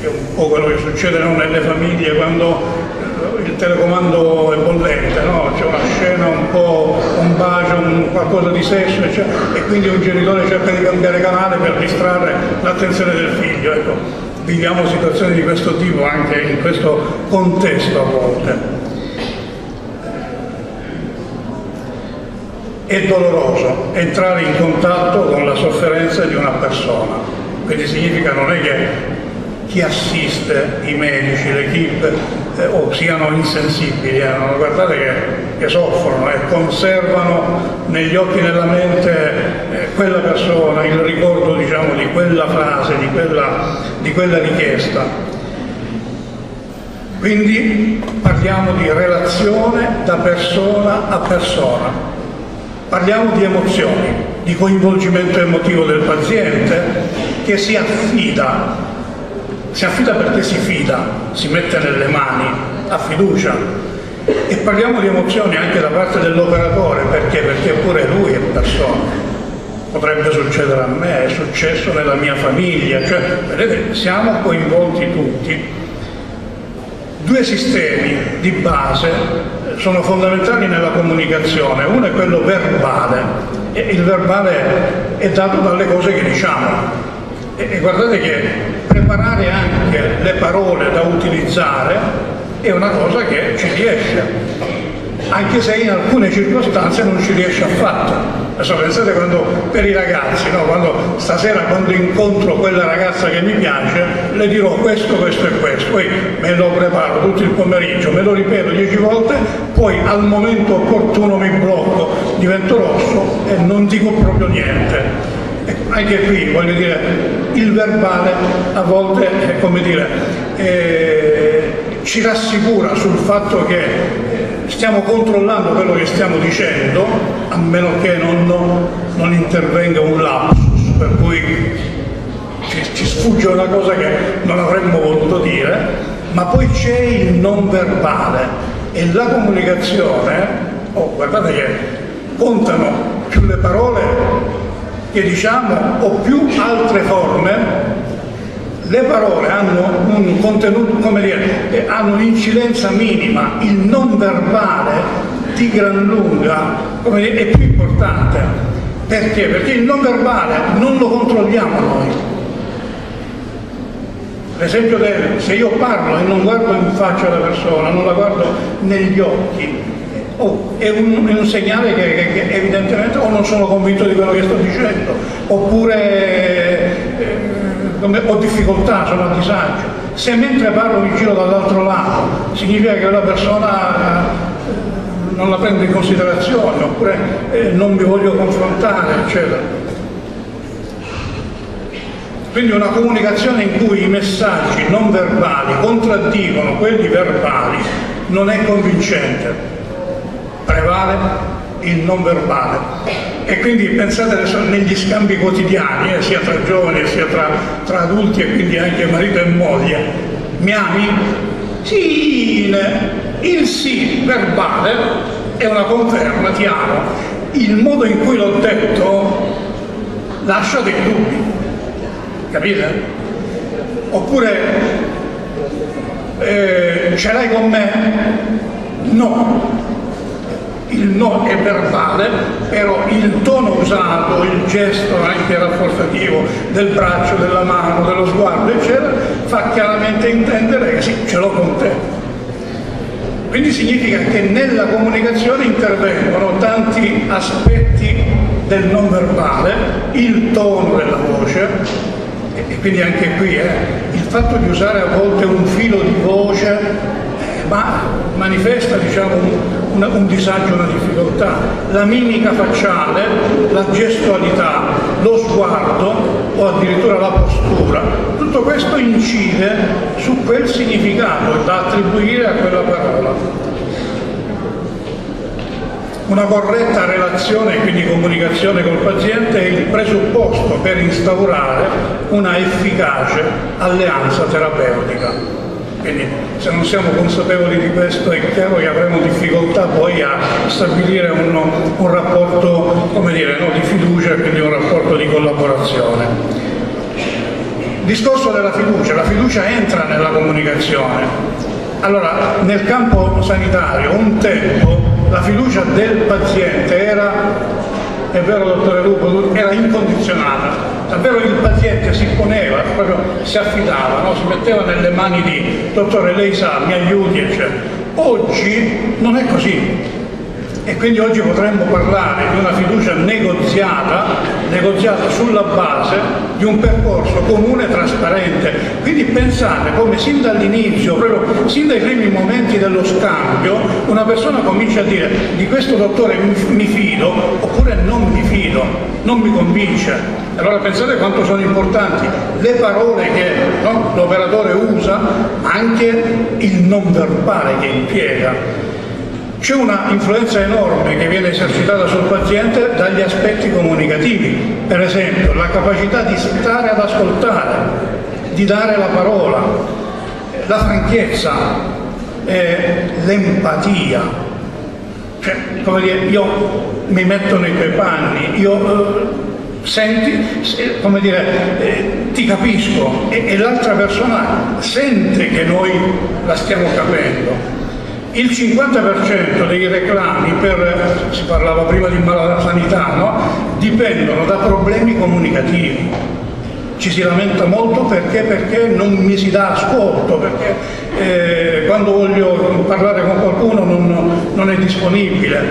Speaker 7: che è un po' quello che succede nelle famiglie quando il telecomando è bollente, no? C'è una scena un po', un bacio, qualcosa di sesso, e quindi un genitore cerca di cambiare canale per distrarre l'attenzione del figlio. Ecco, viviamo situazioni di questo tipo anche in questo contesto a volte. È doloroso entrare in contatto con la sofferenza di una persona, quindi significa non è che chi assiste, i medici, l'equipe, o siano insensibili, no? Guardate che soffrono e conservano negli occhi e nella mente quella persona, il ricordo, diciamo, di quella frase, di quella richiesta. Quindi parliamo di relazione da persona a persona, parliamo di emozioni, di coinvolgimento emotivo del paziente che si affida perché si fida, si mette nelle mani, ha fiducia. E parliamo di emozioni anche da parte dell'operatore, perché pure lui è persona. Potrebbe succedere a me, è successo nella mia famiglia, cioè, vedete, siamo coinvolti tutti. Due sistemi di base sono fondamentali nella comunicazione, uno è quello verbale, e il verbale è dato dalle cose che diciamo. E guardate che preparare anche le parole da utilizzare è una cosa che ci riesce, anche se in alcune circostanze non ci riesce affatto. Adesso pensate quando, per i ragazzi, no? Quando incontro quella ragazza che mi piace, le dirò questo, questo e questo, poi me lo preparo tutto il pomeriggio, me lo ripeto 10 volte, poi al momento opportuno mi blocco, divento rosso e non dico proprio niente. Anche qui, voglio dire, il verbale a volte, come dire, ci rassicura sul fatto che stiamo controllando quello che stiamo dicendo, a meno che non intervenga un lapsus, per cui ci sfugge una cosa che non avremmo voluto dire, ma poi c'è il non verbale e la comunicazione, guardate che contano più le parole che diciamo o più altre forme. Le parole hanno un contenuto, come dire, hanno un'incidenza minima, il non verbale di gran lunga, come dire, è più importante. Perché? Perché il non verbale non lo controlliamo noi. L'esempio se io parlo e non guardo in faccia alla persona, non la guardo negli occhi, è un segnale che evidentemente o non sono convinto di quello che sto dicendo, oppure ho difficoltà, sono a disagio. Se mentre parlo mi giro dall'altro lato, significa che la persona non la prendo in considerazione, oppure non mi voglio confrontare, eccetera. Quindi una comunicazione in cui i messaggi non verbali contraddicono quelli verbali non è convincente. Prevale il non verbale. E quindi pensate adesso negli scambi quotidiani, sia tra giovani sia tra adulti e quindi anche marito e moglie. Mi ami? Sì, il sì verbale è una conferma, ti amo. Il modo in cui l'ho detto lascia dei dubbi, capite? Oppure ce l'hai con me? No. Il no è verbale, però il tono usato, il gesto anche rafforzativo del braccio, della mano, dello sguardo, eccetera, fa chiaramente intendere che sì, ce l'ho con te. Quindi significa che nella comunicazione intervengono tanti aspetti del non verbale, il tono della voce, e quindi anche qui il fatto di usare a volte un filo di voce manifesta, diciamo, un disagio, una difficoltà. La mimica facciale, la gestualità, lo sguardo o addirittura la postura, tutto questo incide su quel significato da attribuire a quella parola. Una corretta relazione e quindi comunicazione col paziente è il presupposto per instaurare una efficace alleanza terapeutica. Quindi se non siamo consapevoli di questo è chiaro che avremo difficoltà poi a stabilire un rapporto, come dire, no, di fiducia e quindi un rapporto di collaborazione. discorso della fiducia, la fiducia entra nella comunicazione. Allora, nel campo sanitario, un tempo, la fiducia del paziente era, è vero dottore Lupo, era incondizionata. Davvero il paziente si poneva, proprio si affidava, no? Si metteva nelle mani di dottore, lei sa, mi aiuti, eccetera. Oggi non è così. E quindi oggi potremmo parlare di una fiducia negoziata sulla base di un percorso comune e trasparente. Quindi pensate come sin dall'inizio, proprio sin dai primi momenti dello scambio, una persona comincia a dire di questo dottore mi fido oppure non mi fido, non mi convince. Allora pensate quanto sono importanti le parole che l'operatore usa, ma anche il non verbale che impiega. C'è una influenza enorme che viene esercitata sul paziente dagli aspetti comunicativi, per esempio la capacità di stare ad ascoltare, di dare la parola, la franchezza, l'empatia. Cioè, come dire, io mi metto nei tuoi panni, io senti, come dire, ti capisco e l'altra persona sente che noi la stiamo capendo. Il 50% dei reclami, si parlava prima di malasanità, no? Dipendono da problemi comunicativi. Ci si lamenta molto perché non mi si dà ascolto, perché quando voglio parlare con qualcuno non è disponibile,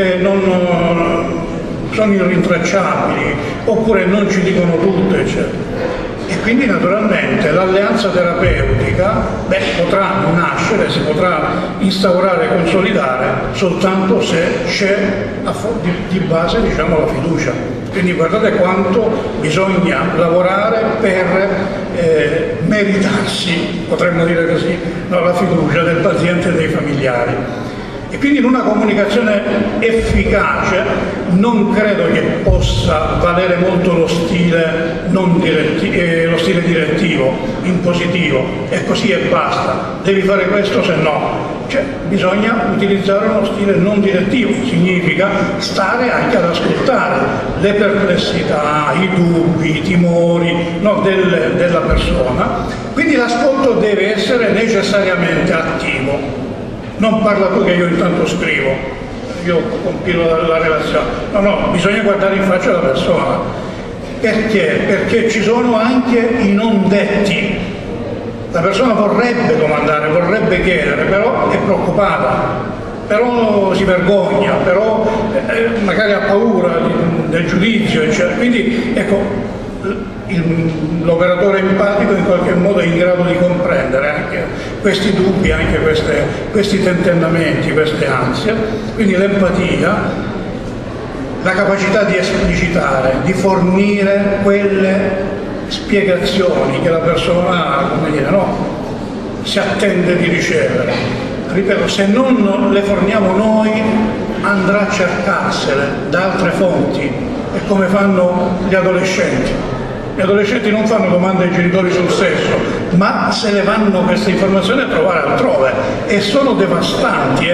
Speaker 7: sono irrintracciabili, oppure non ci dicono tutto, eccetera. E quindi naturalmente l'alleanza terapeutica potrà nascere, si potrà instaurare e consolidare soltanto se c'è di base, diciamo, la fiducia. Quindi guardate quanto bisogna lavorare per meritarsi, potremmo dire così, la fiducia del paziente e dei familiari. E quindi in una comunicazione efficace non credo che possa valere molto lo stile direttivo, impositivo, è così e basta, devi fare questo se no. Cioè, bisogna utilizzare uno stile non direttivo, significa stare anche ad ascoltare le perplessità, i dubbi, i timori della persona. Quindi l'ascolto deve essere necessariamente attivo. Non parla tu che io intanto scrivo, io compilo la relazione. No, bisogna guardare in faccia la persona. Perché? Perché ci sono anche i non detti. La persona vorrebbe domandare, vorrebbe chiedere, però è preoccupata, però si vergogna, però magari ha paura del giudizio, eccetera. Quindi ecco, l'operatore empatico in qualche modo è in grado di comprendere anche questi dubbi, anche questi tentennamenti, queste ansie. Quindi l'empatia, la capacità di esplicitare, di fornire quelle spiegazioni che la persona, come dire, si attende di ricevere. Ripeto, se non le forniamo noi, andrà a cercarsele da altre fonti, è come fanno gli adolescenti. Gli adolescenti non fanno domande ai genitori sul sesso, ma se le vanno queste informazioni a trovare altrove e sono devastanti.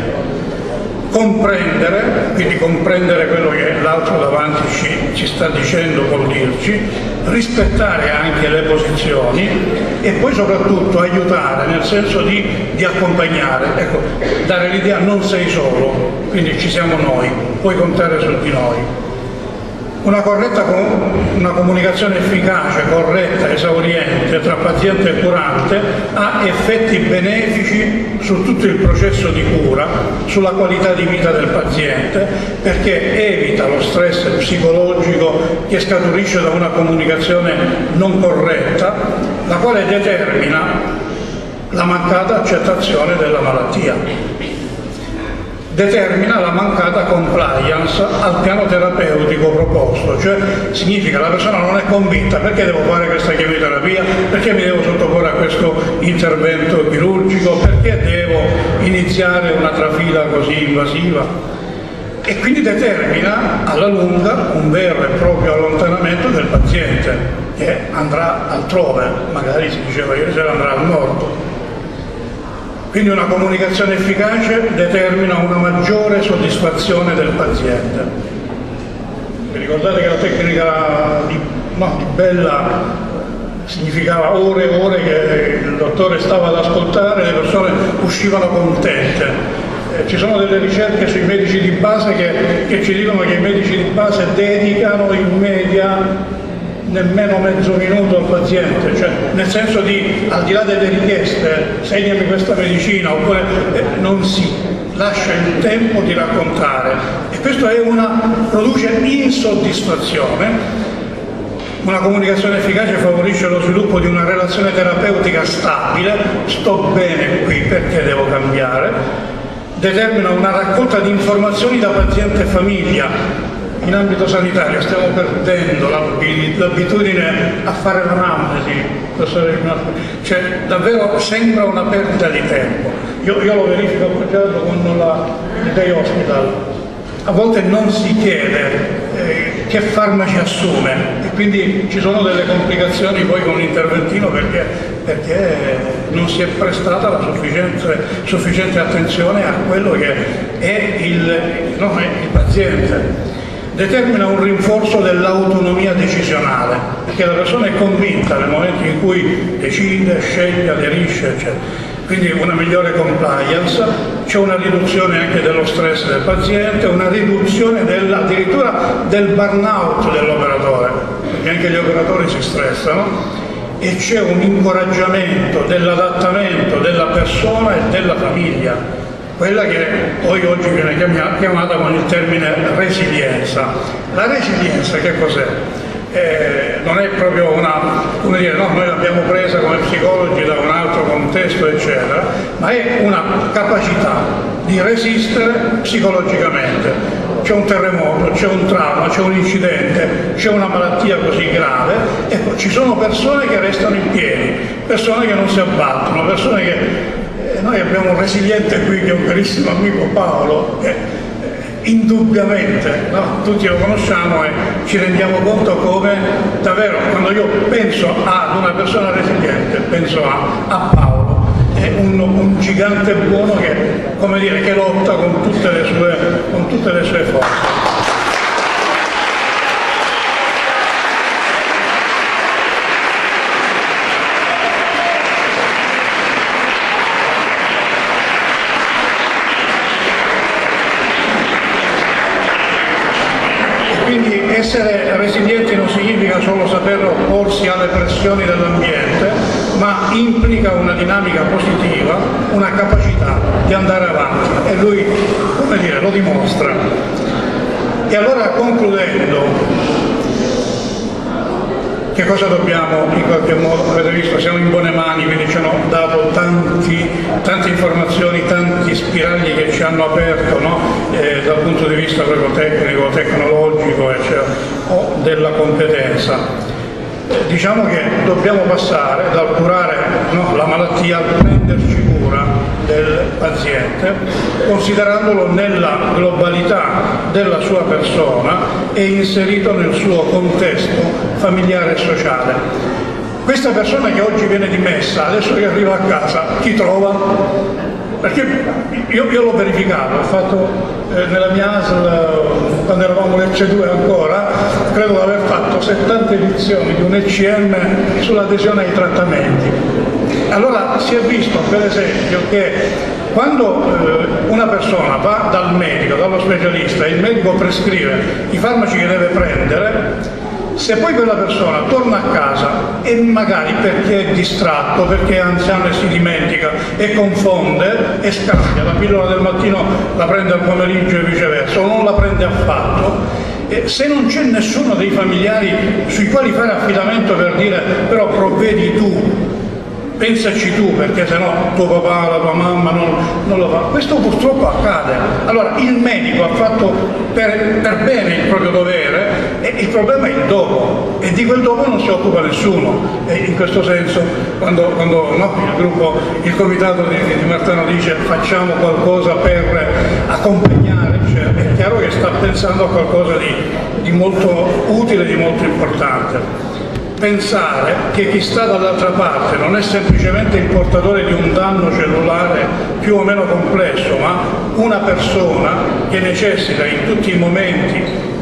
Speaker 7: Quindi comprendere quello che l'altro davanti ci sta dicendo, vuol dirci, rispettare anche le posizioni e poi soprattutto aiutare, nel senso di accompagnare, ecco, dare l'idea non sei solo, quindi ci siamo noi, puoi contare su di noi. Una comunicazione efficace, corretta, esauriente tra paziente e curante ha effetti benefici su tutto il processo di cura, sulla qualità di vita del paziente, perché evita lo stress psicologico che scaturisce da una comunicazione non corretta, la quale determina la mancata accettazione della malattia. Determina la mancata compliance al piano terapeutico proposto, cioè significa che la persona non è convinta: perché devo fare questa chemioterapia, perché mi devo sottoporre a questo intervento chirurgico, perché devo iniziare una trafila così invasiva, e quindi determina alla lunga un vero e proprio allontanamento del paziente che andrà altrove, magari si diceva ieri sera andrà al nord. Quindi una comunicazione efficace determina una maggiore soddisfazione del paziente. Vi ricordate che la tecnica di significava ore e ore che il dottore stava ad ascoltare e le persone uscivano contente. Ci sono delle ricerche sui medici di base che ci dicono che i medici di base dedicano in media nemmeno mezzo minuto al paziente, cioè nel senso di, al di là delle richieste, segnami questa medicina, oppure non si lascia il tempo di raccontare, e questo produce insoddisfazione. Una comunicazione efficace favorisce lo sviluppo di una relazione terapeutica stabile, sto bene qui perché devo cambiare, determina una raccolta di informazioni da paziente e famiglia. In ambito sanitario stiamo perdendo l'abitudine a fare l'anamnesi, cioè davvero sembra una perdita di tempo. Io lo verifico per esempio con il Day Hospital. A volte non si chiede che farmaci assume e quindi ci sono delle complicazioni poi con l'interventino perché non si è prestata la sufficiente attenzione a quello che è il paziente. Determina un rinforzo dell'autonomia decisionale, perché la persona è convinta nel momento in cui decide, sceglie, aderisce, eccetera. Quindi una migliore compliance, c'è una riduzione anche dello stress del paziente, una riduzione addirittura del burnout dell'operatore, perché anche gli operatori si stressano, e c'è un incoraggiamento dell'adattamento della persona e della famiglia, quella che poi oggi viene chiamata con il termine resilienza. La resilienza che cos'è? Non è proprio noi l'abbiamo presa come psicologi da un altro contesto, eccetera, ma è una capacità di resistere psicologicamente. C'è un terremoto, c'è un trauma, c'è un incidente, c'è una malattia così grave, ecco, ci sono persone che restano in piedi, persone che non si abbattono, persone che... Noi abbiamo un resiliente qui che è un carissimo amico, Paolo, che indubbiamente tutti lo conosciamo e ci rendiamo conto come davvero quando io penso ad una persona resiliente penso a Paolo, è un gigante buono che lotta con tutte le sue forze. Essere resilienti non significa solo saper opporsi alle pressioni dell'ambiente, ma implica una dinamica positiva, una capacità di andare avanti, e lui, lo dimostra. E allora, concludendo, che cosa dobbiamo in qualche modo? Avete visto, siamo in buone mani, quindi ci hanno dato tante informazioni, tanti spiragli che ci hanno aperto, dal punto di vista proprio tecnico, tecnologico, eccetera, o della competenza. Diciamo che dobbiamo passare dal curare la malattia al prenderci cura del paziente, considerandolo nella globalità della sua persona e inserito nel suo contesto familiare e sociale. Questa persona che oggi viene dimessa, adesso che arriva a casa, chi trova? Perché io l'ho verificato, ho fatto nella mia ASL, quando eravamo l'EC2 ancora, credo di aver fatto 70 edizioni di un ECM sull'adesione ai trattamenti. Allora si è visto per esempio che quando una persona va dal medico, dallo specialista, e il medico prescrive i farmaci che deve prendere, se poi quella persona torna a casa e magari perché è distratto, perché è anziano e si dimentica e confonde e scambia, la pillola del mattino la prende al pomeriggio e viceversa, o non la prende affatto, se non c'è nessuno dei familiari sui quali fare affidamento per dire però provvedi tu, pensaci tu, perché sennò tuo papà, la tua mamma non lo fa. Questo purtroppo accade. Allora il medico ha fatto per bene il proprio dovere e il problema è il dopo, e di quel dopo non si occupa nessuno. E in questo senso quando il comitato di Martano dice facciamo qualcosa per accompagnare, cioè, è chiaro che sta pensando a qualcosa di molto utile, di molto importante. Pensare che chi sta dall'altra parte non è semplicemente il portatore di un danno cellulare più o meno complesso, ma una persona che necessita in tutti i momenti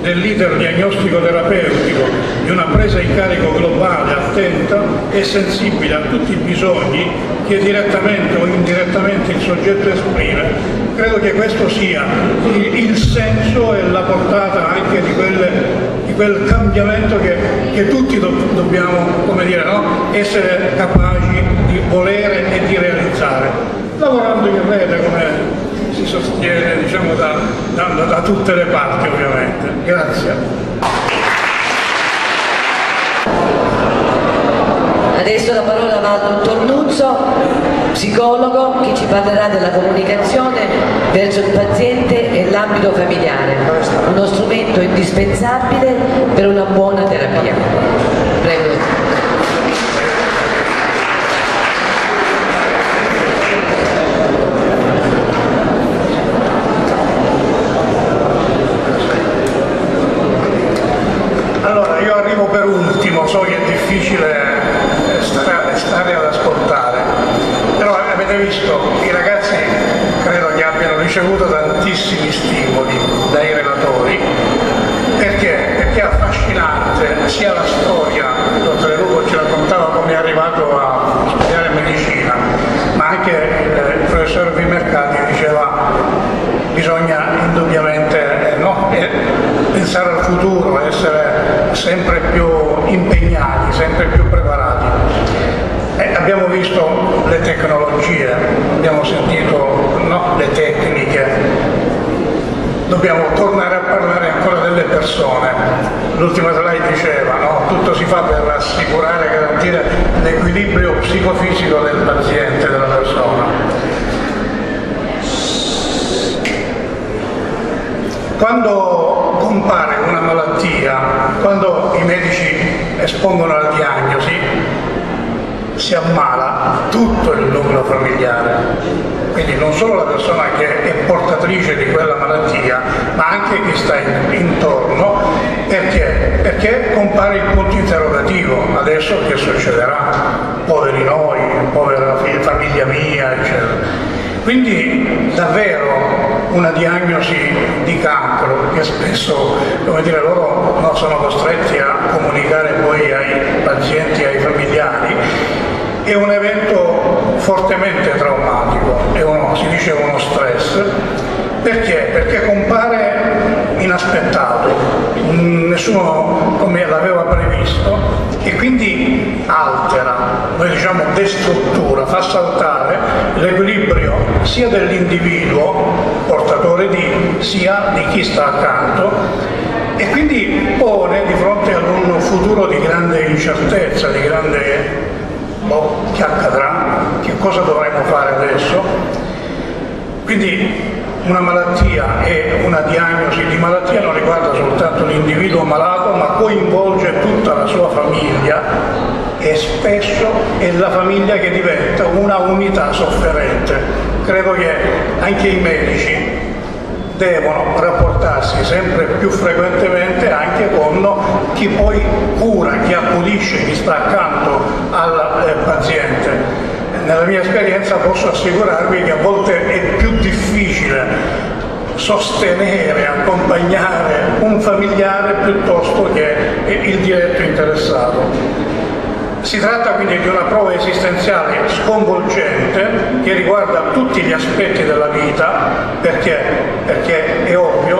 Speaker 7: dell'iter diagnostico-terapeutico, di una presa in carico globale, attenta e sensibile a tutti i bisogni che direttamente o indirettamente il soggetto esprime, credo che questo sia il senso e la portata anche di quel cambiamento che tutti dobbiamo, come dire, no? Essere capaci di volere e di realizzare, lavorando in rete come si sostiene, diciamo, da tutte le parti, ovviamente. Grazie.
Speaker 3: Adesso la parola va al dottor Nuzzo, psicologo, che ci parlerà della comunicazione verso il paziente e l'ambito familiare, uno strumento indispensabile per una buona terapia. Prego.
Speaker 7: Allora, io arrivo per ultimo, so che è difficile stare ad ascoltare, però avete visto, i ragazzi credo che abbiano ricevuto tantissimi stimoli dai relatori, perché è affascinante sia la storia, il dottore Lupo ci raccontava come è arrivato a studiare medicina, ma anche il professor Vimercati diceva bisogna indubbiamente pensare al futuro, essere sempre più impegnati, sempre più preparati. Abbiamo visto le tecnologie, abbiamo sentito le tecniche, dobbiamo tornare a parlare ancora delle persone. L'ultima slide diceva, tutto si fa per assicurare e garantire l'equilibrio psicofisico del paziente, della persona. Quando compare una malattia, quando i medici espongono la diagnosi, si ammala tutto il nucleo familiare, quindi non solo la persona che è portatrice di quella malattia, ma anche chi sta intorno. Perché compare il punto interrogativo: adesso che succederà? Poveri noi, povera famiglia mia, eccetera. Quindi davvero una diagnosi di cancro, che spesso, come dire, loro sono costretti a comunicare poi ai pazienti, ai familiari, è un evento fortemente traumatico, si dice uno stress. Perché? Perché compare inaspettato, nessuno come l'aveva previsto, e quindi altera, noi diciamo destruttura, fa saltare l'equilibrio sia dell'individuo portatore sia di chi sta accanto, e quindi pone di fronte ad un futuro di grande incertezza, di grande che accadrà, che cosa dovremo fare adesso. Quindi una malattia e una diagnosi di malattia non riguarda soltanto l'individuo malato, ma coinvolge tutta la sua famiglia, e spesso è la famiglia che diventa una unità sofferente. Credo che anche i medici devono rapportarsi sempre più frequentemente anche con chi poi cura, chi accudisce, chi sta accanto al paziente. Nella mia esperienza posso assicurarvi che a volte è più difficile sostenere, accompagnare un familiare piuttosto che il diretto interessato. Si tratta quindi di una prova esistenziale sconvolgente che riguarda tutti gli aspetti della vita, perché è ovvio,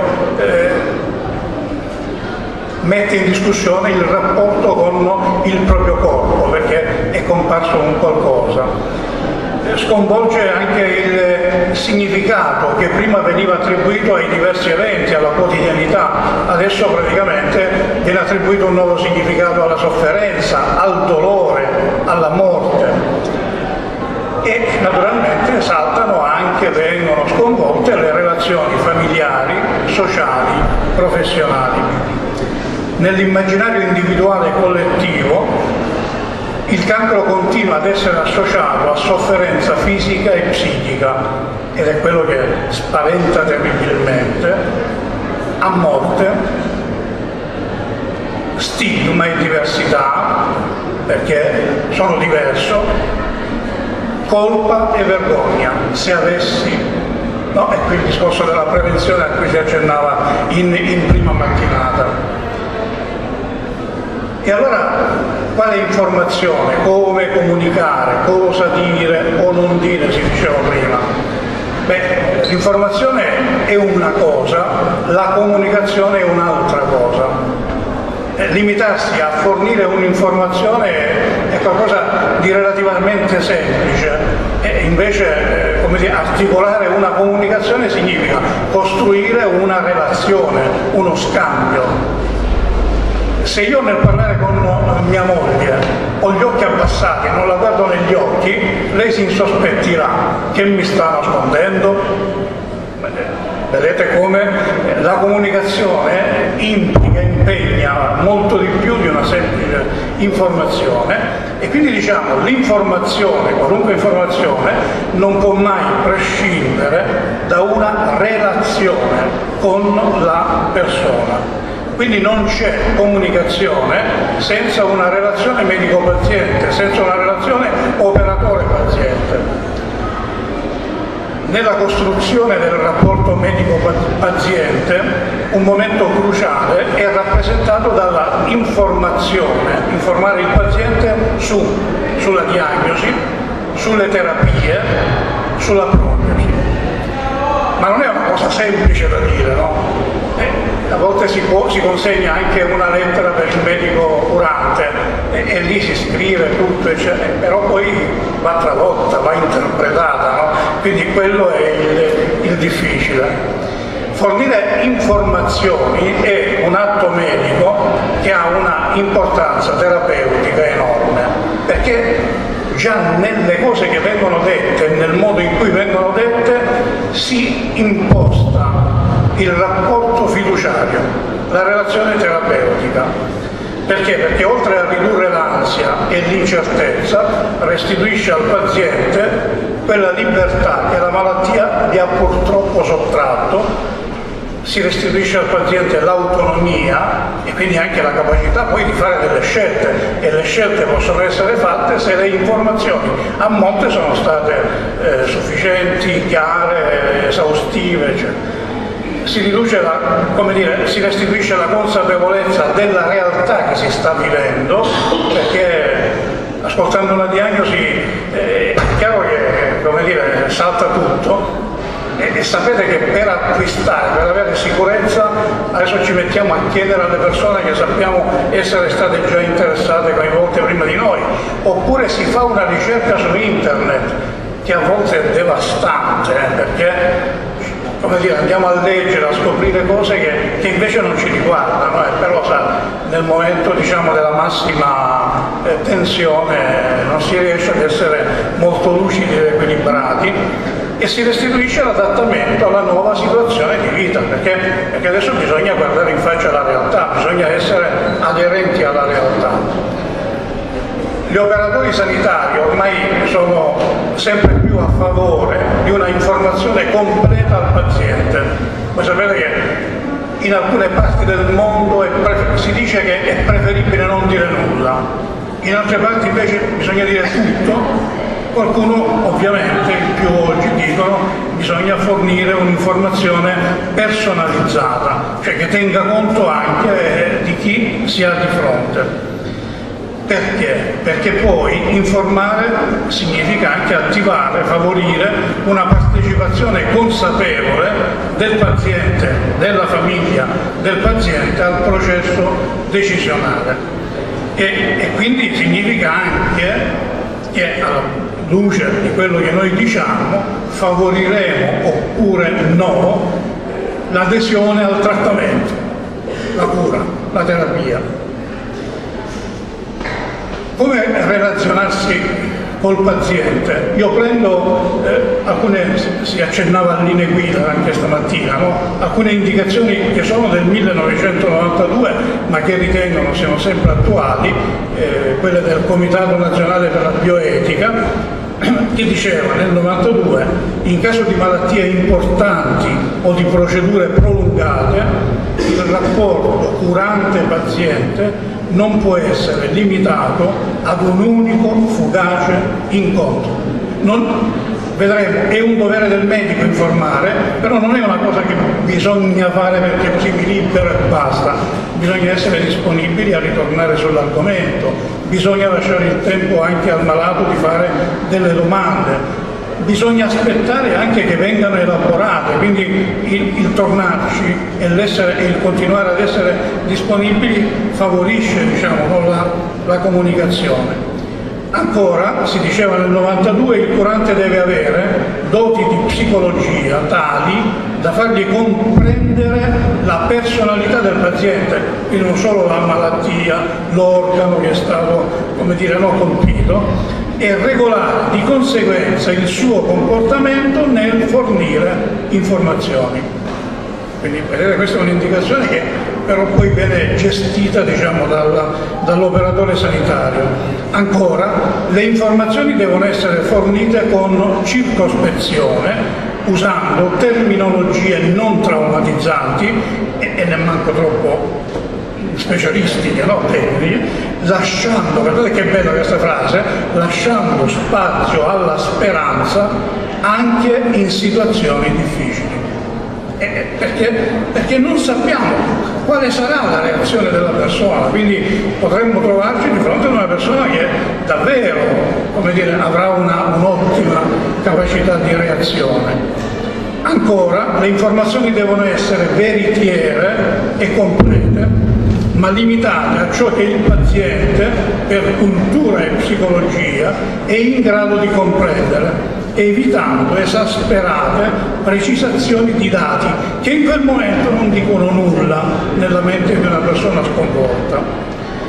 Speaker 7: mette in discussione il rapporto con il proprio corpo, perché è comparso un qualcosa. Sconvolge anche il significato che prima veniva attribuito ai diversi eventi, alla quotidianità, adesso praticamente viene attribuito un nuovo significato alla sofferenza, al dolore, alla morte. E naturalmente vengono sconvolte le relazioni familiari, sociali, professionali. Nell'immaginario individuale e collettivo il cancro continua ad essere associato a sofferenza fisica e psichica, ed è quello che spaventa terribilmente, a morte, stigma e diversità, perché sono diverso, colpa e vergogna. Se avessi, no? E qui il discorso della prevenzione a cui si accennava in prima mattinata. E allora quale informazione, come comunicare, cosa dire o non dire, si diceva prima? Beh, l'informazione è una cosa, la comunicazione è un'altra cosa. Limitarsi a fornire un'informazione è qualcosa di relativamente semplice, e invece come dire, articolare una comunicazione significa costruire una relazione, uno scambio. Se io nel parlare con mia moglie ho gli occhi abbassati, non la guardo negli occhi, lei si insospettirà che mi sta nascondendo. Vedete come la comunicazione implica, impegna molto di più di una semplice informazione, e quindi diciamo l'informazione, qualunque informazione, non può mai prescindere da una relazione con la persona. Quindi non c'è comunicazione senza una relazione medico-paziente, senza una relazione operatore-paziente. Nella costruzione del rapporto medico-paziente un momento cruciale è rappresentato dalla informazione, informare il paziente sulla diagnosi, sulle terapie, sulla prognosi. Ma non è una cosa semplice da dire, no? A volte si consegna anche una lettera per il medico curante e lì si scrive tutto, però poi va tradotta, va interpretata, no? Quindi quello è il difficile. Fornire informazioni è un atto medico che ha una importanza terapeutica enorme, perché già nelle cose che vengono dette, nel modo in cui vengono dette, si imposta il rapporto fiduciario, la relazione terapeutica. Perché? Perché oltre a ridurre l'ansia e l'incertezza, restituisce al paziente quella libertà che la malattia gli ha purtroppo sottratto, si restituisce al paziente l'autonomia e quindi anche la capacità poi di fare delle scelte, e le scelte possono essere fatte se le informazioni a monte sono state sufficienti, chiare, esaustive, eccetera. Si restituisce la consapevolezza della realtà che si sta vivendo, perché ascoltando una diagnosi è chiaro che salta tutto, e sapete che per acquistare, per avere sicurezza, adesso ci mettiamo a chiedere alle persone che sappiamo essere state già interessate, coinvolte prima di noi, oppure si fa una ricerca su internet che a volte è devastante, perché andiamo a leggere, a scoprire cose che invece non ci riguardano, però nel momento della massima tensione non si riesce ad essere molto lucidi ed equilibrati, e si restituisce l'adattamento alla nuova situazione di vita, perché adesso bisogna guardare in faccia la realtà, bisogna essere aderenti alla realtà. Gli operatori sanitari ormai sono sempre più a favore di una informazione completa al paziente. Voi sapete che in alcune parti del mondo si dice che è preferibile non dire nulla, in altre parti invece bisogna dire tutto. Qualcuno ovviamente, il più oggi, dicono bisogna fornire un'informazione personalizzata, cioè che tenga conto anche di chi si ha di fronte. Perché? Perché poi informare significa anche attivare, favorire una partecipazione consapevole del paziente, della famiglia del paziente al processo decisionale. E quindi significa anche che alla luce di quello che noi diciamo favoriremo oppure no l'adesione al trattamento, la cura, la terapia. Come relazionarsi col paziente? Io prendo si accennava a linee guida anche stamattina, no? Alcune indicazioni che sono del 1992 ma che ritengono siano sempre attuali, quelle del Comitato Nazionale per la Bioetica, che diceva nel 92: in caso di malattie importanti o di procedure prolungate, il rapporto curante-paziente non può essere limitato ad un unico fugace incontro. vedremo, è un dovere del medico informare, però non è una cosa che bisogna fare perché così mi libero e basta, bisogna essere disponibili a ritornare sull'argomento, bisogna lasciare il tempo anche al malato di fare delle domande, bisogna aspettare anche che vengano elaborate, quindi il tornarci e il continuare ad essere disponibili favorisce, diciamo, la comunicazione. Ancora, si diceva nel 92, il curante deve avere doti di psicologia tali da fargli comprendere la personalità del paziente, quindi non solo la malattia, l'organo che è stato, come dire, colpito, e regolare di conseguenza il suo comportamento nel fornire informazioni. Quindi vedete, questa è un'indicazione che però poi viene gestita, diciamo, dall'operatore sanitario. Ancora, le informazioni devono essere fornite con circospezione, usando terminologie non traumatizzanti e nemmeno troppo specialistiche, no? Tecniche, lasciando, guardate che bella questa frase, lasciando spazio alla speranza anche in situazioni difficili. Perché non sappiamo quale sarà la reazione della persona, quindi potremmo trovarci di fronte a una persona che davvero, come dire, avrà un'ottima capacità di reazione. Ancora, le informazioni devono essere veritiere e complete, ma limitate a ciò che il paziente, per cultura e psicologia, è in grado di comprendere, evitando esasperate precisazioni di dati che in quel momento non dicono nulla nella mente di una persona sconvolta.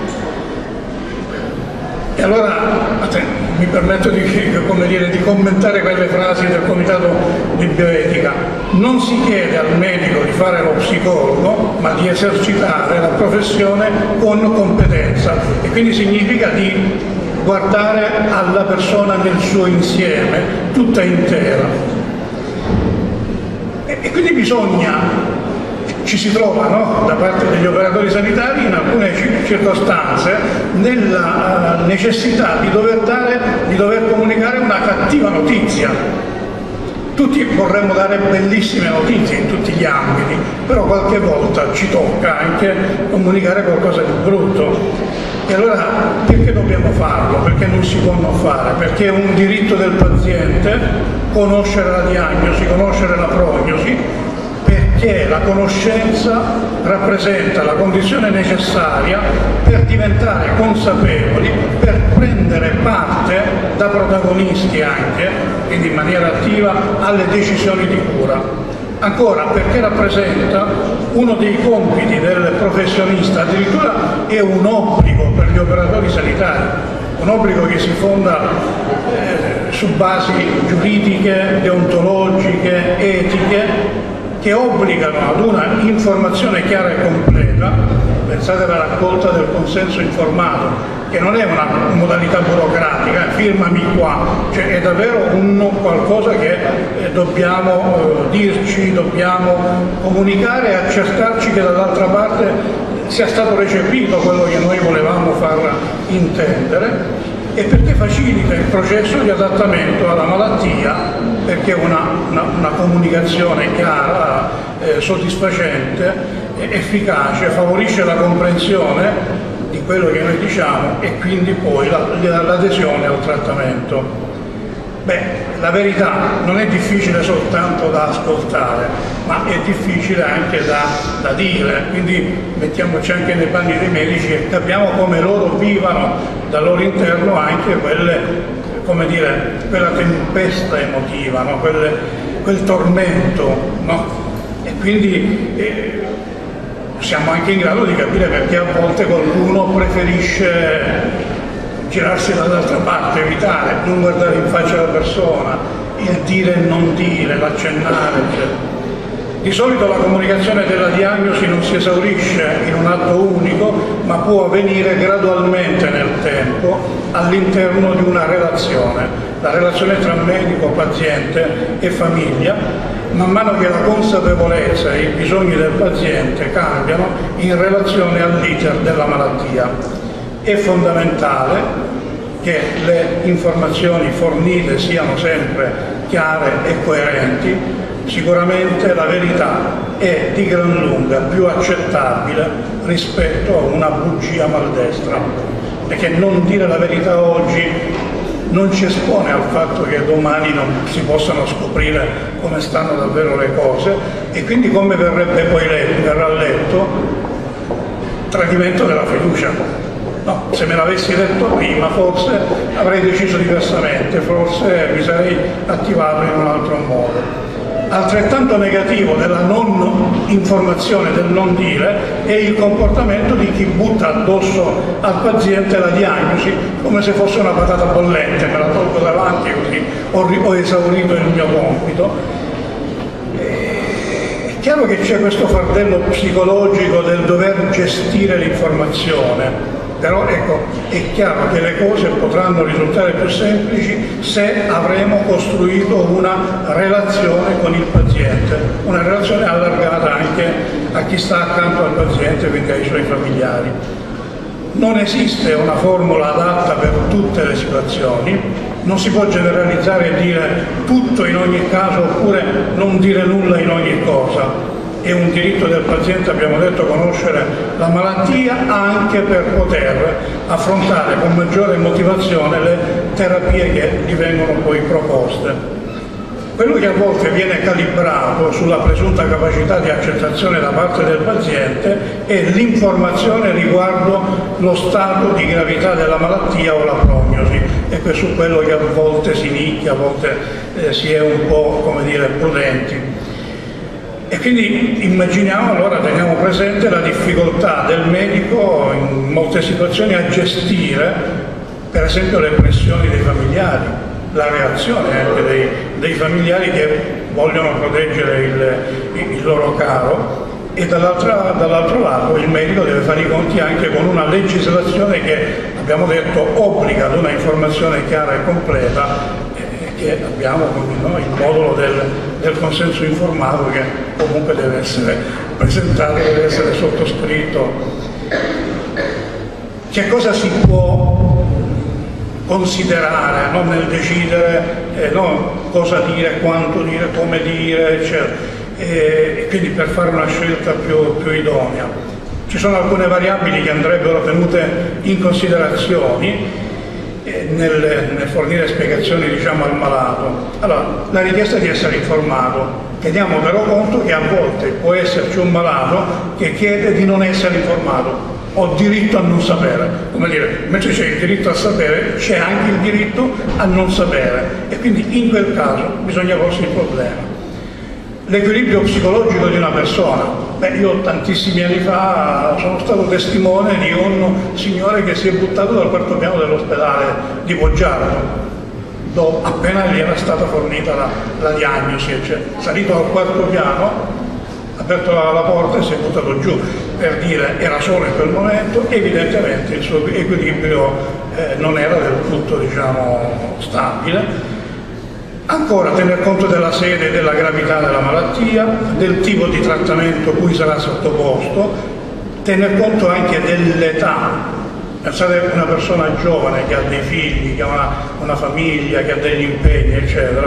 Speaker 7: E allora mi permetto di commentare quelle frasi del Comitato di Bioetica. Non si chiede al medico di fare lo psicologo, ma di esercitare la professione con competenza, e quindi significa di guardare alla persona nel suo insieme, tutta intera. E quindi ci si trova, no, da parte degli operatori sanitari in alcune circostanze nella necessità di dover comunicare una cattiva notizia. Tutti vorremmo dare bellissime notizie in tutti gli ambiti, però qualche volta ci tocca anche comunicare qualcosa di brutto. E allora perché dobbiamo farlo? Perché non si può non fare? Perché è un diritto del paziente conoscere la diagnosi, conoscere la prognosi, perché la conoscenza rappresenta la condizione necessaria per diventare consapevoli, per prendere parte da protagonisti anche, quindi in maniera attiva, alle decisioni di cura. Ancora, perché rappresenta uno dei compiti del professionista, addirittura è un obbligo per gli operatori sanitari, un obbligo che si fonda su basi giuridiche, deontologiche, etiche, che obbligano ad una informazione chiara e completa. Pensate alla raccolta del consenso informato, che non è una modalità burocratica, firmami qua, cioè è davvero qualcosa che dobbiamo dirci, dobbiamo comunicare e accertarci che dall'altra parte sia stato recepito quello che noi volevamo far intendere, e perché facilita il processo di adattamento alla malattia, perché una comunicazione chiara, soddisfacente, efficace, favorisce la comprensione di quello che noi diciamo e quindi poi l'adesione al trattamento. Beh, la verità non è difficile soltanto da ascoltare, ma è difficile anche da dire, quindi mettiamoci anche nei panni dei medici e capiamo come loro vivano dal loro interno anche quella tempesta emotiva, no? quel tormento, no? E quindi siamo anche in grado di capire perché a volte qualcuno preferisce girarsi dall'altra parte, evitare, non guardare in faccia la persona, il dire e non dire, l'accennare, eccetera. Di solito la comunicazione della diagnosi non si esaurisce in un atto unico, ma può avvenire gradualmente nel tempo all'interno di una relazione, la relazione tra medico, paziente e famiglia, man mano che la consapevolezza e i bisogni del paziente cambiano in relazione all'iter della malattia. È fondamentale che le informazioni fornite siano sempre chiare e coerenti, sicuramente la verità è di gran lunga più accettabile rispetto a una bugia maldestra, perché non dire la verità oggi non ci espone al fatto che domani non si possano scoprire come stanno davvero le cose, e quindi come verrebbe poi verrà letto tradimento della fiducia. No, se me l'avessi detto prima forse avrei deciso diversamente, forse mi sarei attivato in un altro modo. Altrettanto negativo della non informazione, del non dire, è il comportamento di chi butta addosso al paziente la diagnosi come se fosse una patata bollente, me la tolgo davanti così ho esaurito il mio compito. È chiaro che c'è questo fardello psicologico del dover gestire l'informazione, però ecco, è chiaro che le cose potranno risultare più semplici se avremo costruito una relazione con il paziente, una relazione allargata anche a chi sta accanto al paziente, quindi ai suoi familiari. Non esiste una formula adatta per tutte le situazioni, non si può generalizzare e dire tutto in ogni caso oppure non dire nulla in ogni cosa. È un diritto del paziente, abbiamo detto, conoscere la malattia anche per poter affrontare con maggiore motivazione le terapie che gli vengono poi proposte. Quello che a volte viene calibrato sulla presunta capacità di accettazione da parte del paziente è l'informazione riguardo lo stato di gravità della malattia o la prognosi, e è su quello che a volte si nicchia, a volte si è un po', come dire, prudenti. E quindi immaginiamo, allora teniamo presente la difficoltà del medico in molte situazioni a gestire per esempio le pressioni dei familiari, la reazione anche dei familiari che vogliono proteggere il loro caro, e dall'altro lato il medico deve fare i conti anche con una legislazione che, abbiamo detto, obbliga ad una informazione chiara e completa, che abbiamo il modulo del consenso informato, che comunque deve essere presentato, deve essere sottoscritto. Che cosa si può considerare, no, nel decidere cosa dire, quanto dire, come dire, eccetera, e quindi per fare una scelta più idonea? Ci sono alcune variabili che andrebbero tenute in considerazione nel fornire spiegazioni, diciamo, al malato. Allora, la richiesta di essere informato. Teniamo però conto che a volte può esserci un malato che chiede di non essere informato, ho diritto a non sapere, come dire, mentre c'è il diritto a sapere c'è anche il diritto a non sapere, e quindi in quel caso bisogna porsi il problema. L'equilibrio psicologico di una persona. Io tantissimi anni fa sono stato testimone di un signore che si è buttato dal quarto piano dell'ospedale di Poggiarno, appena gli era stata fornita la diagnosi, eccetera. Salito al quarto piano, aperto la porta e si è buttato giù, per dire, era solo in quel momento, evidentemente il suo equilibrio non era del tutto, diciamo, stabile. Ancora, tener conto della sede e della gravità della malattia, del tipo di trattamento cui sarà sottoposto, tener conto anche dell'età. Pensate a una persona giovane che ha dei figli, che ha una famiglia, che ha degli impegni, eccetera,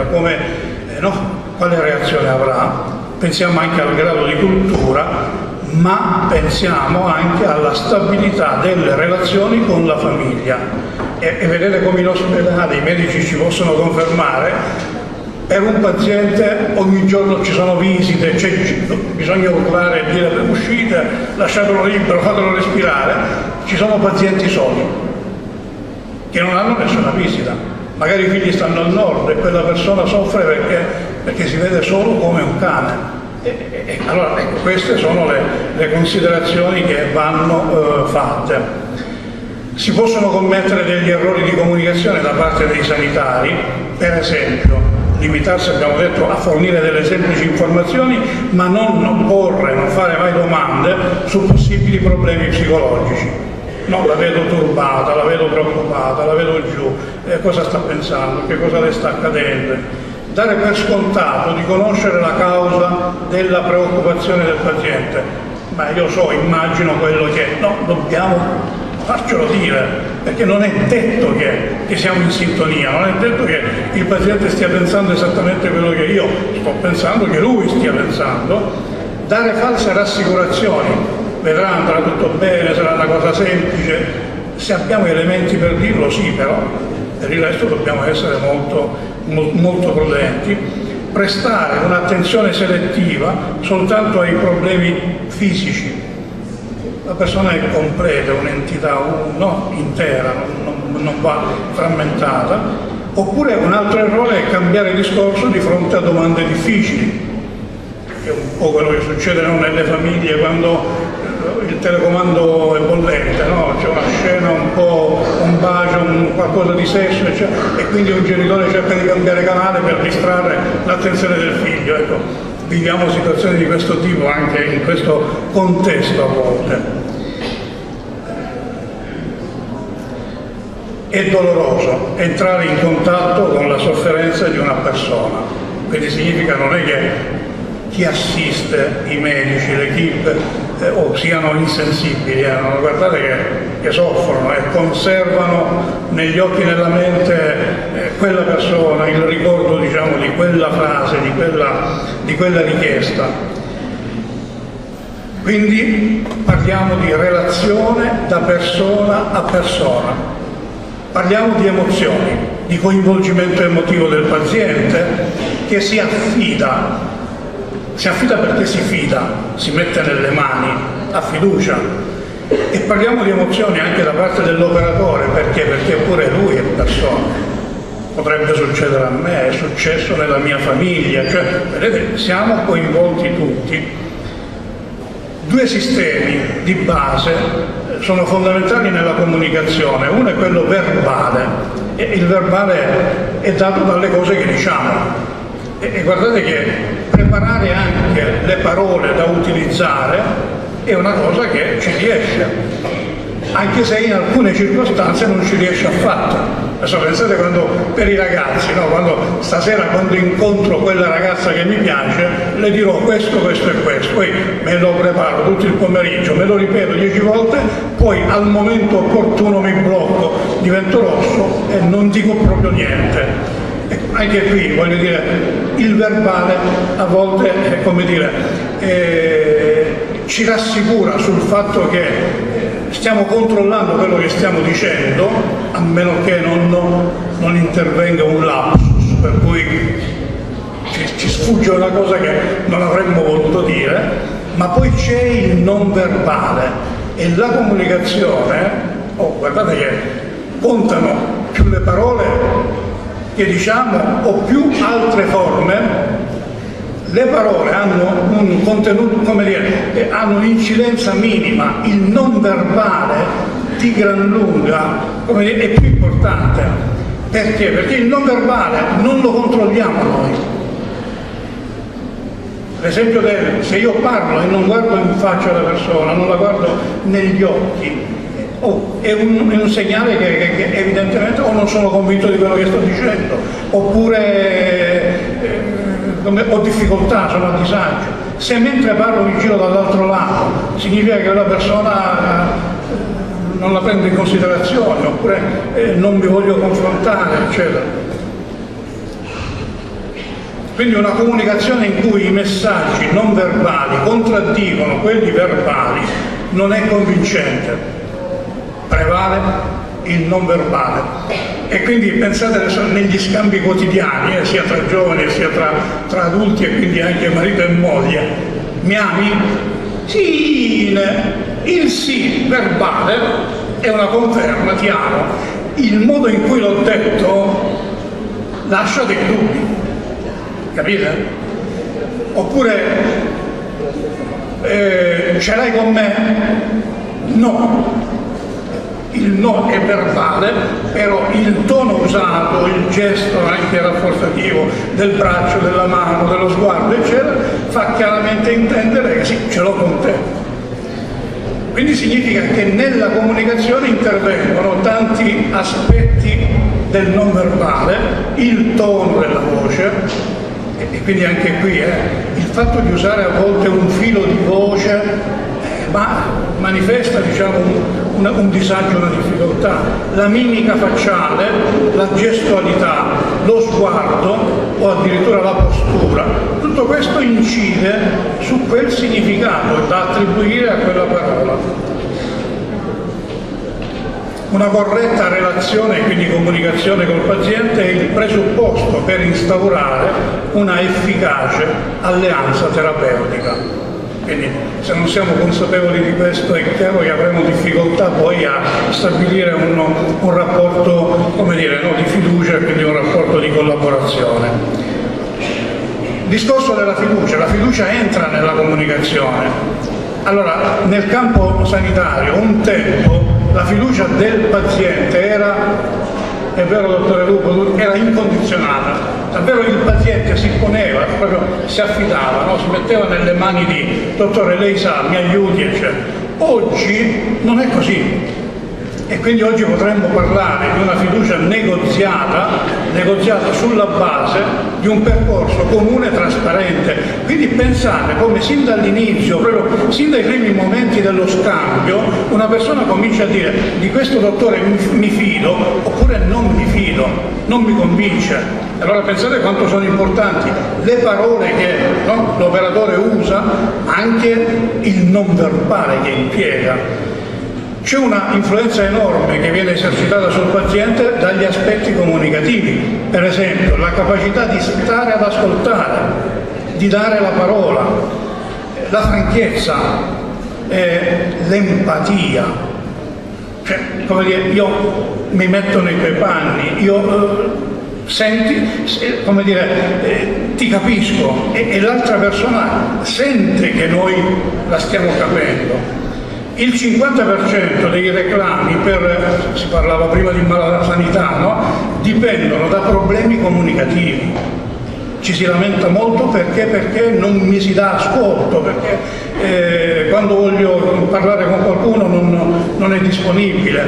Speaker 7: quale reazione avrà? Pensiamo anche al grado di cultura, ma pensiamo anche alla stabilità delle relazioni con la famiglia. E vedete come in ospedale i medici ci possono confermare, per un paziente ogni giorno ci sono visite, bisogna urlare e dire uscite, lasciatelo libero, fatelo respirare. Ci sono pazienti soli che non hanno nessuna visita, magari i figli stanno al nord e quella persona soffre perché si vede solo come un cane. Allora, ecco, queste sono le considerazioni che vanno fatte. Si possono commettere degli errori di comunicazione da parte dei sanitari, per esempio limitarsi, abbiamo detto, a fornire delle semplici informazioni, ma non porre, non fare mai domande su possibili problemi psicologici. No, la vedo turbata, la vedo preoccupata, la vedo giù, cosa sta pensando, che cosa le sta accadendo. Dare per scontato di conoscere la causa della preoccupazione del paziente. Ma io immagino quello che dobbiamo farcelo dire, perché non è detto che siamo in sintonia, non è detto che il paziente stia pensando esattamente quello che io sto pensando, che lui stia pensando. Dare false rassicurazioni, vedrà, andrà tutto bene, sarà una cosa semplice, se abbiamo elementi per dirlo sì, però per il resto dobbiamo essere molto prudenti. Prestare un'attenzione selettiva soltanto ai problemi fisici. La persona è completa, è un'entità intera, non va frammentata. Oppure un altro errore è cambiare discorso di fronte a domande difficili, che è un po' quello che succede nelle famiglie quando il telecomando è bollente, no? C'è una scena un po', un bacio, qualcosa di sesso, e quindi un genitore cerca di cambiare canale per distrarre l'attenzione del figlio. Ecco, viviamo situazioni di questo tipo anche in questo contesto a volte. È doloroso entrare in contatto con la sofferenza di una persona, quindi significa non è che chi assiste, i medici, l'equipe, siano insensibili, no? Guardate che soffrono e conservano negli occhi e nella mente quella persona, il ricordo, diciamo, di quella frase, di quella richiesta. Quindi parliamo di relazione da persona a persona, parliamo di emozioni, di coinvolgimento emotivo del paziente che si affida perché si fida, si mette nelle mani, ha fiducia. E parliamo di emozioni anche da parte dell'operatore, perché pure lui è persona. Potrebbe succedere a me, è successo nella mia famiglia, cioè, vedete, siamo coinvolti tutti. Due sistemi di base sono fondamentali nella comunicazione. Uno è quello verbale, e il verbale è dato dalle cose che diciamo. E guardate che preparare anche le parole da utilizzare è una cosa che ci riesce, anche se in alcune circostanze non ci riesce affatto. Adesso pensate quando, per i ragazzi, no? Quando incontro quella ragazza che mi piace, le dirò questo, questo e questo, poi me lo preparo tutto il pomeriggio, me lo ripeto 10 volte, poi al momento opportuno mi blocco, divento rosso e non dico proprio niente. Anche qui, voglio dire, il verbale a volte, come dire, ci rassicura sul fatto che stiamo controllando quello che stiamo dicendo, a meno che non intervenga un lapsus, per cui ci sfugge una cosa che non avremmo voluto dire, ma poi c'è il non verbale e la comunicazione, guardate che contano più le parole che diciamo o più altre forme. Le parole hanno un contenuto, come dire, hanno un'incidenza minima, il non verbale di gran lunga, come dire, è più importante. Perché? Perché il non verbale non lo controlliamo noi. L'esempio se io parlo e non guardo in faccia alla persona, non la guardo negli occhi, è un segnale che evidentemente o non sono convinto di quello che sto dicendo, oppure ho difficoltà, sono a disagio. Se mentre parlo mi giro dall'altro lato, significa che la persona non la prendo in considerazione, oppure non mi voglio confrontare, eccetera. Quindi una comunicazione in cui i messaggi non verbali contraddicono quelli verbali non è convincente. Prevale il non verbale. E quindi pensate adesso negli scambi quotidiani, sia tra giovani sia tra adulti, e quindi anche marito e moglie. Mi ami? Sì, il sì verbale è una conferma, ti amo. Il modo in cui l'ho detto lascia dei dubbi, capite? Oppure ce l'hai con me? No. Il no è verbale, però il tono usato, il gesto anche rafforzativo del braccio, della mano, dello sguardo, eccetera, fa chiaramente intendere che sì, ce l'ho con te. Quindi significa che nella comunicazione intervengono tanti aspetti del non verbale, il tono della voce, e quindi anche qui il fatto di usare a volte un filo di voce, ma manifesta, diciamo, un disagio, una difficoltà, la mimica facciale, la gestualità, lo sguardo o addirittura la postura, tutto questo incide su quel significato da attribuire a quella parola. Una corretta relazione e quindi comunicazione col paziente è il presupposto per instaurare una efficace alleanza terapeutica. Quindi se non siamo consapevoli di questo è chiaro che avremo difficoltà poi a stabilire un rapporto, come dire, no, di fiducia, quindi un rapporto di collaborazione. Il discorso della fiducia entra nella comunicazione. Allora, nel campo sanitario un tempo la fiducia del paziente era, è vero dottore Lupo, era incondizionata. Davvero il paziente si poneva, proprio si affidava, no? Si metteva nelle mani di dottore, lei sa, mi aiuti, eccetera. Oggi non è così. E quindi oggi potremmo parlare di una fiducia negoziata sulla base di un percorso comune e trasparente. Quindi pensate come sin dall'inizio, proprio sin dai primi momenti dello scambio, una persona comincia a dire di questo dottore mi fido oppure non mi fido, non mi convince. Allora pensate quanto sono importanti le parole che, no, l'operatore usa, anche il non verbale che impiega. C'è una influenza enorme che viene esercitata sul paziente dagli aspetti comunicativi, per esempio la capacità di stare ad ascoltare, di dare la parola, la franchezza, l'empatia. Cioè, come dire, io mi metto nei tuoi panni, senti, come dire, ti capisco e l'altra persona sente che noi la stiamo capendo. Il 50% dei reclami, si parlava prima di malasanità, no? Dipendono da problemi comunicativi. Ci si lamenta molto perché non mi si dà ascolto, perché quando voglio parlare con qualcuno non è disponibile,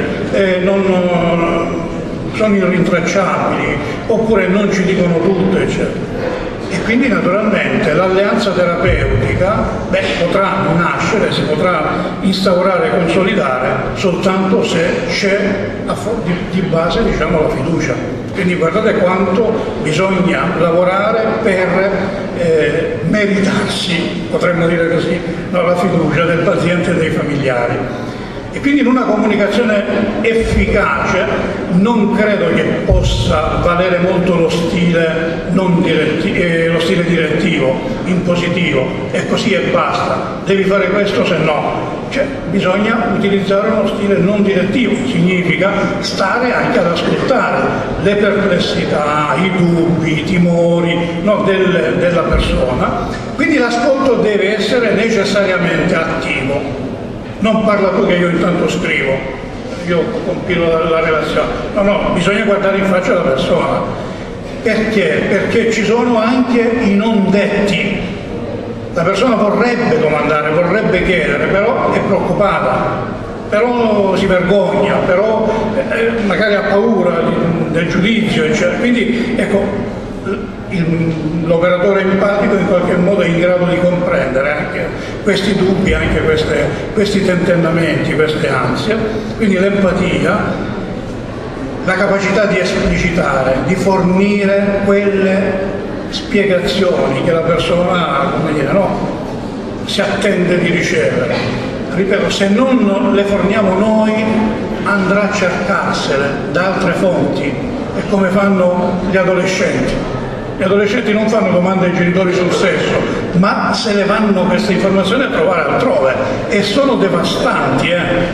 Speaker 7: sono irrintracciabili, oppure non ci dicono tutto, eccetera. E quindi naturalmente l'alleanza terapeutica potrà nascere, si potrà instaurare e consolidare soltanto se c'è di base, diciamo, la fiducia. Quindi guardate quanto bisogna lavorare per meritarsi, potremmo dire così, no, la fiducia del paziente e dei familiari. E quindi in una comunicazione efficace non credo che possa valere molto lo stile direttivo, impositivo, e così e basta, devi fare questo se no. Cioè, bisogna utilizzare uno stile non direttivo, significa stare anche ad ascoltare le perplessità, i dubbi, i timori, no, della persona. Quindi l'ascolto deve essere necessariamente attivo. Non parla tu che io intanto scrivo, io compilo la relazione. No, bisogna guardare in faccia la persona. Perché? Perché ci sono anche i non detti. La persona vorrebbe domandare, vorrebbe chiedere, però è preoccupata, però si vergogna, però magari ha paura del giudizio, eccetera. Quindi ecco, l'operatore empatico in qualche modo è in grado di comprendere anche questi dubbi, anche questi tentennamenti, queste ansie. Quindi l'empatia, la capacità di esplicitare, di fornire quelle spiegazioni che la persona, come dire, no, si attende di ricevere. Ripeto, se non le forniamo noi, andrà a cercarsele da altre fonti, è come fanno gli adolescenti. Gli adolescenti non fanno domande ai genitori sul sesso, ma se le vanno queste informazioni a trovare altrove, e sono devastanti.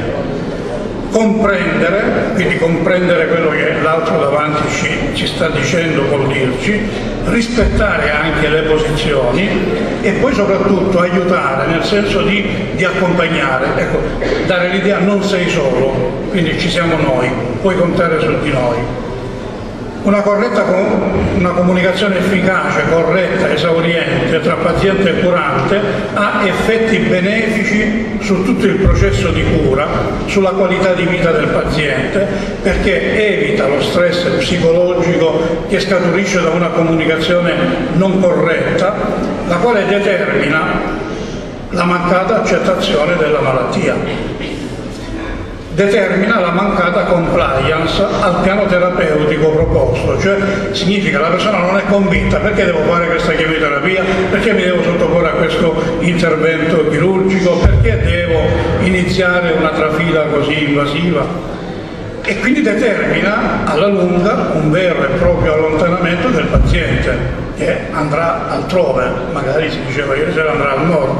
Speaker 7: Quindi comprendere quello che l'altro davanti ci sta dicendo, vuol dirci, rispettare anche le posizioni e poi soprattutto aiutare, nel senso di accompagnare, ecco, dare l'idea non sei solo, quindi ci siamo noi, puoi contare su di noi. Una comunicazione efficace, corretta, esauriente tra paziente e curante ha effetti benefici su tutto il processo di cura, sulla qualità di vita del paziente, perché evita lo stress psicologico che scaturisce da una comunicazione non corretta, la quale determina la mancata accettazione della malattia. determina la mancata compliance al piano terapeutico proposto, cioè significa la persona non è convinta: perché devo fare questa chemioterapia, perché mi devo sottoporre a questo intervento chirurgico, perché devo iniziare una trafila così invasiva, e quindi determina alla lunga un vero e proprio allontanamento del paziente, che andrà altrove, magari si diceva ieri sera andrà al nord.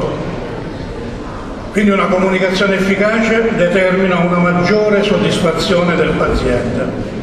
Speaker 7: Quindi una comunicazione efficace determina una maggiore soddisfazione del paziente.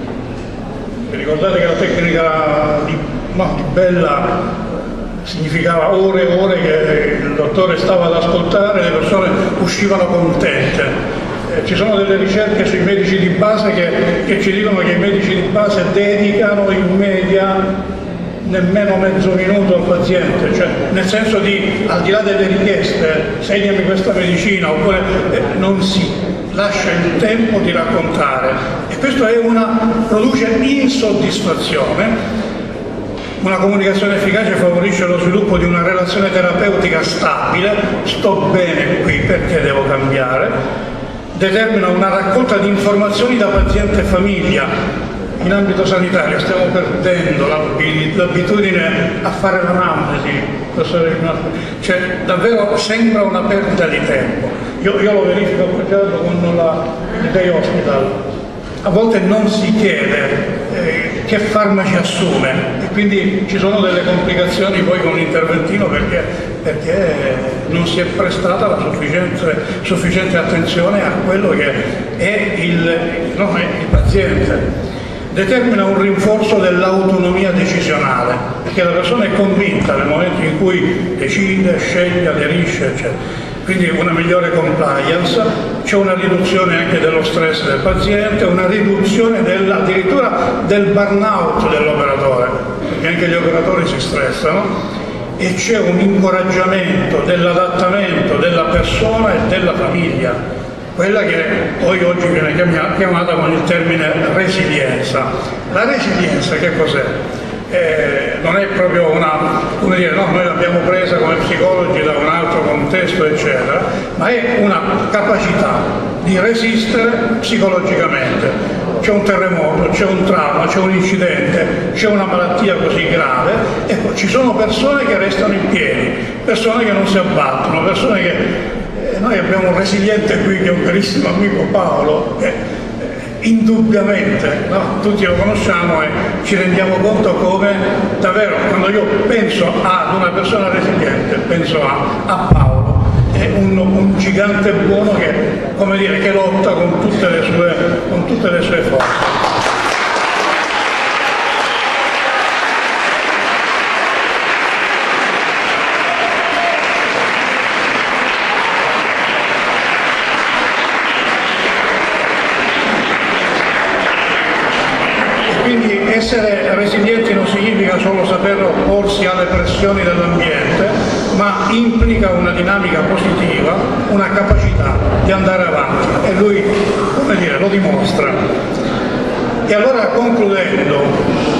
Speaker 7: Vi ricordate che la tecnica di Bella significava ore e ore che il dottore stava ad ascoltare e le persone uscivano contente. Ci sono delle ricerche sui medici di base che ci dicono che i medici di base dedicano in media nemmeno mezzo minuto al paziente, cioè nel senso di, al di là delle richieste, segnami questa medicina, oppure non si lascia il tempo di raccontare, e questo produce insoddisfazione. Una comunicazione efficace favorisce lo sviluppo di una relazione terapeutica stabile: sto bene qui, perché devo cambiare? Determina una raccolta di informazioni da paziente e famiglia. In ambito sanitario stiamo perdendo l'abitudine a fare l'anamnesi, cioè davvero sembra una perdita di tempo. Io lo verifico per caso con il Day Hospital. A volte non si chiede che farmaci assume, e quindi ci sono delle complicazioni poi con l'interventino perché non si è prestata la sufficiente attenzione a quello che è il paziente. Determina un rinforzo dell'autonomia decisionale, perché la persona è convinta nel momento in cui decide, sceglie, aderisce, eccetera. Quindi una migliore compliance, c'è una riduzione anche dello stress del paziente, una riduzione addirittura del burnout dell'operatore, perché anche gli operatori si stressano, e c'è un incoraggiamento dell'adattamento della persona e della famiglia, quella che poi oggi viene chiamata con il termine resilienza. La resilienza che cos'è? Non è proprio noi l'abbiamo presa come psicologi da un altro contesto, eccetera, ma è una capacità di resistere psicologicamente. C'è un terremoto, c'è un trauma, c'è un incidente, c'è una malattia così grave, ecco, ci sono persone che restano in piedi, persone che non si abbattono, persone che... Noi abbiamo un resiliente qui che è un carissimo amico, Paolo, che indubbiamente, no? Tutti lo conosciamo e ci rendiamo conto come davvero, quando io penso ad una persona resiliente, penso a Paolo, è un gigante buono che, come dire, che lotta con tutte le sue forze. Essere resilienti non significa solo saper opporsi alle pressioni dell'ambiente, ma implica una dinamica positiva, una capacità di andare avanti, e lui, come dire, lo dimostra. E allora, concludendo,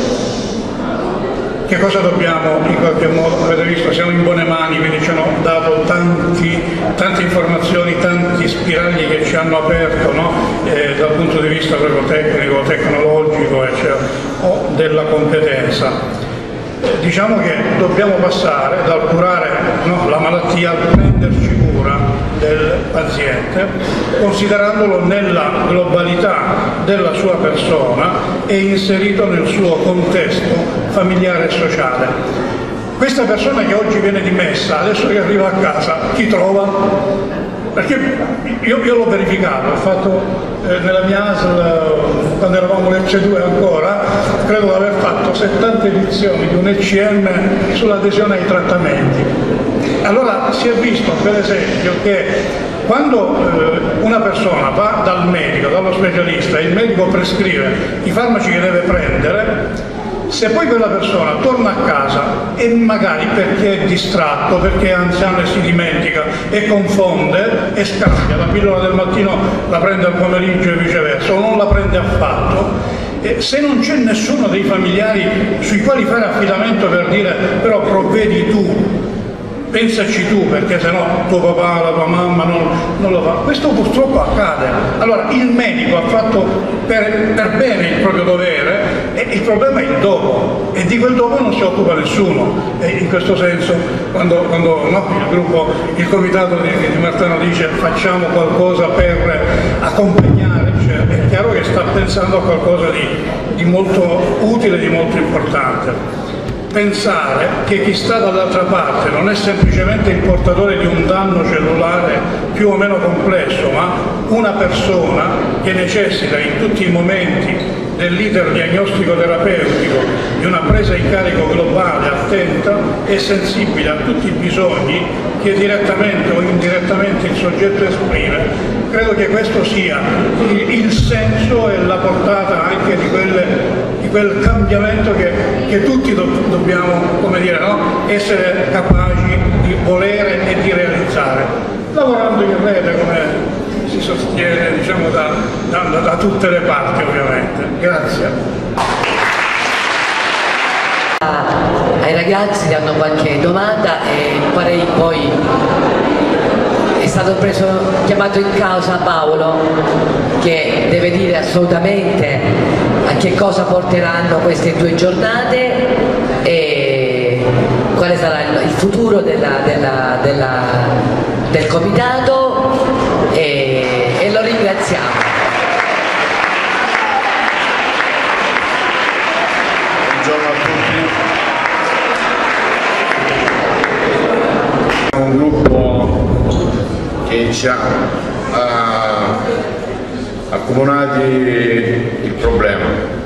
Speaker 7: che cosa dobbiamo in qualche modo? Avete visto, siamo in buone mani, quindi ci hanno dato tante informazioni, tanti spiragli che ci hanno aperto, no? Dal punto di vista proprio tecnico, tecnologico, eccetera, o della competenza. Diciamo che dobbiamo passare dal curare, no, la malattia al prenderci cura del paziente, considerandolo nella globalità della sua persona e inserito nel suo contesto familiare e sociale. Questa persona che oggi viene dimessa, adesso che arriva a casa, chi trova? Perché io l'ho verificato, ho fatto nella mia ASL, quando eravamo l'EC2 ancora, credo di aver fatto 70 edizioni di un ECM sull'adesione ai trattamenti. Allora si è visto, per esempio, che quando una persona va dal medico, dallo specialista, e il medico prescrive i farmaci che deve prendere, se poi quella persona torna a casa e magari perché è distratto, perché è anziano e si dimentica e confonde e scambia, la pillola del mattino la prende al pomeriggio e viceversa, o non la prende affatto, se non c'è nessuno dei familiari sui quali fare affidamento per dire però provvedi tu, pensaci tu, perché sennò tuo papà, la tua mamma non lo fa. Questo purtroppo accade. Allora il medico ha fatto per bene il proprio dovere, e il problema è il dopo, e di quel dopo non si occupa nessuno. E in questo senso quando no, il comitato di Martano dice facciamo qualcosa per accompagnare, cioè, è chiaro che sta pensando a qualcosa di molto utile, di molto importante. Pensare che chi sta dall'altra parte non è semplicemente il portatore di un danno cellulare più o meno complesso, ma una persona che necessita in tutti i momenti dell'iter diagnostico-terapeutico di una presa in carico globale, attenta e sensibile a tutti i bisogni che direttamente o indirettamente il soggetto esprime, credo che questo sia il senso e la portata anche di quel cambiamento che tutti dobbiamo, come dire, no? Essere capaci di volere e di realizzare, lavorando in rete come si sostiene, diciamo, da tutte le parti ovviamente. Grazie.
Speaker 3: Ai ragazzi danno qualche domanda e farei poi, è stato chiamato in causa Paolo, che deve dire assolutamente a che cosa porteranno queste 2 giornate e quale sarà il futuro del comitato, e lo ringraziamo.
Speaker 8: Buongiorno a tutti. Siamo un gruppo che ci ha accomunati il problema.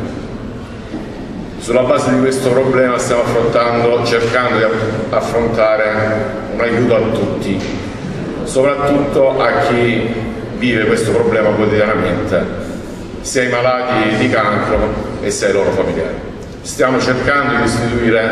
Speaker 8: Sulla base di questo problema stiamo cercando di affrontare un aiuto a tutti, soprattutto a chi vive questo problema quotidianamente, sia ai malati di cancro e sia ai loro familiari. Stiamo cercando di istituire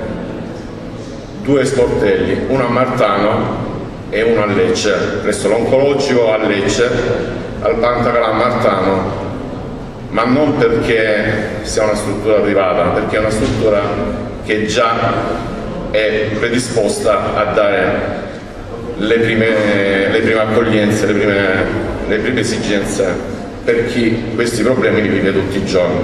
Speaker 8: 2 sportelli, uno a Martano e uno a Lecce, presso l'oncologico a Lecce, al Pantagala a Martano, ma non perché sia una struttura privata, perché è una struttura che già è predisposta a dare le prime accoglienze, le prime esigenze per chi questi problemi li vive tutti i giorni.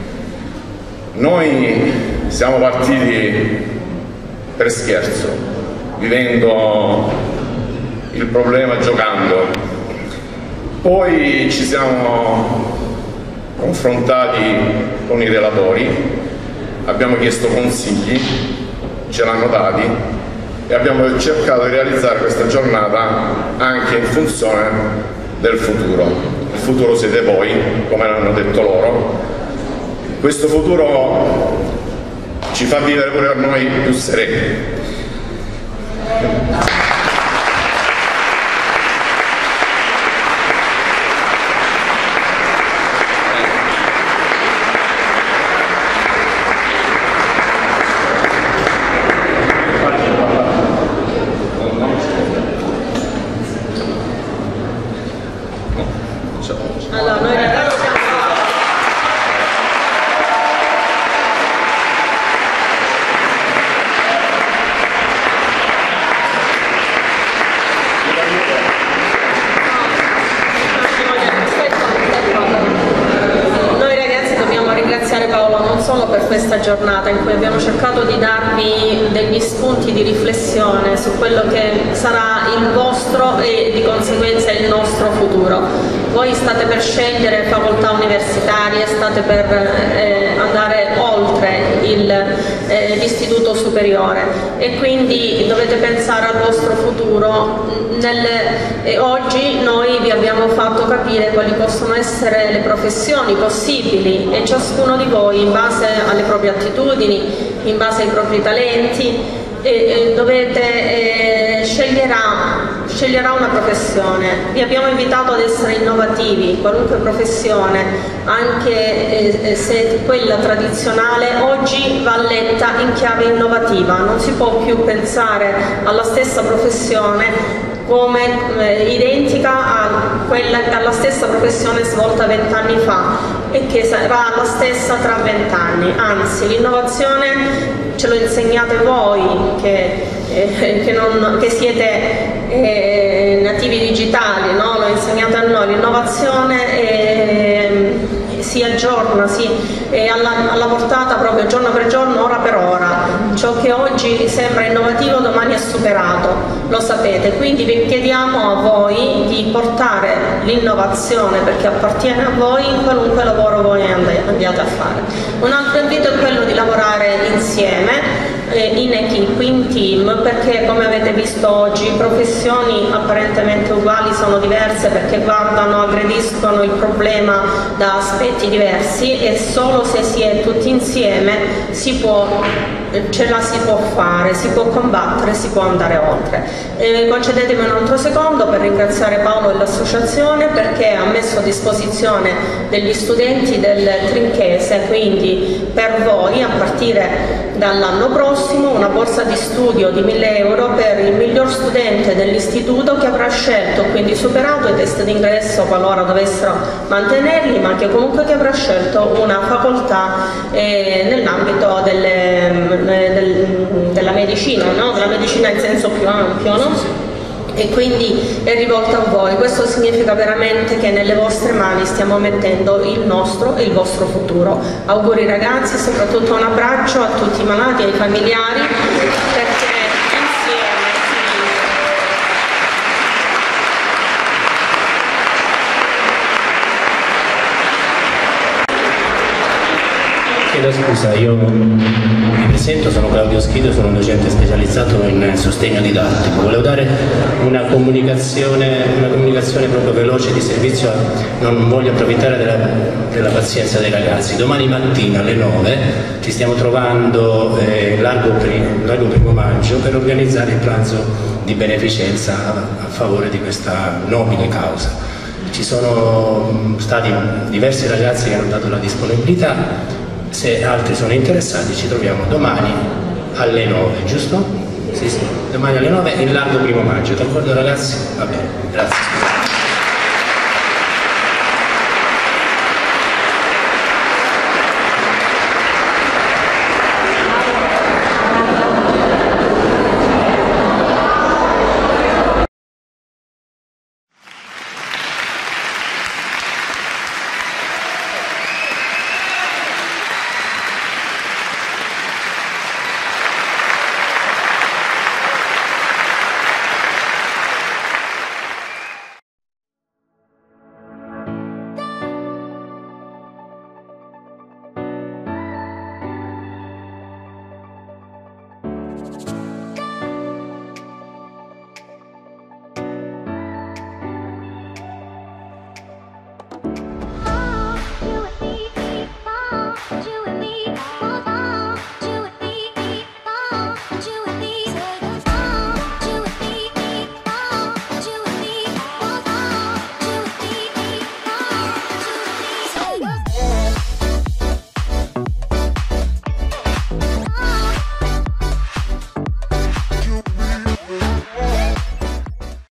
Speaker 8: Noi siamo partiti per scherzo, vivendo il problema giocando, poi ci siamo confrontati con i relatori, abbiamo chiesto consigli, ce l'hanno dati e abbiamo cercato di realizzare questa giornata anche in funzione del futuro. Il futuro siete voi, come hanno detto loro. Questo futuro ci fa vivere pure a noi più sereni.
Speaker 1: Giornata in cui abbiamo cercato di darvi degli spunti di riflessione su quello che sarà il vostro e di conseguenza il nostro futuro. Voi state per scegliere facoltà universitarie, state per andare oltre l'istituto superiore e quindi dovete pensare al vostro futuro. Oggi noi vi abbiamo fatto capire quali possono essere le professioni possibili e ciascuno di voi, in base alle proprie attitudini, in base ai propri talenti, sceglierà una professione. Vi abbiamo invitato ad essere innovativi, qualunque professione, anche se quella tradizionale, oggi va letta in chiave innovativa. Non si può più pensare alla stessa professione come identica alla stessa professione svolta 20 anni fa. e che sarà la stessa tra 20 anni. Anzi, l'innovazione ce lo insegnate voi che siete nativi digitali, no? Lo insegnate a noi, l'innovazione si aggiorna, è alla portata proprio giorno per giorno, ora per ora. Ciò che oggi sembra innovativo domani è superato, lo sapete, quindi vi chiediamo a voi di portare l'innovazione, perché appartiene a voi, in qualunque lavoro voi andiate a fare. Un altro invito è quello di lavorare insieme, in equipe, in team, perché come avete visto oggi professioni apparentemente uguali sono diverse, perché guardano, aggrediscono il problema da aspetti diversi, e solo se si è tutti insieme ce la si può fare, si può combattere, si può andare oltre. Concedetemi un altro secondo per ringraziare Paolo e l'associazione, perché ha messo a disposizione degli studenti del Trinchese, quindi per voi a partire dall'anno prossimo una borsa di studio di 1.000 euro per il miglior studente dell'istituto, che avrà scelto, quindi superato i test d'ingresso qualora dovessero mantenerli, ma che comunque che avrà scelto una facoltà nell'ambito della medicina, no? Della medicina in senso più ampio, no? E quindi è rivolta a voi. Questo significa veramente che nelle vostre mani stiamo mettendo il nostro e il vostro futuro. Auguri ragazzi, soprattutto un abbraccio a tutti i malati e ai familiari, perché insieme si
Speaker 9: Chiedo scusa, io mi presento, sono Claudio Schido, sono un docente specializzato in sostegno didattico. Volevo dare una comunicazione proprio veloce di servizio, non voglio approfittare della pazienza dei ragazzi. Domani mattina alle 9 ci stiamo trovando largo primo maggio per organizzare il pranzo di beneficenza a favore di questa nobile causa. Ci sono stati diversi ragazzi che hanno dato la disponibilità. Se altri sono interessati ci troviamo domani alle 9, giusto? Sì, domani alle 9 in largo primo maggio, d'accordo ragazzi? Va bene, grazie.